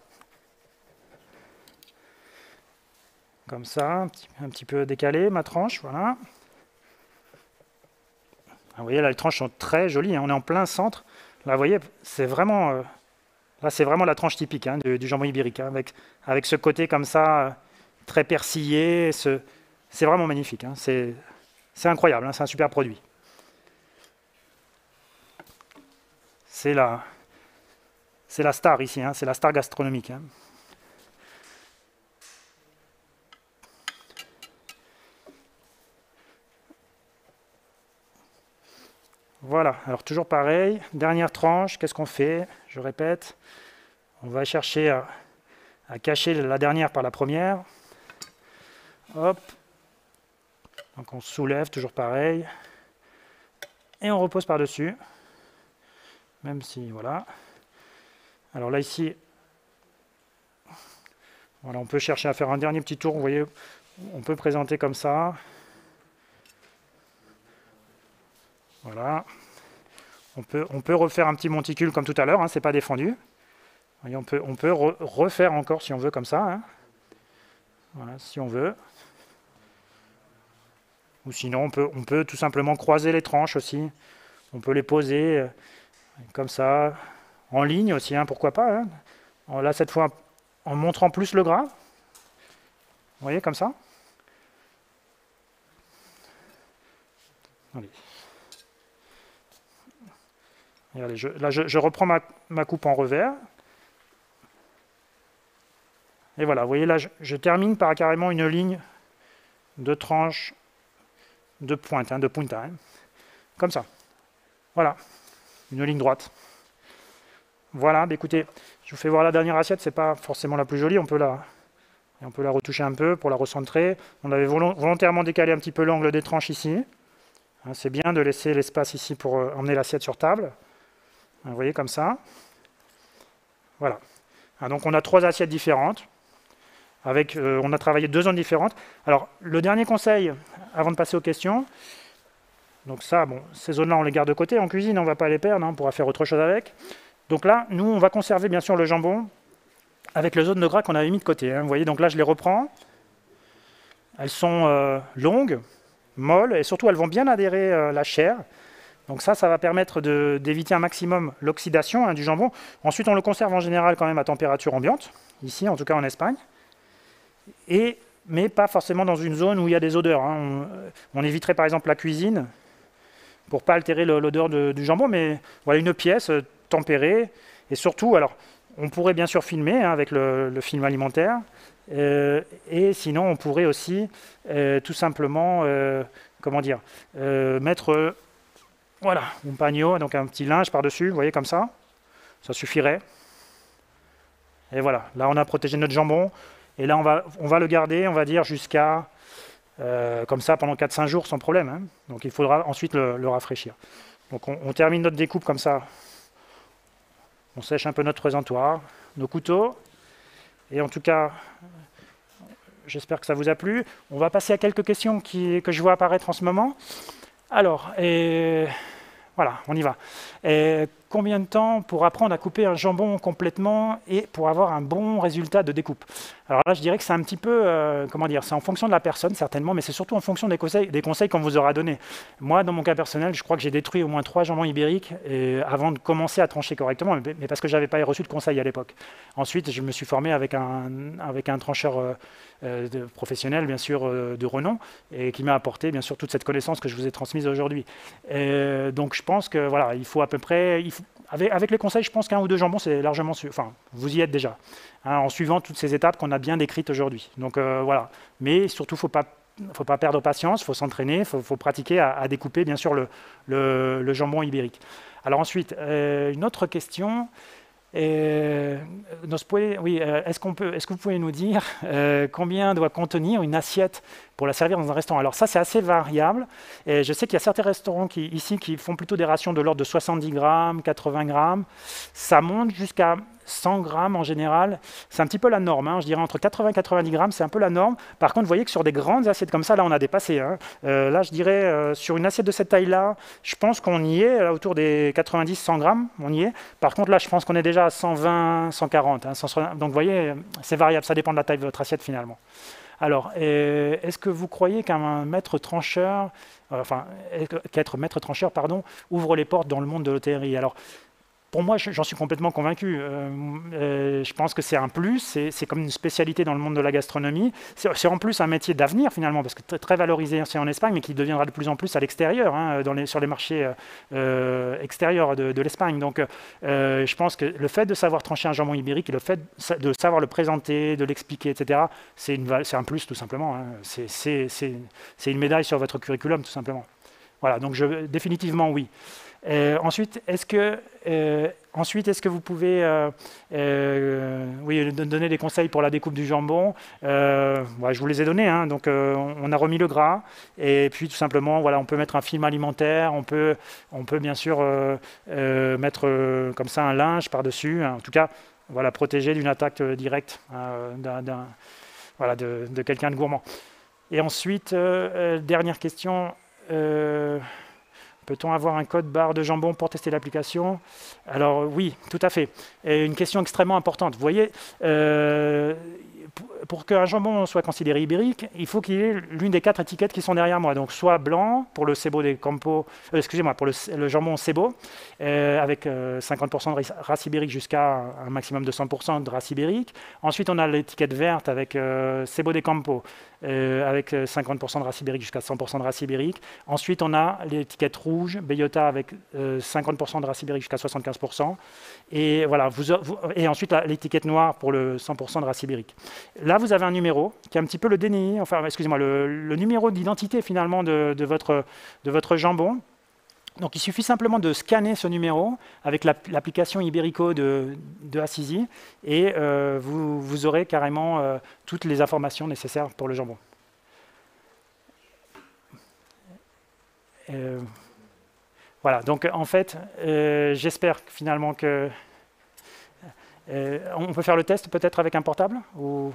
Comme ça, un petit peu décalé ma tranche, voilà. Vous voyez, là, les tranches sont très jolies, hein. On est en plein centre. Là, vous voyez, c'est vraiment, là, c'est vraiment la tranche typique hein, du jambon ibérique, hein, avec ce côté comme ça, très persillé. C'est vraiment magnifique. Hein. C'est incroyable, hein, c'est un super produit. C'est la star ici, hein, c'est la star gastronomique. Hein. Voilà, alors toujours pareil, dernière tranche, qu'est-ce qu'on fait? Je répète, on va chercher à cacher la dernière par la première. Hop, donc on soulève, toujours pareil, et on repose par-dessus, même si, voilà. Alors là, ici, voilà, on peut chercher à faire un dernier petit tour, vous voyez, on peut présenter comme ça. Voilà. On peut refaire un petit monticule comme tout à l'heure, hein, c'est pas défendu. Voyez, on peut refaire encore si on veut comme ça. Hein. Voilà, si on veut. Ou sinon, on peut tout simplement croiser les tranches aussi. On peut les poser comme ça, en ligne aussi, hein, pourquoi pas. Hein. Là, cette fois, en montrant plus le gras. Vous voyez, comme ça. Allez. Regardez, je reprends ma coupe en revers. Et voilà, vous voyez là, je termine par carrément une ligne de tranche de pointe, hein, de punta. Hein, comme ça. Voilà, une ligne droite. Voilà, bah écoutez, je vous fais voir la dernière assiette, c'est pas forcément la plus jolie, on peut la retoucher un peu pour la recentrer. On avait volontairement décalé un petit peu l'angle des tranches ici. Hein, c'est bien de laisser l'espace ici pour emmener l'assiette sur table. Vous voyez, comme ça. Voilà. Hein, donc on a 3 assiettes différentes. On a travaillé 2 zones différentes. Alors, le dernier conseil, avant de passer aux questions, donc ça, bon, ces zones-là, on les garde de côté. En cuisine, on ne va pas les perdre, hein, on pourra faire autre chose avec. Donc là, nous, on va conserver bien sûr le jambon avec les zones de gras qu'on avait mis de côté. Hein. Vous voyez, donc là, je les reprends. Elles sont longues, molles, et surtout, elles vont bien adhérer la chair. Donc ça va permettre d'éviter un maximum l'oxydation hein, du jambon. Ensuite, on le conserve en général quand même à température ambiante, ici, en tout cas en Espagne. Mais pas forcément dans une zone où il y a des odeurs. Hein. On éviterait par exemple la cuisine pour ne pas altérer l'odeur du jambon, mais voilà une pièce tempérée. Et surtout, alors, on pourrait bien sûr filmer hein, avec le film alimentaire. Et sinon, on pourrait aussi tout simplement, mettre... Voilà, un paño, donc un petit linge par-dessus, vous voyez, comme ça. Ça suffirait. Et voilà, là on a protégé notre jambon. Et là on va le garder, on va dire, jusqu'à, comme ça, pendant 4-5 jours sans problème. Hein. Donc il faudra ensuite le rafraîchir. Donc on termine notre découpe comme ça. On sèche un peu notre présentoir, nos couteaux. Et en tout cas, j'espère que ça vous a plu. On va passer à quelques questions que je vois apparaître en ce moment. Alors, voilà, on y va. combien de temps pour apprendre à couper un jambon complètement et pour avoir un bon résultat de découpe? Alors là, je dirais que c'est un petit peu, comment dire, c'est en fonction de la personne certainement, mais c'est surtout en fonction des conseils qu'on vous aura donnés. Moi, dans mon cas personnel, je crois que j'ai détruit au moins 3 jambons ibériques avant de commencer à trancher correctement, mais parce que je n'avais pas reçu de conseils à l'époque. Ensuite, je me suis formé avec un trancheur professionnel, bien sûr, de renom, et qui m'a apporté, bien sûr, toute cette connaissance que je vous ai transmise aujourd'hui. Donc, je pense que, voilà, il faut à peu près... Avec les conseils, je pense qu'un ou 2 jambons, c'est largement... Enfin, vous y êtes déjà, hein, en suivant toutes ces étapes qu'on a bien décrites aujourd'hui. Donc, voilà. Mais surtout, il ne faut pas perdre patience, il faut s'entraîner, il faut pratiquer à découper, bien sûr, le jambon ibérique. Alors ensuite, une autre question... est-ce que vous pouvez nous dire combien doit contenir une assiette pour la servir dans un restaurant? Alors ça, c'est assez variable. Et je sais qu'il y a certains restaurants ici qui font plutôt des rations de l'ordre de 70 grammes, 80 grammes. Ça monte jusqu'à 100 grammes en général. C'est un petit peu la norme, hein. Je dirais entre 80 et 90 grammes, c'est un peu la norme. Par contre, vous voyez que sur des grandes assiettes comme ça, là, on a dépassé. Hein. Là, je dirais, sur une assiette de cette taille-là, je pense qu'on y est, là, autour des 90-100 grammes, on y est. Par contre, là, je pense qu'on est déjà à 120, 140. Hein, 160. Donc, vous voyez, c'est variable, ça dépend de la taille de votre assiette, finalement. Alors, est-ce que vous croyez qu'un maître trancheur, qu'être maître trancheur, ouvre les portes dans le monde de l'hôtellerie? Alors, pour moi, j'en suis complètement convaincu. Je pense que c'est un plus, c'est comme une spécialité dans le monde de la gastronomie. C'est en plus un métier d'avenir finalement, parce que très valorisé en Espagne, mais qui deviendra de plus en plus à l'extérieur, hein, sur les marchés extérieurs de l'Espagne. Donc, je pense que le fait de savoir trancher un jambon ibérique, et le fait de savoir le présenter, de l'expliquer, etc., c'est un plus tout simplement. Hein. C'est une médaille sur votre curriculum tout simplement. Voilà, donc définitivement oui. Ensuite, est-ce que vous pouvez donner des conseils pour la découpe du jambon? Je vous les ai donnés. Hein, donc, on a remis le gras. Et puis, tout simplement, voilà, on peut mettre un film alimentaire. On peut bien sûr mettre comme ça un linge par-dessus. Hein, en tout cas, voilà, protéger d'une attaque directe de quelqu'un de gourmand. Et ensuite, dernière question. Peut-on avoir un code barre de jambon pour tester l'application? Alors oui, tout à fait. Et une question extrêmement importante. Vous voyez, pour qu'un jambon soit considéré ibérique, il faut qu'il y ait l'une des 4 étiquettes qui sont derrière moi. Donc soit blanc pour le Cebo de Campo, pour le jambon Cebo, avec 50% de race ibérique jusqu'à un maximum de 100% de race ibérique. Ensuite, on a l'étiquette verte avec Cebo de Campo, avec 50% de race ibérique jusqu'à 100% de race ibérique. Ensuite, on a l'étiquette rouge, Bellota, avec 50% de race ibérique jusqu'à 75%. Et, voilà, et ensuite, l'étiquette noire pour le 100% de race ibérique. Là, vous avez un numéro qui est un petit peu le DNI, le numéro d'identité finalement de votre jambon. Donc, il suffit simplement de scanner ce numéro avec l'application Iberico de Assisi et vous aurez carrément toutes les informations nécessaires pour le jambon. Voilà, donc en fait, j'espère finalement que... on peut faire le test peut-être avec un portable ou...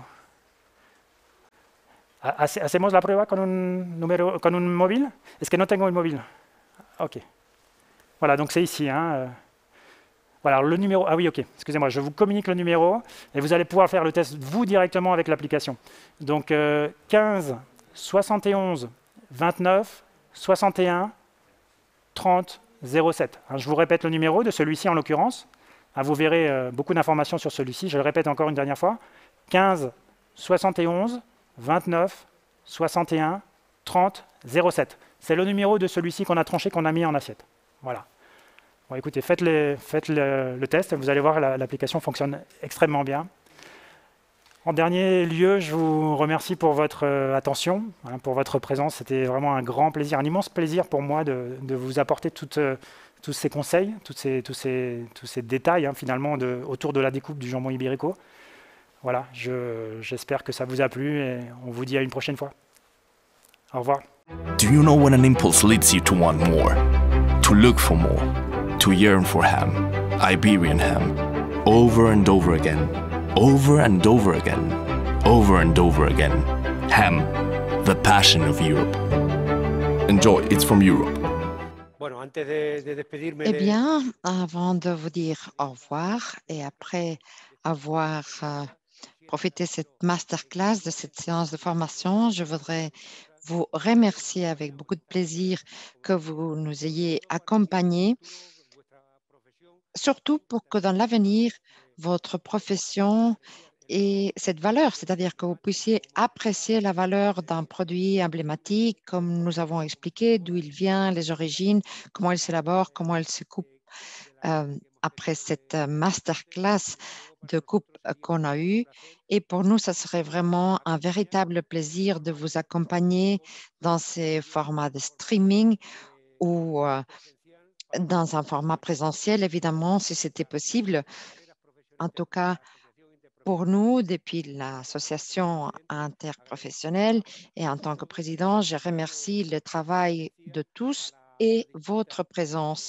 ¿Hacemos la prueba con un móvil? Es que no tengo el móvil. Ok. Voilà, donc c'est ici. Hein. Voilà, le numéro... Ah oui, ok. Excusez-moi, je vous communique le numéro et vous allez pouvoir faire le test vous directement avec l'application. Donc 15 71 29 61 30 07. Alors, je vous répète le numéro de celui-ci en l'occurrence. Vous verrez beaucoup d'informations sur celui-ci. Je le répète encore une dernière fois. 15 71 29 61 30 07. C'est le numéro de celui-ci qu'on a tranché, qu'on a mis en assiette. Voilà. Bon, écoutez, faites le test. Vous allez voir, l'application fonctionne extrêmement bien. En dernier lieu, je vous remercie pour votre attention, pour votre présence. C'était vraiment un grand plaisir, un immense plaisir pour moi de vous apporter tous ces conseils, tous ces détails finalement autour de la découpe du jambon ibérico. Voilà, j'espère que ça vous a plu et on vous dit à une prochaine fois. Au revoir. Do you know when an impulse leads you to want more? To look for more? To yearn for ham? Iberian ham? Over and over again? Over and over again? Over and over again? Ham, the passion of Europe. Enjoy, it's from Europe. Eh bien, avant de vous dire au revoir et après avoir profité de cette masterclass, de cette séance de formation, je voudrais vous remercier avec beaucoup de plaisir que vous nous ayez accompagnés, surtout pour que dans l'avenir, votre profession ait cette valeur, c'est-à-dire que vous puissiez apprécier la valeur d'un produit emblématique, comme nous avons expliqué, d'où il vient, les origines, comment il s'élabore, comment il se coupe. Après cette masterclass de coupe qu'on a eue. Et pour nous, ça serait vraiment un véritable plaisir de vous accompagner dans ces formats de streaming ou dans un format présentiel, évidemment, si c'était possible. En tout cas, pour nous, depuis l'association interprofessionnelle et en tant que président, je remercie le travail de tous et votre présence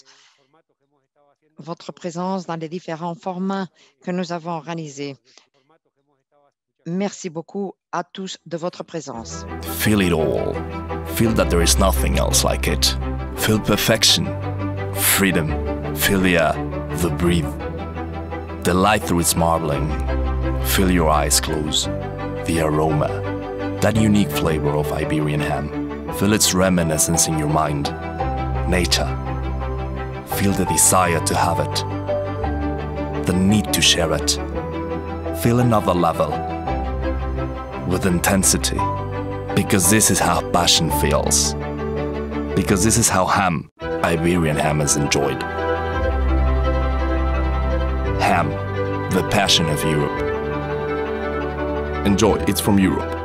dans les différents formats que nous avons organisés. Merci beaucoup à tous de votre présence. Feel it all. Feel that there is nothing else like it. Feel perfection, freedom. Feel the air, the breathe. The light through its marbling. Feel your eyes close. The aroma. That unique flavor of Iberian ham. Feel its reminiscence in your mind. Nature. Feel the desire to have it. The need to share it. Feel another level. With intensity. Because this is how passion feels. Because this is how ham, Iberian ham, is enjoyed. Ham, the passion of Europe. Enjoy, it's from Europe.